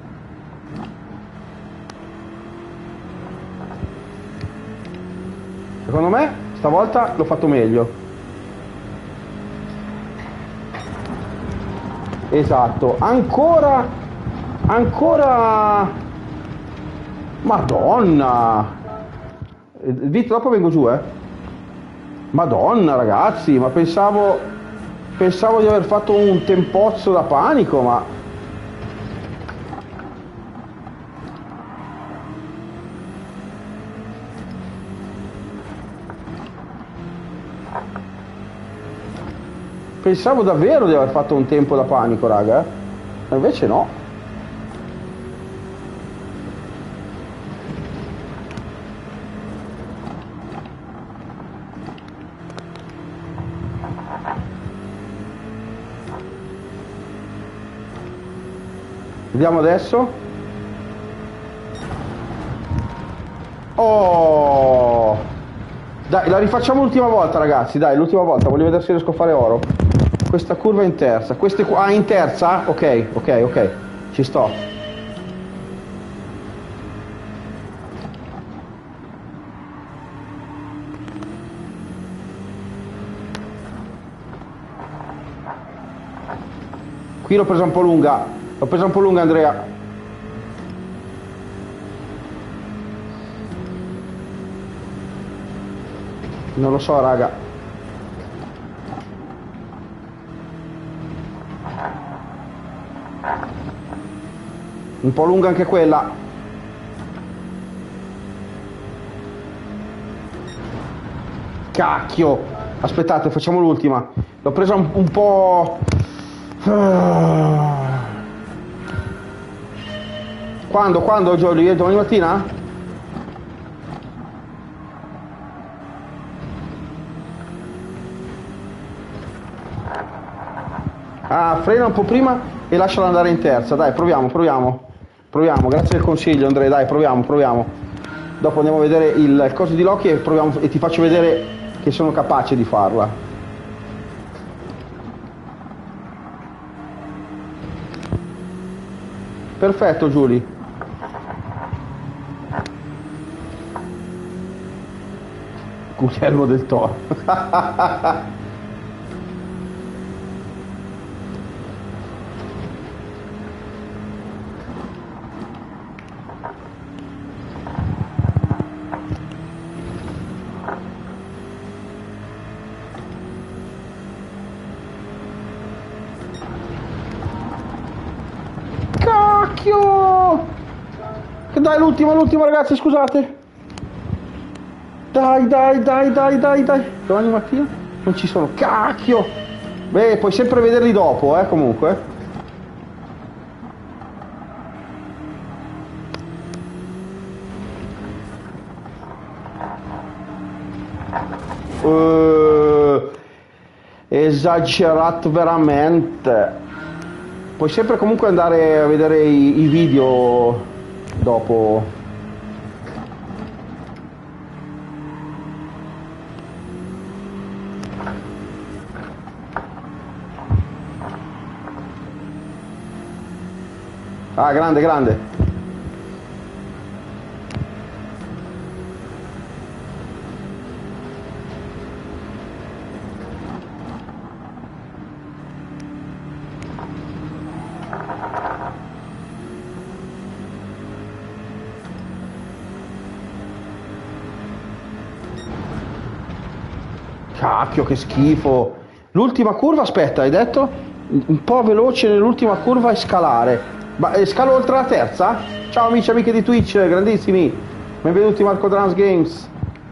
Secondo me, stavolta l'ho fatto meglio. Esatto. Ancora... Madonna! Vito, dopo vengo giù, Madonna, ragazzi, ma pensavo di aver fatto un tempozzo da panico, ma pensavo davvero di aver fatto un tempo da panico, raga, ma invece no. Vediamo adesso. Oh! Dai, la rifacciamo l'ultima volta, ragazzi. Dai, l'ultima volta. Voglio vedere se riesco a fare oro. questa curva in terza, queste qua, in terza? Ok, ok, ok, ci sto. Qui l'ho presa un po' lunga, Andrea. Non lo so, raga. Un po' lunga anche quella. Cacchio. Aspettate, facciamo l'ultima. L'ho presa un po'... Quando, Giorgio? Domani mattina? Ah, frena un po' prima e lasciala andare in terza. Dai, proviamo. Grazie del consiglio, Andrea. Dai, proviamo. Dopo andiamo a vedere il coso di Loki e ti faccio vedere che sono capace di farla. Perfetto, Giulia. Guglielmo del Toro. Cacchio! Dai, l'ultima ragazzi, scusate. Dai. Domani mattina non ci sono. Cacchio! Beh, puoi sempre vederli dopo, comunque. Esagerato veramente. Puoi sempre comunque andare a vedere i video dopo. Ah, grande. Cacchio, che schifo. L'ultima curva, aspetta, hai detto? Un po' veloce nell'ultima curva e scalare. Ma scalo oltre la terza? Ciao amici e amiche di Twitch, grandissimi. Benvenuti Marco Drums Games.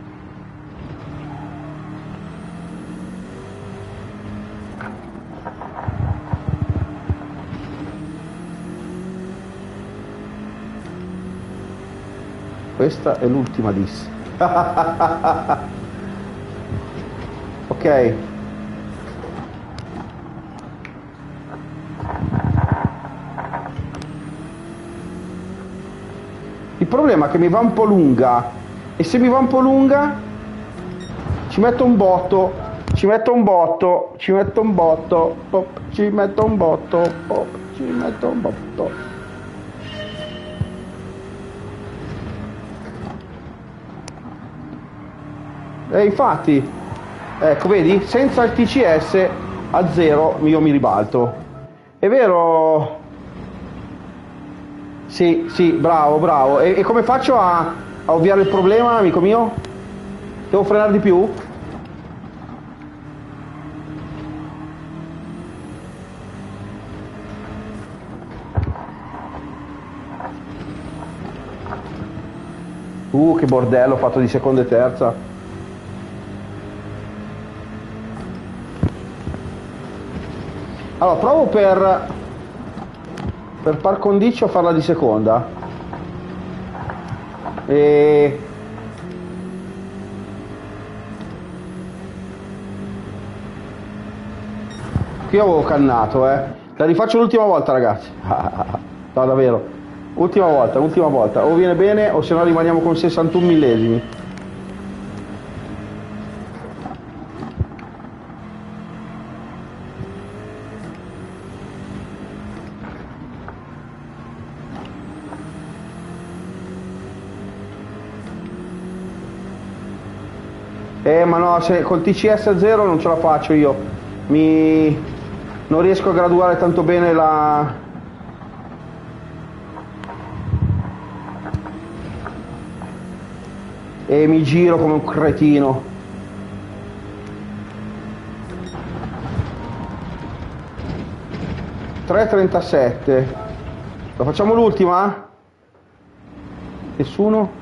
Questa è l'ultima diss. Ok. Il problema è che mi va un po' lunga e se mi va un po' lunga ci metto un botto, E infatti, ecco, vedi, senza il TCS a zero io mi ribalto. È vero? Sì, bravo. E come faccio a ovviare il problema, amico mio? Devo frenare di più? Che bordello fatto di seconda e terza. Allora, provo per par condicio a farla di seconda. E... qui avevo cannato, La rifaccio l'ultima volta, ragazzi. No, davvero. Ultima volta. O viene bene o se no rimaniamo con 61 millesimi. Ma no, se col TCS a 0 non ce la faccio io. Non riesco a graduare tanto bene la... E mi giro come un cretino. (3:37). La facciamo l'ultima? Nessuno?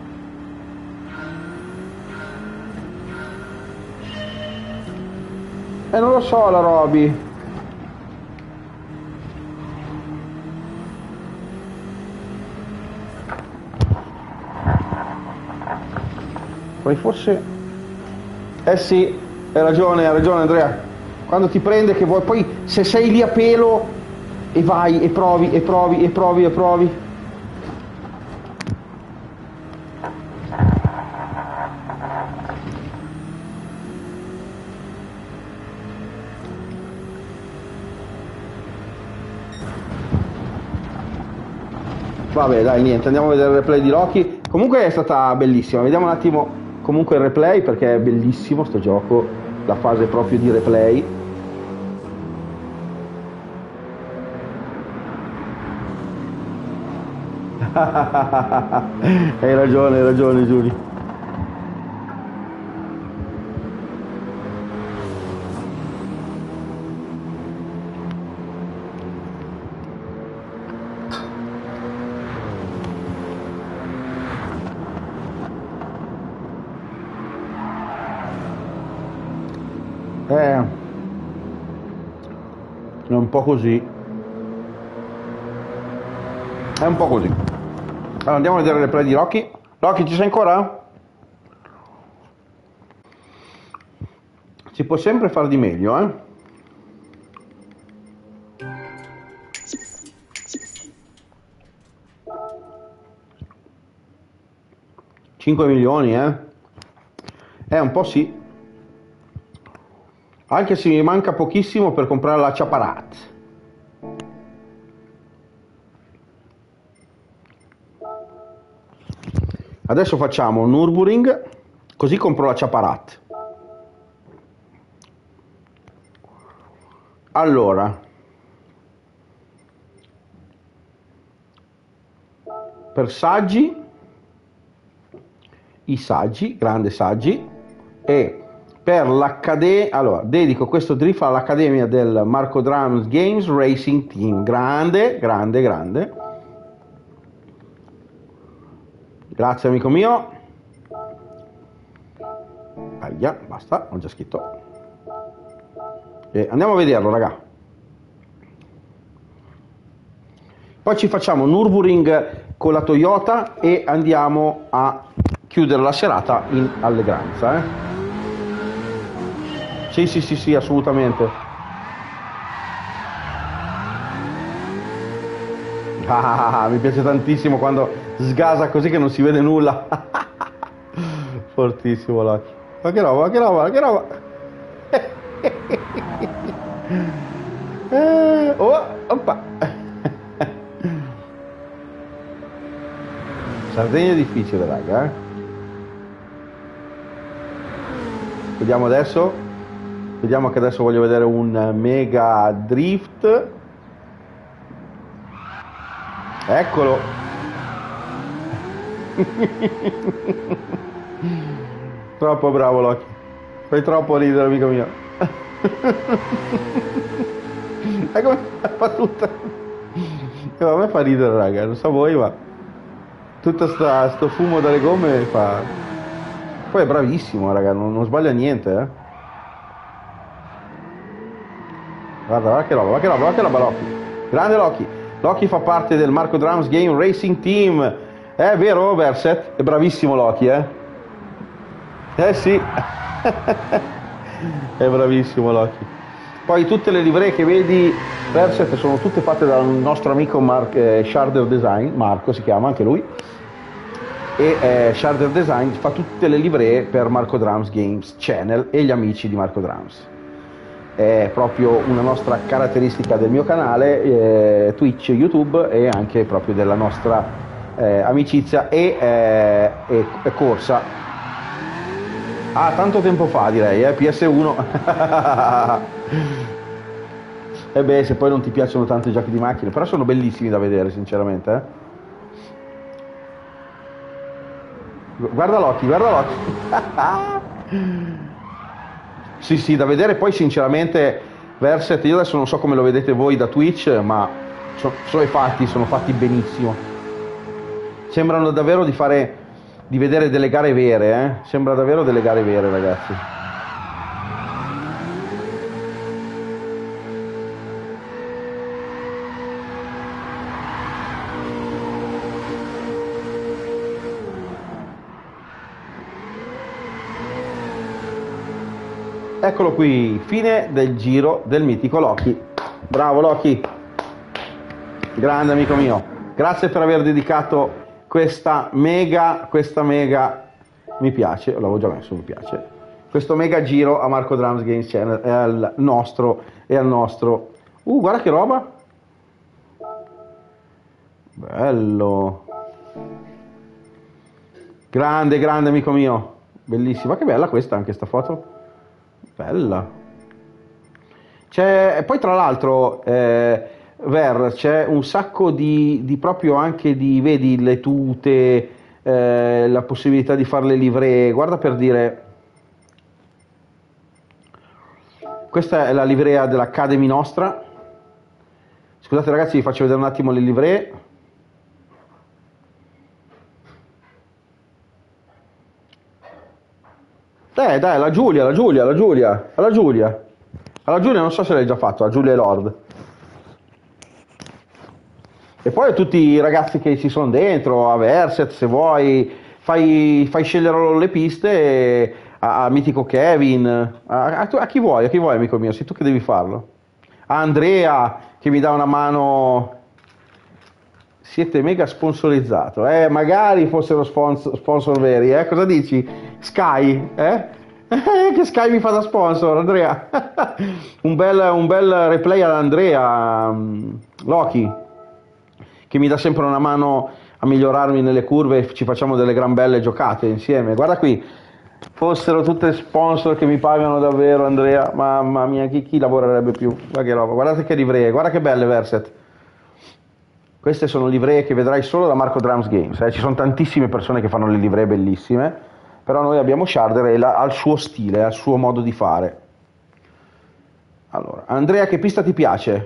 Non lo so la Roby. Poi forse... sì, hai ragione Andrea. Quando ti prende che vuoi, poi se sei lì a pelo e vai e provi e provi e provi e provi. Vabbè dai, niente, andiamo a vedere il replay di Loki. Comunque è stata bellissima, vediamo un attimo comunque il replay perché è bellissimo sto gioco, la fase proprio di replay. Hai ragione Giulia. È un po' così. È un po' così. Allora andiamo a vedere le play di Rocky. Rocky, ci sei ancora? Si può sempre far di meglio, eh? $5 milioni, eh? Un po' sì. Anche se mi manca pochissimo per comprare la Chaparat. Adesso facciamo Nürburgring, così compro la Chaparat. Allora, per saggi, i saggi, grande saggi, e per l'accademia, allora, dedico questo drift all'accademia del Marco Drums Games Racing Team. Grande. Grazie amico mio. Aia, basta, ho già scritto. Andiamo a vederlo, raga. Poi ci facciamo Nürburgring con la Toyota e andiamo a chiudere la serata in allegranza, Sì, assolutamente. Mi piace tantissimo quando sgasa così che non si vede nulla. Fortissimo Lucky. Ma che roba. Oppa. Sardegna è difficile, raga, Vediamo adesso. Vediamo che adesso voglio vedere un mega drift. Eccolo. Troppo bravo Loki. Fai troppo ridere, amico mio. Ecco, fa tutta. A me fa ridere, raga, non so voi, ma tutto sto fumo dalle gomme fa. Poi è bravissimo, raga, non sbaglia niente, Guarda che roba, Loki. Grande Loki. Loki fa parte del Marco Drums Game Racing Team. È vero, Verset? È bravissimo Loki, sì. È bravissimo Loki. Poi tutte le livree che vedi, Verset, sono tutte fatte dal nostro amico Sharder Design. Marco si chiama anche lui. E Sharder Design fa tutte le livree per Marco Drums Games Channel e gli amici di Marco Drums. È proprio una nostra caratteristica del mio canale, Twitch, YouTube, e anche proprio della nostra amicizia e corsa. Ah, tanto tempo fa direi, PS1. E beh, se poi non ti piacciono tanto i giochi di macchine, però sono bellissimi da vedere, sinceramente. Guarda l'occhio, guarda l'occhio. Sì, sì, da vedere poi sinceramente Verset, io adesso non so come lo vedete voi da Twitch, ma sono fatti benissimo. Sembrano davvero di vedere delle gare vere, eh? Sembra davvero delle gare vere, ragazzi. Eccolo qui, fine del giro del mitico Loki. Bravo Loki, grande amico mio. Grazie per aver dedicato questa mega, mi piace, l'avevo già messo, mi piace. Questo mega giro a Marco Drums Games Channel e al nostro. Guarda che roba. Bello. Grande, grande amico mio. Bellissima, che bella questa anche sta foto. Bella. C'è, e poi tra l'altro Ver, c'è un sacco di proprio anche di, vedi, le tute, la possibilità di fare le livree. Guarda, per dire, questa è la livrea dell'Academy nostra. Scusate ragazzi, vi faccio vedere un attimo le livree. Dai, la Giulia non so se l'hai già fatto, la Giulia e Lord. E poi tutti i ragazzi che ci sono dentro, a Verset, se vuoi, fai scegliere loro le piste a Mitico Kevin, a chi vuoi, amico mio, sei tu che devi farlo. A Andrea, che mi dà una mano. Siete mega sponsorizzato, magari fossero sponsor veri, cosa dici? Sky, che Sky mi fa da sponsor, Andrea. un bel replay ad Andrea, Loki, che mi dà sempre una mano a migliorarmi nelle curve e ci facciamo delle gran belle giocate insieme. Guarda qui, fossero tutte sponsor che mi pagano davvero, Andrea, mamma mia, chi lavorerebbe più? Guarda che roba, guardate che livree, guarda che belle Verset. Queste sono livree che vedrai solo da Marco Drums Games, ci sono tantissime persone che fanno le livree bellissime, però noi abbiamo Sharder e al suo stile, al suo modo di fare. Allora, Andrea, che pista ti piace?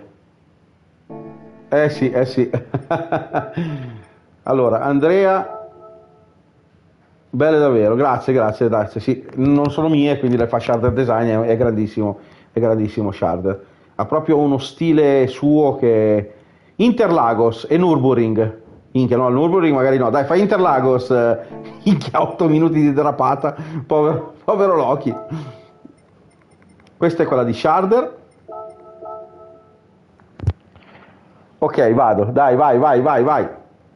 Sì. Allora, Andrea, belle davvero, grazie, sì, non sono mie, quindi le fa Sharder Design, è grandissimo Sharder. Ha proprio uno stile suo che... Interlagos e Nürburgring. Inchia, no, il Nürburgring magari no. Dai, fai Interlagos. Inchia, 8 minuti di derapata. Povero Loki. Questa è quella di Sharder. Ok, vado. Dai, vai.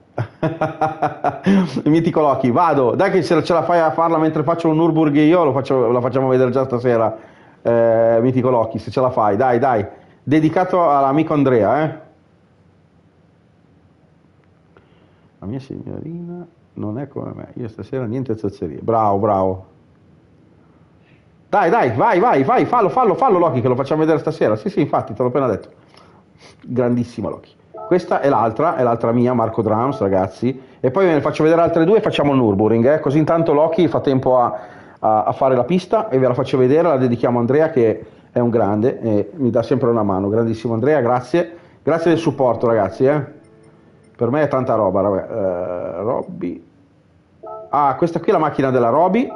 Il mitico Loki, vado. Dai che ce la fai a farla mentre faccio un Nürburgring io, la facciamo vedere già stasera. Mitico Loki, se ce la fai. Dai. Dedicato all'amico Andrea, La mia signorina non è come me, io stasera niente zozzerie. Bravo. Dai, vai, fallo Loki, che lo facciamo vedere stasera. Sì, infatti, te l'ho appena detto. Grandissima Loki. Questa è l'altra mia, Marco Drums, ragazzi. E poi ve ne faccio vedere altre due e facciamo il Nürburgring, Così intanto Loki fa tempo a fare la pista e ve la faccio vedere, la dedichiamo a Andrea che è un grande e mi dà sempre una mano. Grandissimo Andrea, grazie. Grazie del supporto, ragazzi, Per me è tanta roba, Robby. Questa qui è la macchina della Robby.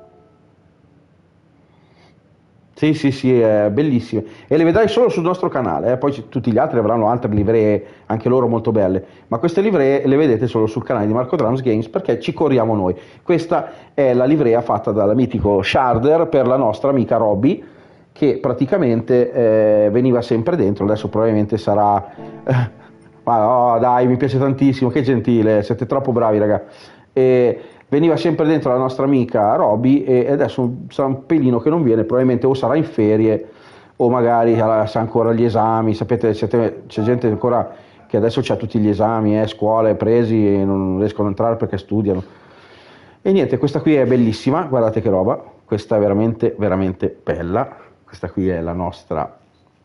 Sì, è bellissima. E le vedrai solo sul nostro canale, Poi tutti gli altri avranno altre livree, anche loro molto belle. Ma queste livree le vedete solo sul canale di Marco Drums Games perché ci corriamo noi. Questa è la livrea fatta dal mitico Sharder per la nostra amica Robby, che praticamente veniva sempre dentro, adesso probabilmente sarà... Ma dai, mi piace tantissimo, che gentile, siete troppo bravi, raga. E veniva sempre dentro la nostra amica Robby e adesso sarà un pelino che non viene, probabilmente o sarà in ferie o magari sa ancora gli esami. Sapete, c'è gente ancora che adesso c'ha tutti gli esami, scuole presi e non riescono a entrare perché studiano. E niente, questa qui è bellissima, guardate che roba. questa è veramente, veramente bella. Questa qui è la nostra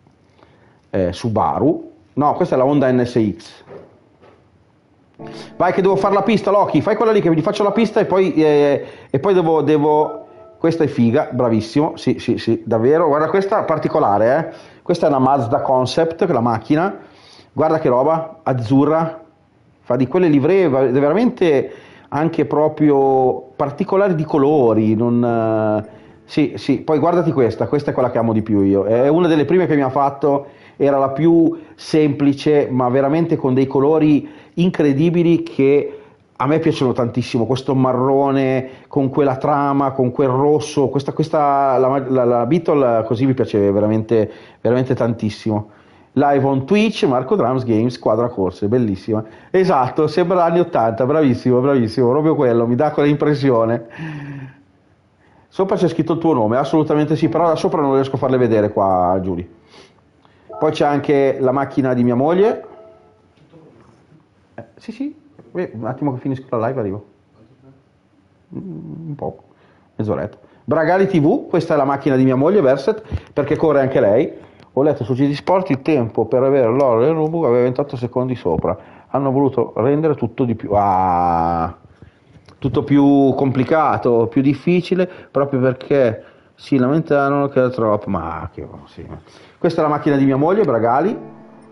Subaru. No, questa è la Honda NSX. Vai che devo fare la pista, Loki, fai quella lì che vi faccio la pista e poi devo... Questa è figa, bravissimo, sì, sì, sì, davvero. Guarda, questa è particolare, Questa è una Mazda Concept, la macchina. Guarda che roba, azzurra, fa di quelle livree veramente anche proprio particolari di colori. Sì, sì, poi guardati questa è quella che amo di più io. È una delle prime che mi ha fatto, era la più semplice, ma veramente con dei colori incredibili che a me piacciono tantissimo, questo marrone con quella trama, con quel rosso, la Beetle così mi piace veramente, veramente tantissimo. Live on Twitch, Marco Drums Games, squadra corse, bellissima. Esatto, sembra anni 80, bravissimo, bravissimo, proprio quello, mi dà quell'impressione. Sopra c'è scritto il tuo nome, assolutamente sì, però da sopra non riesco a farle vedere qua, Giulia. Poi c'è anche la macchina di mia moglie. Sì, sì. Un attimo che finisco la live arrivo. Un po', mezz'oretta. Bragali TV, questa è la macchina di mia moglie Verset, perché corre anche lei. Ho letto su GD Sport il tempo per avere l'oro e il Rubu aveva 28 secondi sopra. Hanno voluto rendere tutto di più. Tutto più complicato, più difficile, proprio perché si lamentano che era troppo. Ma che sì. Questa è la macchina di mia moglie, Bragali.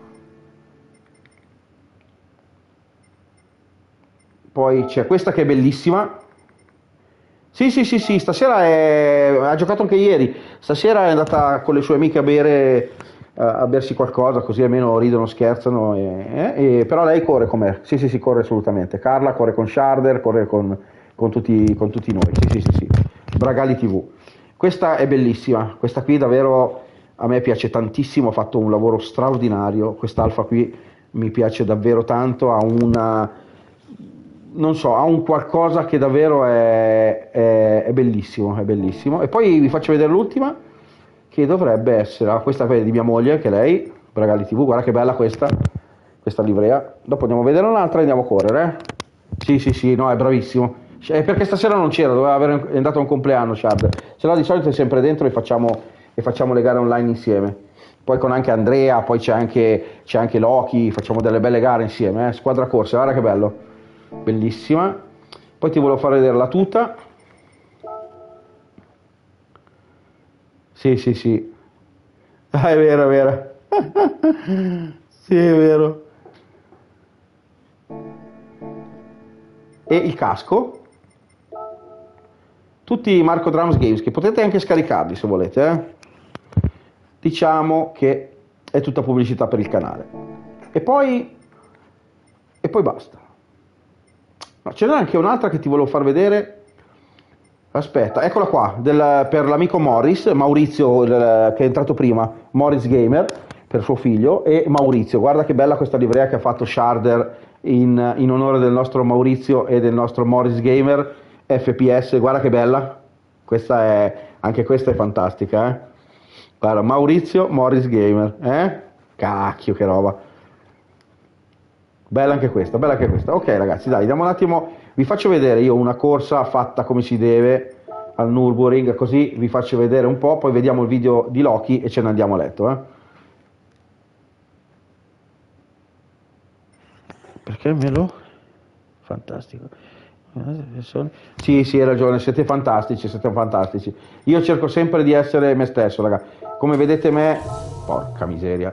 Poi c'è questa che è bellissima. Sì, sì, sì, sì, stasera ha giocato anche ieri. Stasera è andata con le sue amiche a bersi qualcosa, così almeno ridono, scherzano. Però lei corre con me. Sì, sì, sì, corre assolutamente. Carla corre con Sharder, corre con tutti noi. Sì, sì, sì, sì. Bragali TV. Questa è bellissima. Questa qui davvero a me piace tantissimo. Ha fatto un lavoro straordinario. Quest'Alfa qui mi piace davvero tanto. Non so, ha un qualcosa che davvero è bellissimo, è bellissimo. E poi vi faccio vedere l'ultima, che dovrebbe essere, questa è di mia moglie, che lei, Bragali TV, guarda che bella questa livrea. Dopo andiamo a vedere un'altra e andiamo a correre. Sì, sì, sì, no, è bravissimo. Perché stasera non c'era, è andato a un compleanno, Chad. Se no di solito è sempre dentro e facciamo le gare online insieme. Poi con anche Andrea, poi c'è anche Loki, facciamo delle belle gare insieme, Squadra corsa, guarda che bello. Bellissima. Poi ti volevo far vedere la tuta. Sì, sì, sì. È vero, è vero. Sì, è vero. E il casco. Tutti Marco Drums Games, che potete anche scaricarli se volete. Diciamo che è tutta pubblicità per il canale. E poi basta. No, ce n'è anche un'altra che ti volevo far vedere. Aspetta, eccola qua, per l'amico Maurizio, che è entrato prima, Morris Gamer, per suo figlio, e Maurizio. Guarda che bella questa livrea che ha fatto Sharder in onore del nostro Maurizio e del nostro Morris Gamer FPS. Guarda che bella. Anche questa è fantastica, Guarda, Maurizio, Morris Gamer, Cacchio, che roba. Bella anche questa, bella anche questa. Ok ragazzi, dai, diamo un attimo, vi faccio vedere io una corsa fatta come si deve al Nürburgring, così vi faccio vedere un po', poi vediamo il video di Loki e ce ne andiamo a letto, Perché Fantastico. Sì, sì, hai ragione, siete fantastici, siete fantastici. Io cerco sempre di essere me stesso, raga. Come vedete me, porca miseria.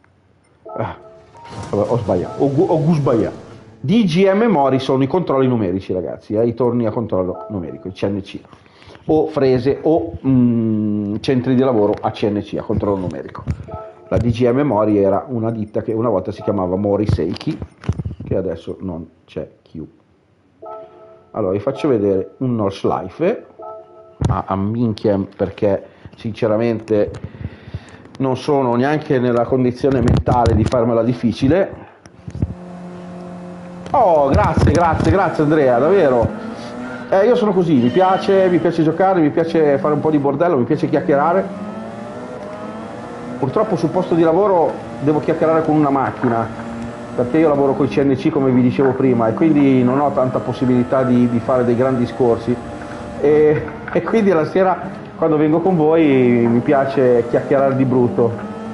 Ho sbagliato, ho sbagliato. DGM Mori sono i controlli numerici, ragazzi, i torni a controllo numerico, i CNC, o Frese o centri di lavoro a CNC, a controllo numerico. La DGM Mori era una ditta che una volta si chiamava Mori Seiki, che adesso non c'è più. Allora vi faccio vedere un Nordschleife a minchia, perché sinceramente non sono neanche nella condizione mentale di farmela difficile. Oh, grazie, grazie, grazie Andrea, davvero. Io sono così, mi piace giocare, mi piace fare un po' di bordello, mi piace chiacchierare. Purtroppo sul posto di lavoro devo chiacchierare con una macchina, perché io lavoro con i CNC come vi dicevo prima e quindi non ho tanta possibilità di fare dei grandi discorsi. E quindi la sera quando vengo con voi mi piace chiacchierare di brutto.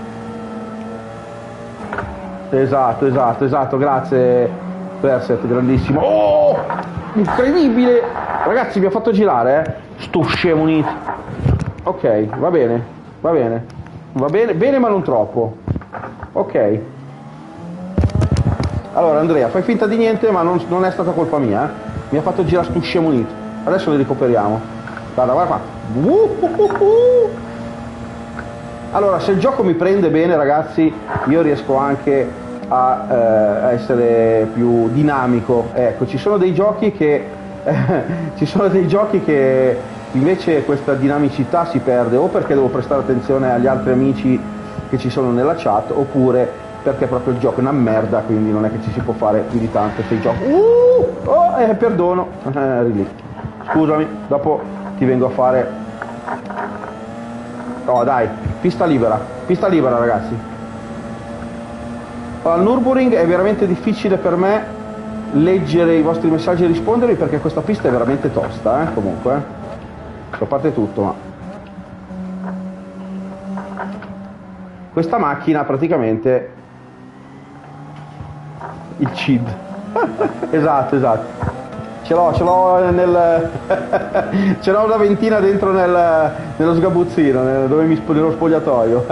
Esatto, grazie Verset, grandissimo. Oh, incredibile, ragazzi, mi ha fatto girare, sto scemo unito. Ok, va bene, bene ma non troppo. Ok, allora Andrea, fai finta di niente, ma non è stata colpa mia, mi ha fatto girare sto scemo unito. Adesso li recuperiamo. Guarda qua. Allora, se il gioco mi prende bene, ragazzi, io riesco anche a essere più dinamico. Ecco, ci sono dei giochi che invece questa dinamicità si perde, o perché devo prestare attenzione agli altri amici che ci sono nella chat, oppure perché proprio il gioco è una merda, quindi non è che ci si può fare più di tanto se il gioco. Perdono. Lì. Scusami, dopo ti vengo a fare. Oh dai, pista libera ragazzi. Al Nürburgring è veramente difficile per me leggere i vostri messaggi e rispondervi, perché questa pista è veramente tosta, comunque. A parte tutto, ma questa macchina praticamente il CID. esatto. Ce l'ho ce l'ho una ventina dentro nello sgabuzzino, nello spogliatoio.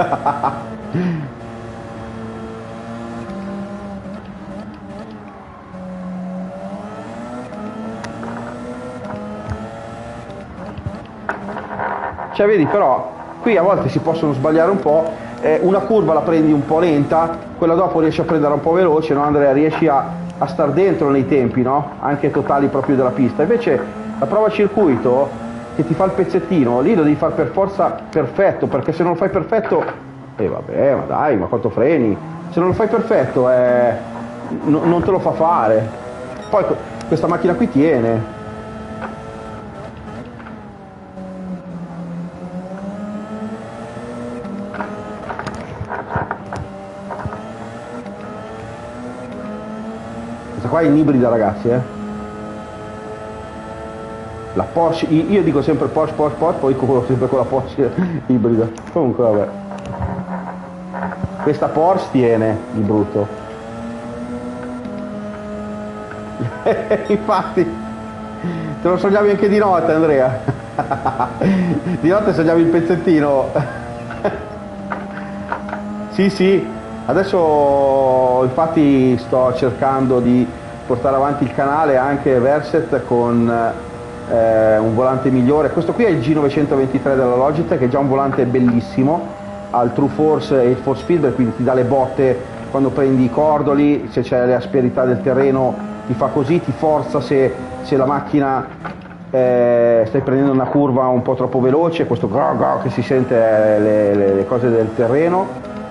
Cioè vedi, però qui a volte si possono sbagliare un po', una curva la prendi un po' lenta, quella dopo riesci a prendere un po' veloce, no Andrea? Riesci a star dentro nei tempi, no? Anche totali proprio della pista. Invece la prova circuito che ti fa il pezzettino, lì lo devi fare per forza perfetto, perché se non lo fai perfetto, vabbè, ma dai, ma quanto freni? Se non lo fai perfetto, non te lo fa fare. Poi questa macchina qui tiene. Qua è in ibrida, ragazzi, la Porsche, io dico sempre Porsche, poi corro sempre con la Porsche ibrida. Comunque vabbè, questa Porsche tiene di brutto. Infatti te lo sognavi anche di notte, Andrea. Di notte sognavi il pezzettino. Sì, adesso infatti sto cercando di portare avanti il canale anche Verset con un volante migliore. Questo qui è il G923 della Logitech, che è già un volante bellissimo, ha il True Force e il Force Feedback, quindi ti dà le botte quando prendi i cordoli, se c'è le asperità del terreno ti fa così, ti forza se la macchina stai prendendo una curva un po' troppo veloce, questo che si sente le cose del terreno.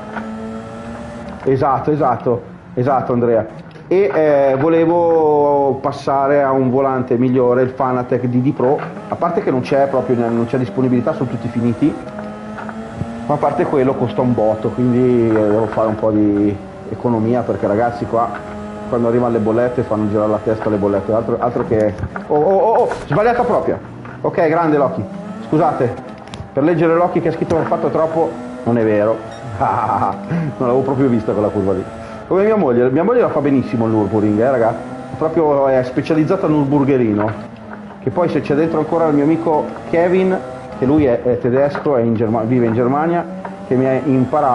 Esatto Andrea. E volevo passare a un volante migliore, il Fanatec DD Pro, a parte che non c'è disponibilità, sono tutti finiti, ma a parte quello costa un botto, quindi devo fare un po' di economia, perché ragazzi qua quando arrivano le bollette fanno girare la testa le bollette, altro che... Oh, sbagliata proprio. Ok, grande Loki, scusate, per leggere Loki che ha scritto che ho fatto troppo, non è vero. Non l'avevo proprio vista quella curva lì. Come mia moglie la fa benissimo il Nürburgring, raga, proprio è specializzata a Nürburgerino, che poi se c'è dentro ancora il mio amico Kevin, che lui è tedesco, vive in Germania, che mi ha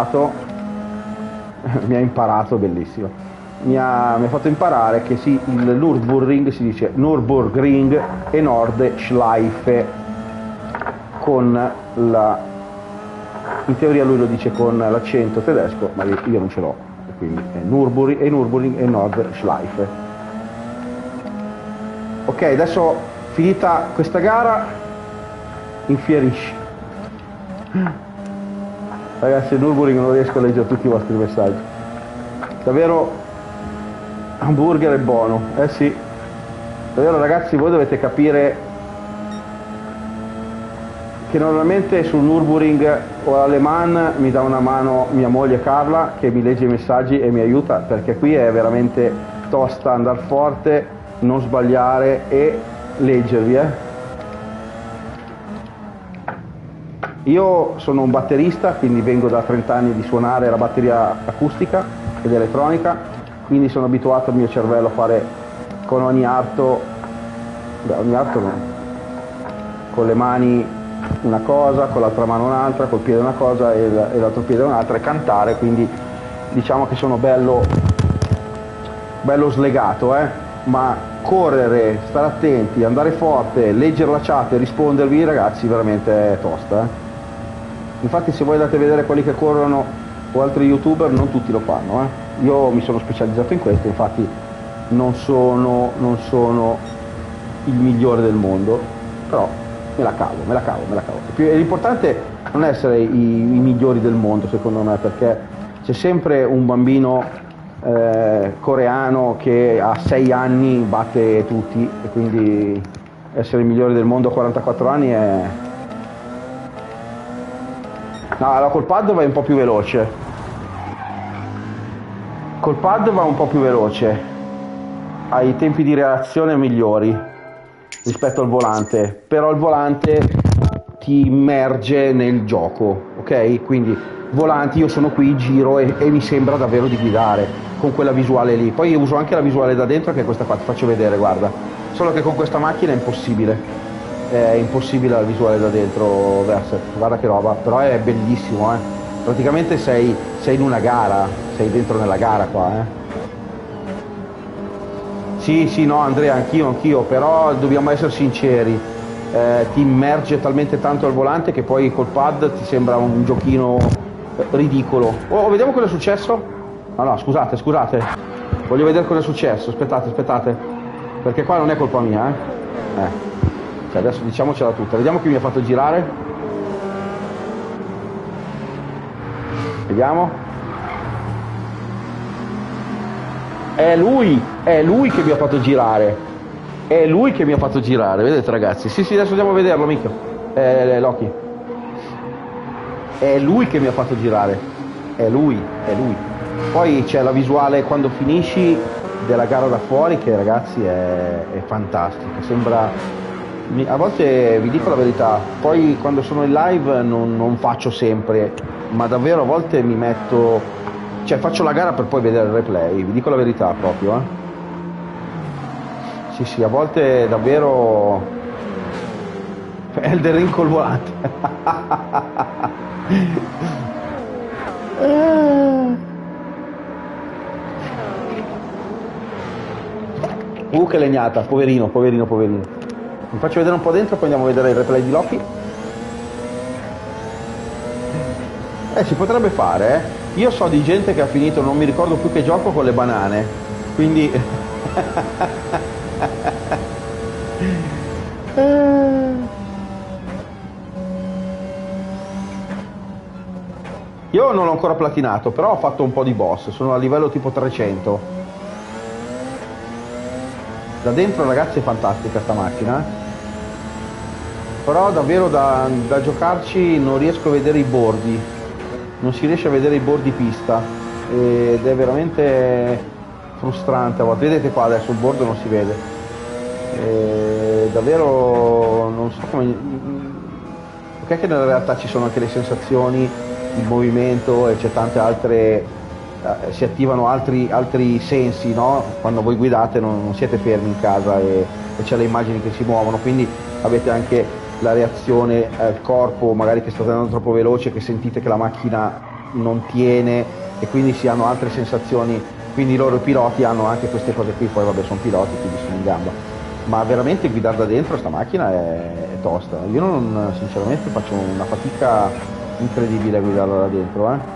imparato, bellissimo, mi ha fatto imparare che il Nürburgring si dice Nürburgring e Nordschleife con in teoria lui lo dice con l'accento tedesco, ma io non ce l'ho. Quindi è Nürburgring e Nordschleife. Ok, adesso finita questa gara infierisci. Ragazzi, il Nürburgring non riesco a leggere tutti i vostri messaggi. Davvero hamburger è buono, sì. Davvero ragazzi, voi dovete capire che normalmente sul Nürburgring o alle Man mi dà una mano mia moglie Carla, che mi legge i messaggi e mi aiuta, perché qui è veramente tosta andare forte, non sbagliare e leggervi. Io sono un batterista, quindi vengo da 30 anni di suonare la batteria acustica ed elettronica, quindi sono abituato il mio cervello a fare con ogni arto, ogni arto no, con le mani una cosa, con l'altra mano un'altra, col piede una cosa e l'altro piede un'altra, e cantare, quindi diciamo che sono bello slegato, ma correre, stare attenti, andare forte, leggere la chat e rispondervi, ragazzi, veramente è tosta. Infatti se voi andate a vedere quelli che corrono o altri youtuber, non tutti lo fanno. Io mi sono specializzato in questo, infatti non sono il migliore del mondo, però me la cavo. E l'importante non è essere i migliori del mondo, secondo me, perché c'è sempre un bambino coreano che a 6 anni batte tutti, e quindi essere i migliori del mondo a 44 anni è... No, allora col pad vai un po' più veloce. Col pad va un po' più veloce. Hai tempi di reazione migliori rispetto al volante, però il volante ti immerge nel gioco, ok? Quindi volanti, io sono qui, giro e mi sembra davvero di guidare con quella visuale lì. Poi io uso anche la visuale da dentro, che è questa qua, ti faccio vedere, guarda. Solo che con questa macchina è impossibile la visuale da dentro, Verset, guarda che roba, però è bellissimo, praticamente sei in una gara, sei dentro nella gara qua, Sì, no, Andrea, anch'io, però dobbiamo essere sinceri, ti immerge talmente tanto al volante che poi col pad ti sembra un giochino ridicolo. Oh, vediamo cosa è successo? No, scusate, voglio vedere cosa è successo, aspettate, perché qua non è colpa mia, Cioè, adesso diciamocela tutta, vediamo chi mi ha fatto girare. Vediamo. È lui che mi ha fatto girare. Vedete, ragazzi? Sì, adesso andiamo a vederlo, mica. Loki. È lui che mi ha fatto girare. È lui. Poi c'è la visuale quando finisci della gara da fuori, che, ragazzi, è fantastica. Sembra... A volte, vi dico la verità, poi quando sono in live non faccio sempre, ma davvero a volte mi metto, cioè faccio la gara per poi vedere il replay, vi dico la verità proprio, Sì, a volte davvero Elden Ring col volante. Che legnata, poverino. Vi faccio vedere un po' dentro, poi andiamo a vedere il replay di Loki. Si potrebbe fare, Io so di gente che ha finito, non mi ricordo più che gioco, con le banane. Quindi... Io non l'ho ancora platinato, però ho fatto un po' di boss, sono a livello tipo 300. Da dentro, ragazzi, è fantastica sta macchina, però davvero da giocarci non riesco a vedere i bordi, non si riesce a vedere i bordi pista ed è veramente frustrante a volte. Vedete qua adesso il bordo non si vede, davvero non so come... Ok, che nella realtà ci sono anche le sensazioni, il movimento e c'è tante altre... si attivano altri sensi, no? Quando voi guidate non siete fermi in casa e c'è le immagini che si muovono, quindi avete anche la reazione al corpo, magari che state andando troppo veloce, che sentite che la macchina non tiene e quindi si hanno altre sensazioni, quindi loro i piloti hanno anche queste cose qui. Poi vabbè, sono piloti, quindi sono in gamba, ma veramente guidare da dentro sta macchina è tosta. Io sinceramente faccio una fatica incredibile a guidarla da dentro,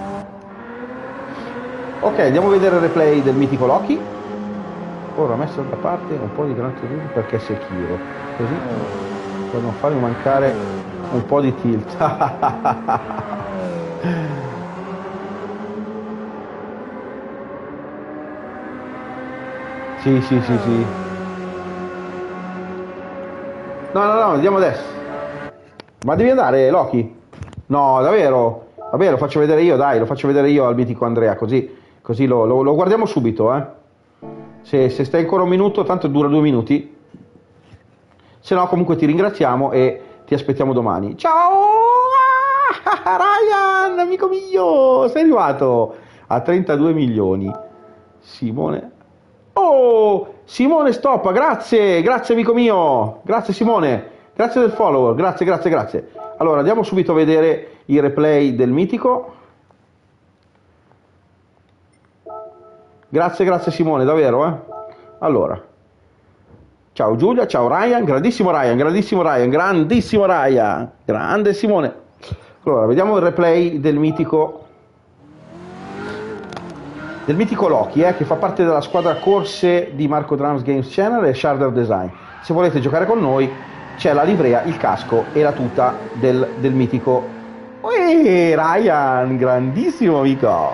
Ok, andiamo a vedere il replay del mitico Loki. Ora ho messo da parte un po' di Gran Turismo perché Sekiro, così per non farmi mancare un po' di tilt. Sì. No, andiamo adesso. Ma devi andare, Loki? No, davvero? Vabbè, lo faccio vedere io, dai, lo faccio vedere io al mitico Andrea, così lo guardiamo subito, Se stai ancora un minuto, tanto dura 2 minuti. Se no, comunque ti ringraziamo e ti aspettiamo domani. Ciao! Ryan, amico mio, sei arrivato a 32 milioni. Simone. Oh, Simone stoppa, grazie, grazie amico mio. Grazie Simone, grazie del follower, grazie, grazie, grazie. Allora, andiamo subito a vedere i replay del mitico. Grazie, grazie Simone, davvero, eh. Allora. Ciao Giulia, ciao Ryan, grandissimo Ryan, grandissimo Ryan, grandissimo Ryan, grande Simone. Allora, vediamo il replay del mitico Loki, che fa parte della squadra corse di Marco Drums Games Channel e Sharder Design. Se volete giocare con noi c'è la livrea, il casco e la tuta del mitico. Ryan, grandissimo amico.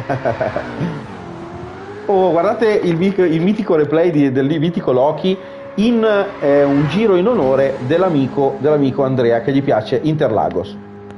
Oh, guardate il mitico replay del mitico Loki in un giro in onore dell'amico Andrea che gli piace Interlagos.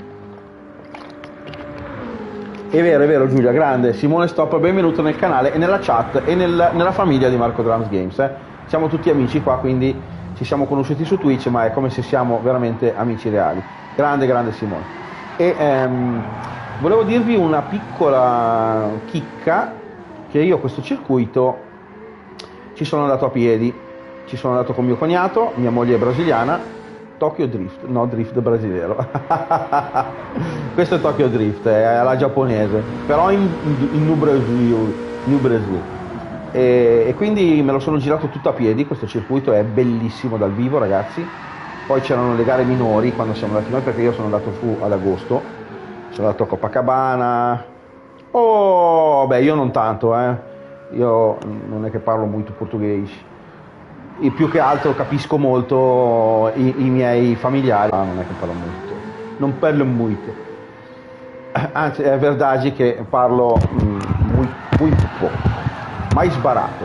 È vero Giulia, grande. Simone Stop, benvenuto nel canale e nella chat e nella famiglia di Marco Drums Games. Siamo tutti amici qua, quindi ci siamo conosciuti su Twitch, ma è come se siamo veramente amici reali. Grande Simone. E volevo dirvi una piccola chicca, che io a questo circuito ci sono andato a piedi. Ci sono andato con mio cognato, mia moglie è brasiliana, Tokyo Drift, no Drift brasiliano. Questo è Tokyo Drift, è la giapponese, però in New Brazil. E quindi me lo sono girato tutto a piedi, questo circuito è bellissimo dal vivo ragazzi. Poi c'erano le gare minori quando siamo andati noi, perché io sono andato su ad agosto, sono andato a Copacabana. Oh, beh, io non tanto, io non è che parlo molto portoghese. E più che altro capisco molto i miei familiari, non è che parlo molto, non parlo molto, anzi è verdade che parlo muito poco, mai sbarato.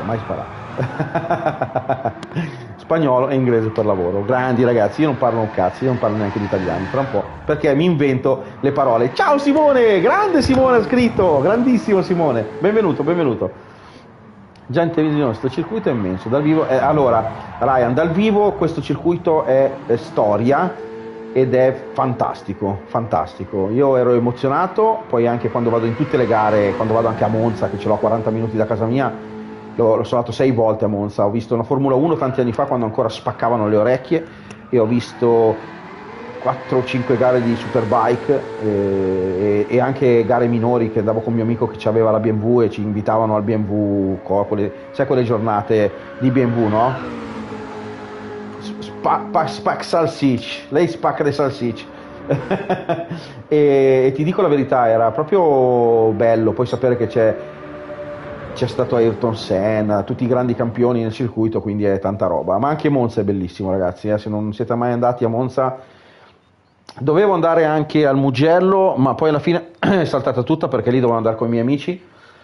Spagnolo e inglese per lavoro, grandi ragazzi, io non parlo un cazzo, io non parlo neanche l'italiano, tra un po', perché mi invento le parole. Ciao Simone, grande Simone ha scritto, grandissimo Simone, benvenuto. Già in televisione questo circuito è immenso, dal vivo allora Ryan, dal vivo questo circuito è storia ed è fantastico. Io ero emozionato, poi anche quando vado in tutte le gare, quando vado anche a Monza, che ce l'ho a 40 minuti da casa mia, l'ho sono andato 6 volte a Monza, ho visto una Formula 1 tanti anni fa quando ancora spaccavano le orecchie, e ho visto 4 o 5 gare di Superbike e anche gare minori, che andavo con mio amico che aveva la BMW e ci invitavano al BMW, sai quelle giornate di BMW, no? Spac salsicce, lei spacca le salsicce. e ti dico la verità, era proprio bello poi sapere che c'è stato Ayrton Senna, tutti i grandi campioni nel circuito, quindi è tanta roba. Ma anche Monza è bellissimo ragazzi, se non siete mai andati a Monza. Dovevo andare anche al Mugello, ma poi alla fine è saltata tutta perché lì dovevo andare con i miei amici,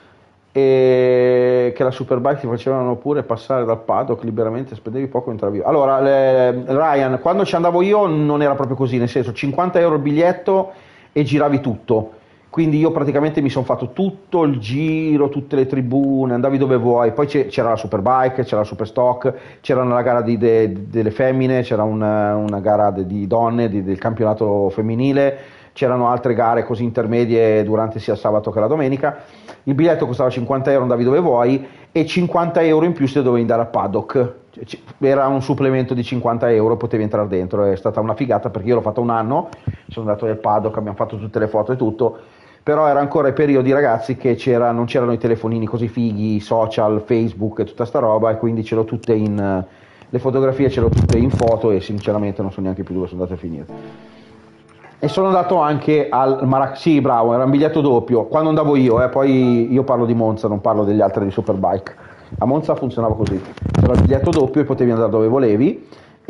e che la Superbike ti facevano pure passare dal paddock liberamente, spendevi poco e entravi. Allora Ryan, quando ci andavo io non era proprio così, nel senso 50 euro il biglietto e giravi tutto, quindi io praticamente mi sono fatto tutto il giro, tutte le tribune, andavi dove vuoi. Poi c'era la Superbike, c'era la Superstock, c'era la gara delle femmine, c'era una gara di donne del campionato femminile, c'erano altre gare così intermedie durante sia il sabato che la domenica. Il biglietto costava 50 euro, andavi dove vuoi, e 50 euro in più se dovevi andare al paddock, era un supplemento di 50 euro, potevi entrare dentro. È stata una figata perché io l'ho fatto un anno, sono andato nel paddock, abbiamo fatto tutte le foto e tutto, però era ancora i periodi ragazzi che non c'erano i telefonini così fighi, social, Facebook e tutta sta roba, e quindi ce l'ho tutte le fotografie ce l'ho tutte in foto, e sinceramente non so neanche più dove sono andate a finire. E sono andato anche al sì, bravo, era un biglietto doppio quando andavo io, poi io parlo di Monza, non parlo degli altri di Superbike. A Monza funzionava così, c'era il biglietto doppio e potevi andare dove volevi,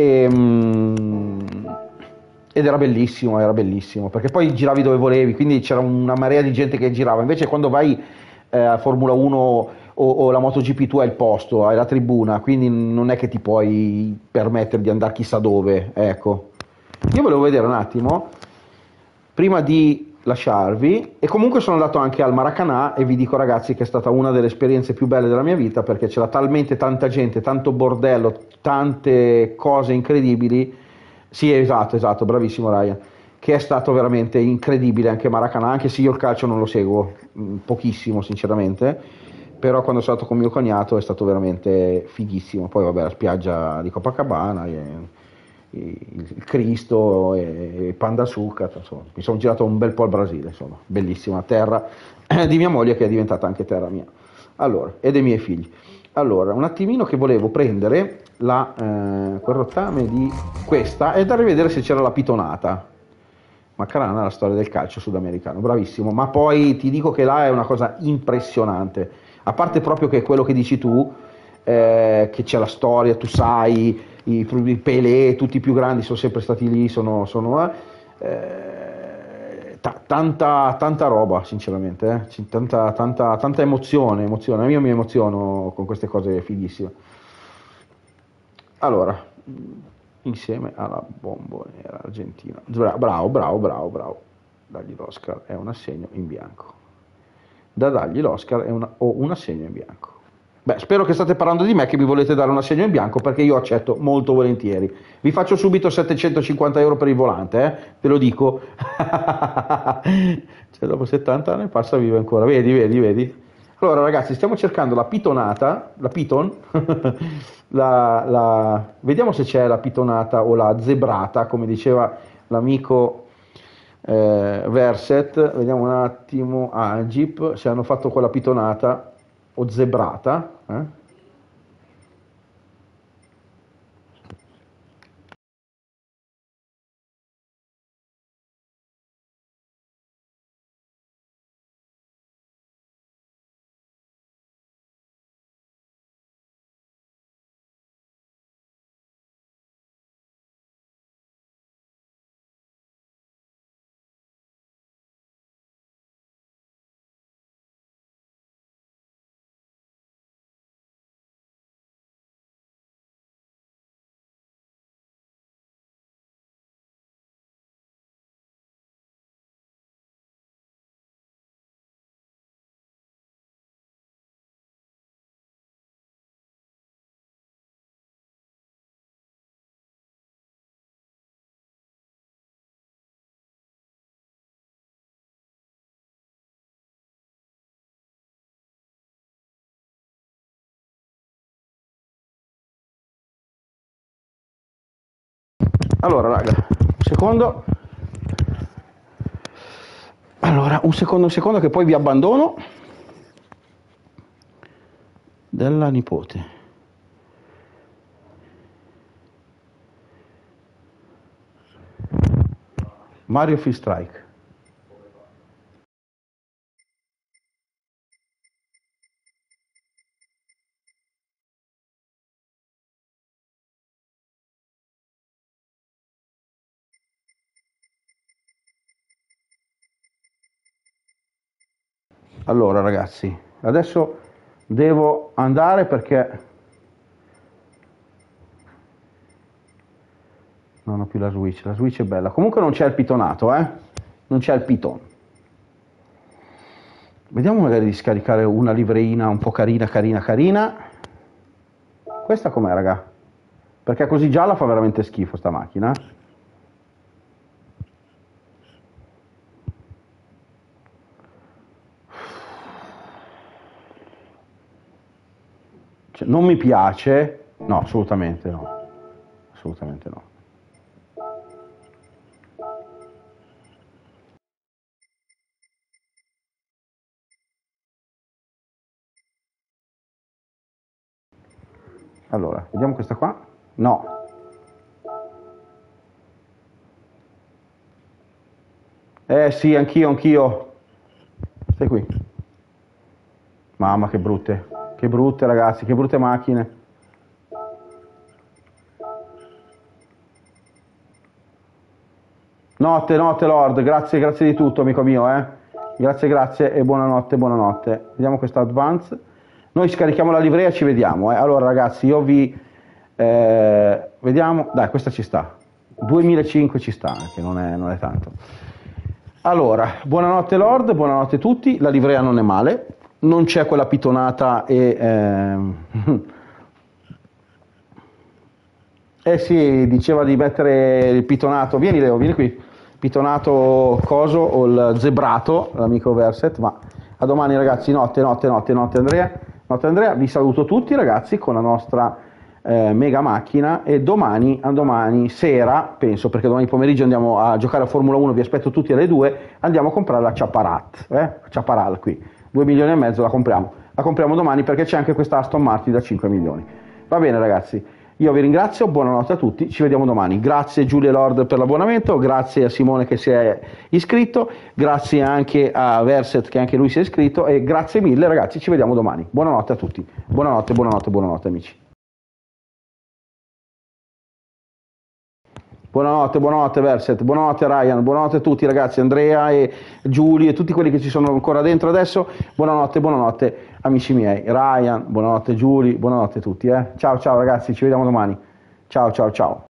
ed era bellissimo, perché poi giravi dove volevi, quindi c'era una marea di gente che girava. Invece quando vai a Formula 1 o la MotoGP, tu hai il posto, hai la tribuna, quindi non è che ti puoi permettere di andare chissà dove, ecco. Io volevo vedere un attimo prima di lasciarvi, e comunque sono andato anche al Maracanã, e vi dico ragazzi che è stata una delle esperienze più belle della mia vita, perché c'era talmente tanta gente, tanto bordello, tante cose incredibili. Sì, esatto, bravissimo Ryan, che è stato veramente incredibile anche Maracanã, anche se io il calcio non lo seguo pochissimo sinceramente, però quando sono stato con mio cognato è stato veramente fighissimo. Poi vabbè, la spiaggia di Copacabana, il Cristo e Panda Succat, insomma, mi sono girato un bel po' al Brasile, insomma, bellissima terra di mia moglie che è diventata anche terra mia. Allora, e dei miei figli. Allora, un attimino che volevo prendere quel rottame di questa e andare a vedere se c'era la pitonata. Macarana, la storia del calcio sudamericano, bravissimo, ma poi ti dico che là è una cosa impressionante, a parte proprio che quello che dici tu, che c'è la storia, tu sai, i Pelé, tutti i più grandi sono sempre stati lì, tanta roba sinceramente, tanta emozione, io mi emoziono con queste cose fighissime. Allora, insieme alla bomboniera argentina. Bravo. Dagli l'Oscar è un assegno in bianco. Da dargli l'Oscar o un assegno in bianco. Beh, spero che state parlando di me, che mi volete dare un assegno in bianco, perché io accetto molto volentieri. Vi faccio subito 750 euro per il volante, ve lo dico. Cioè, dopo 70 anni passa vive ancora. Vedi. Allora ragazzi, stiamo cercando la pitonata, la piton, vediamo se c'è la pitonata o la zebrata, come diceva l'amico Verset. Vediamo un attimo, Jeep, se hanno fatto quella pitonata o zebrata. Allora raga, un secondo. Allora, un secondo che poi vi abbandono. Della nipote. Mario Free Strike. Allora ragazzi, adesso devo andare perché non ho più la Switch è bella. Comunque non c'è il pitonato, non c'è il piton. Vediamo magari di scaricare una livreina un po' carina. Questa com'è raga? Perché così gialla fa veramente schifo sta macchina. Cioè, non mi piace, no, assolutamente no. Allora, vediamo questa qua. No. Sì, anch'io. Stai qui. Mamma, che brutte ragazzi, che brutte macchine. Notte Lord, grazie di tutto amico mio, Grazie e buonanotte. Vediamo questa Advance. Noi scarichiamo la livrea e ci vediamo, Allora ragazzi, io vi vediamo, dai, questa ci sta. 2005 ci sta, che non è tanto. Allora, buonanotte Lord, buonanotte a tutti. La livrea non è male, non c'è quella pitonata sì, diceva di mettere il pitonato. Vieni Leo, vieni qui. pitonato coso o il zebrato, l'amico Verset, ma a domani ragazzi, notte Andrea, notte Andrea, vi saluto tutti ragazzi con la nostra mega macchina e domani sera, penso, perché domani pomeriggio andiamo a giocare a Formula 1, vi aspetto tutti alle 2, andiamo a comprare la Chaparral qui, 2 milioni e mezzo la compriamo domani perché c'è anche questa Aston Martin da 5 milioni. Va bene ragazzi, io vi ringrazio, buonanotte a tutti, ci vediamo domani. Grazie Giulia Lord per l'abbonamento, grazie a Simone che si è iscritto, grazie anche a Verset che anche lui si è iscritto e grazie mille ragazzi, ci vediamo domani. Buonanotte a tutti, buonanotte amici. Buonanotte Verset, buonanotte Ryan, buonanotte a tutti ragazzi, Andrea e Giulia e tutti quelli che ci sono ancora dentro adesso, buonanotte amici miei, Ryan, buonanotte Giulia, buonanotte a tutti. Ciao ragazzi, ci vediamo domani, ciao.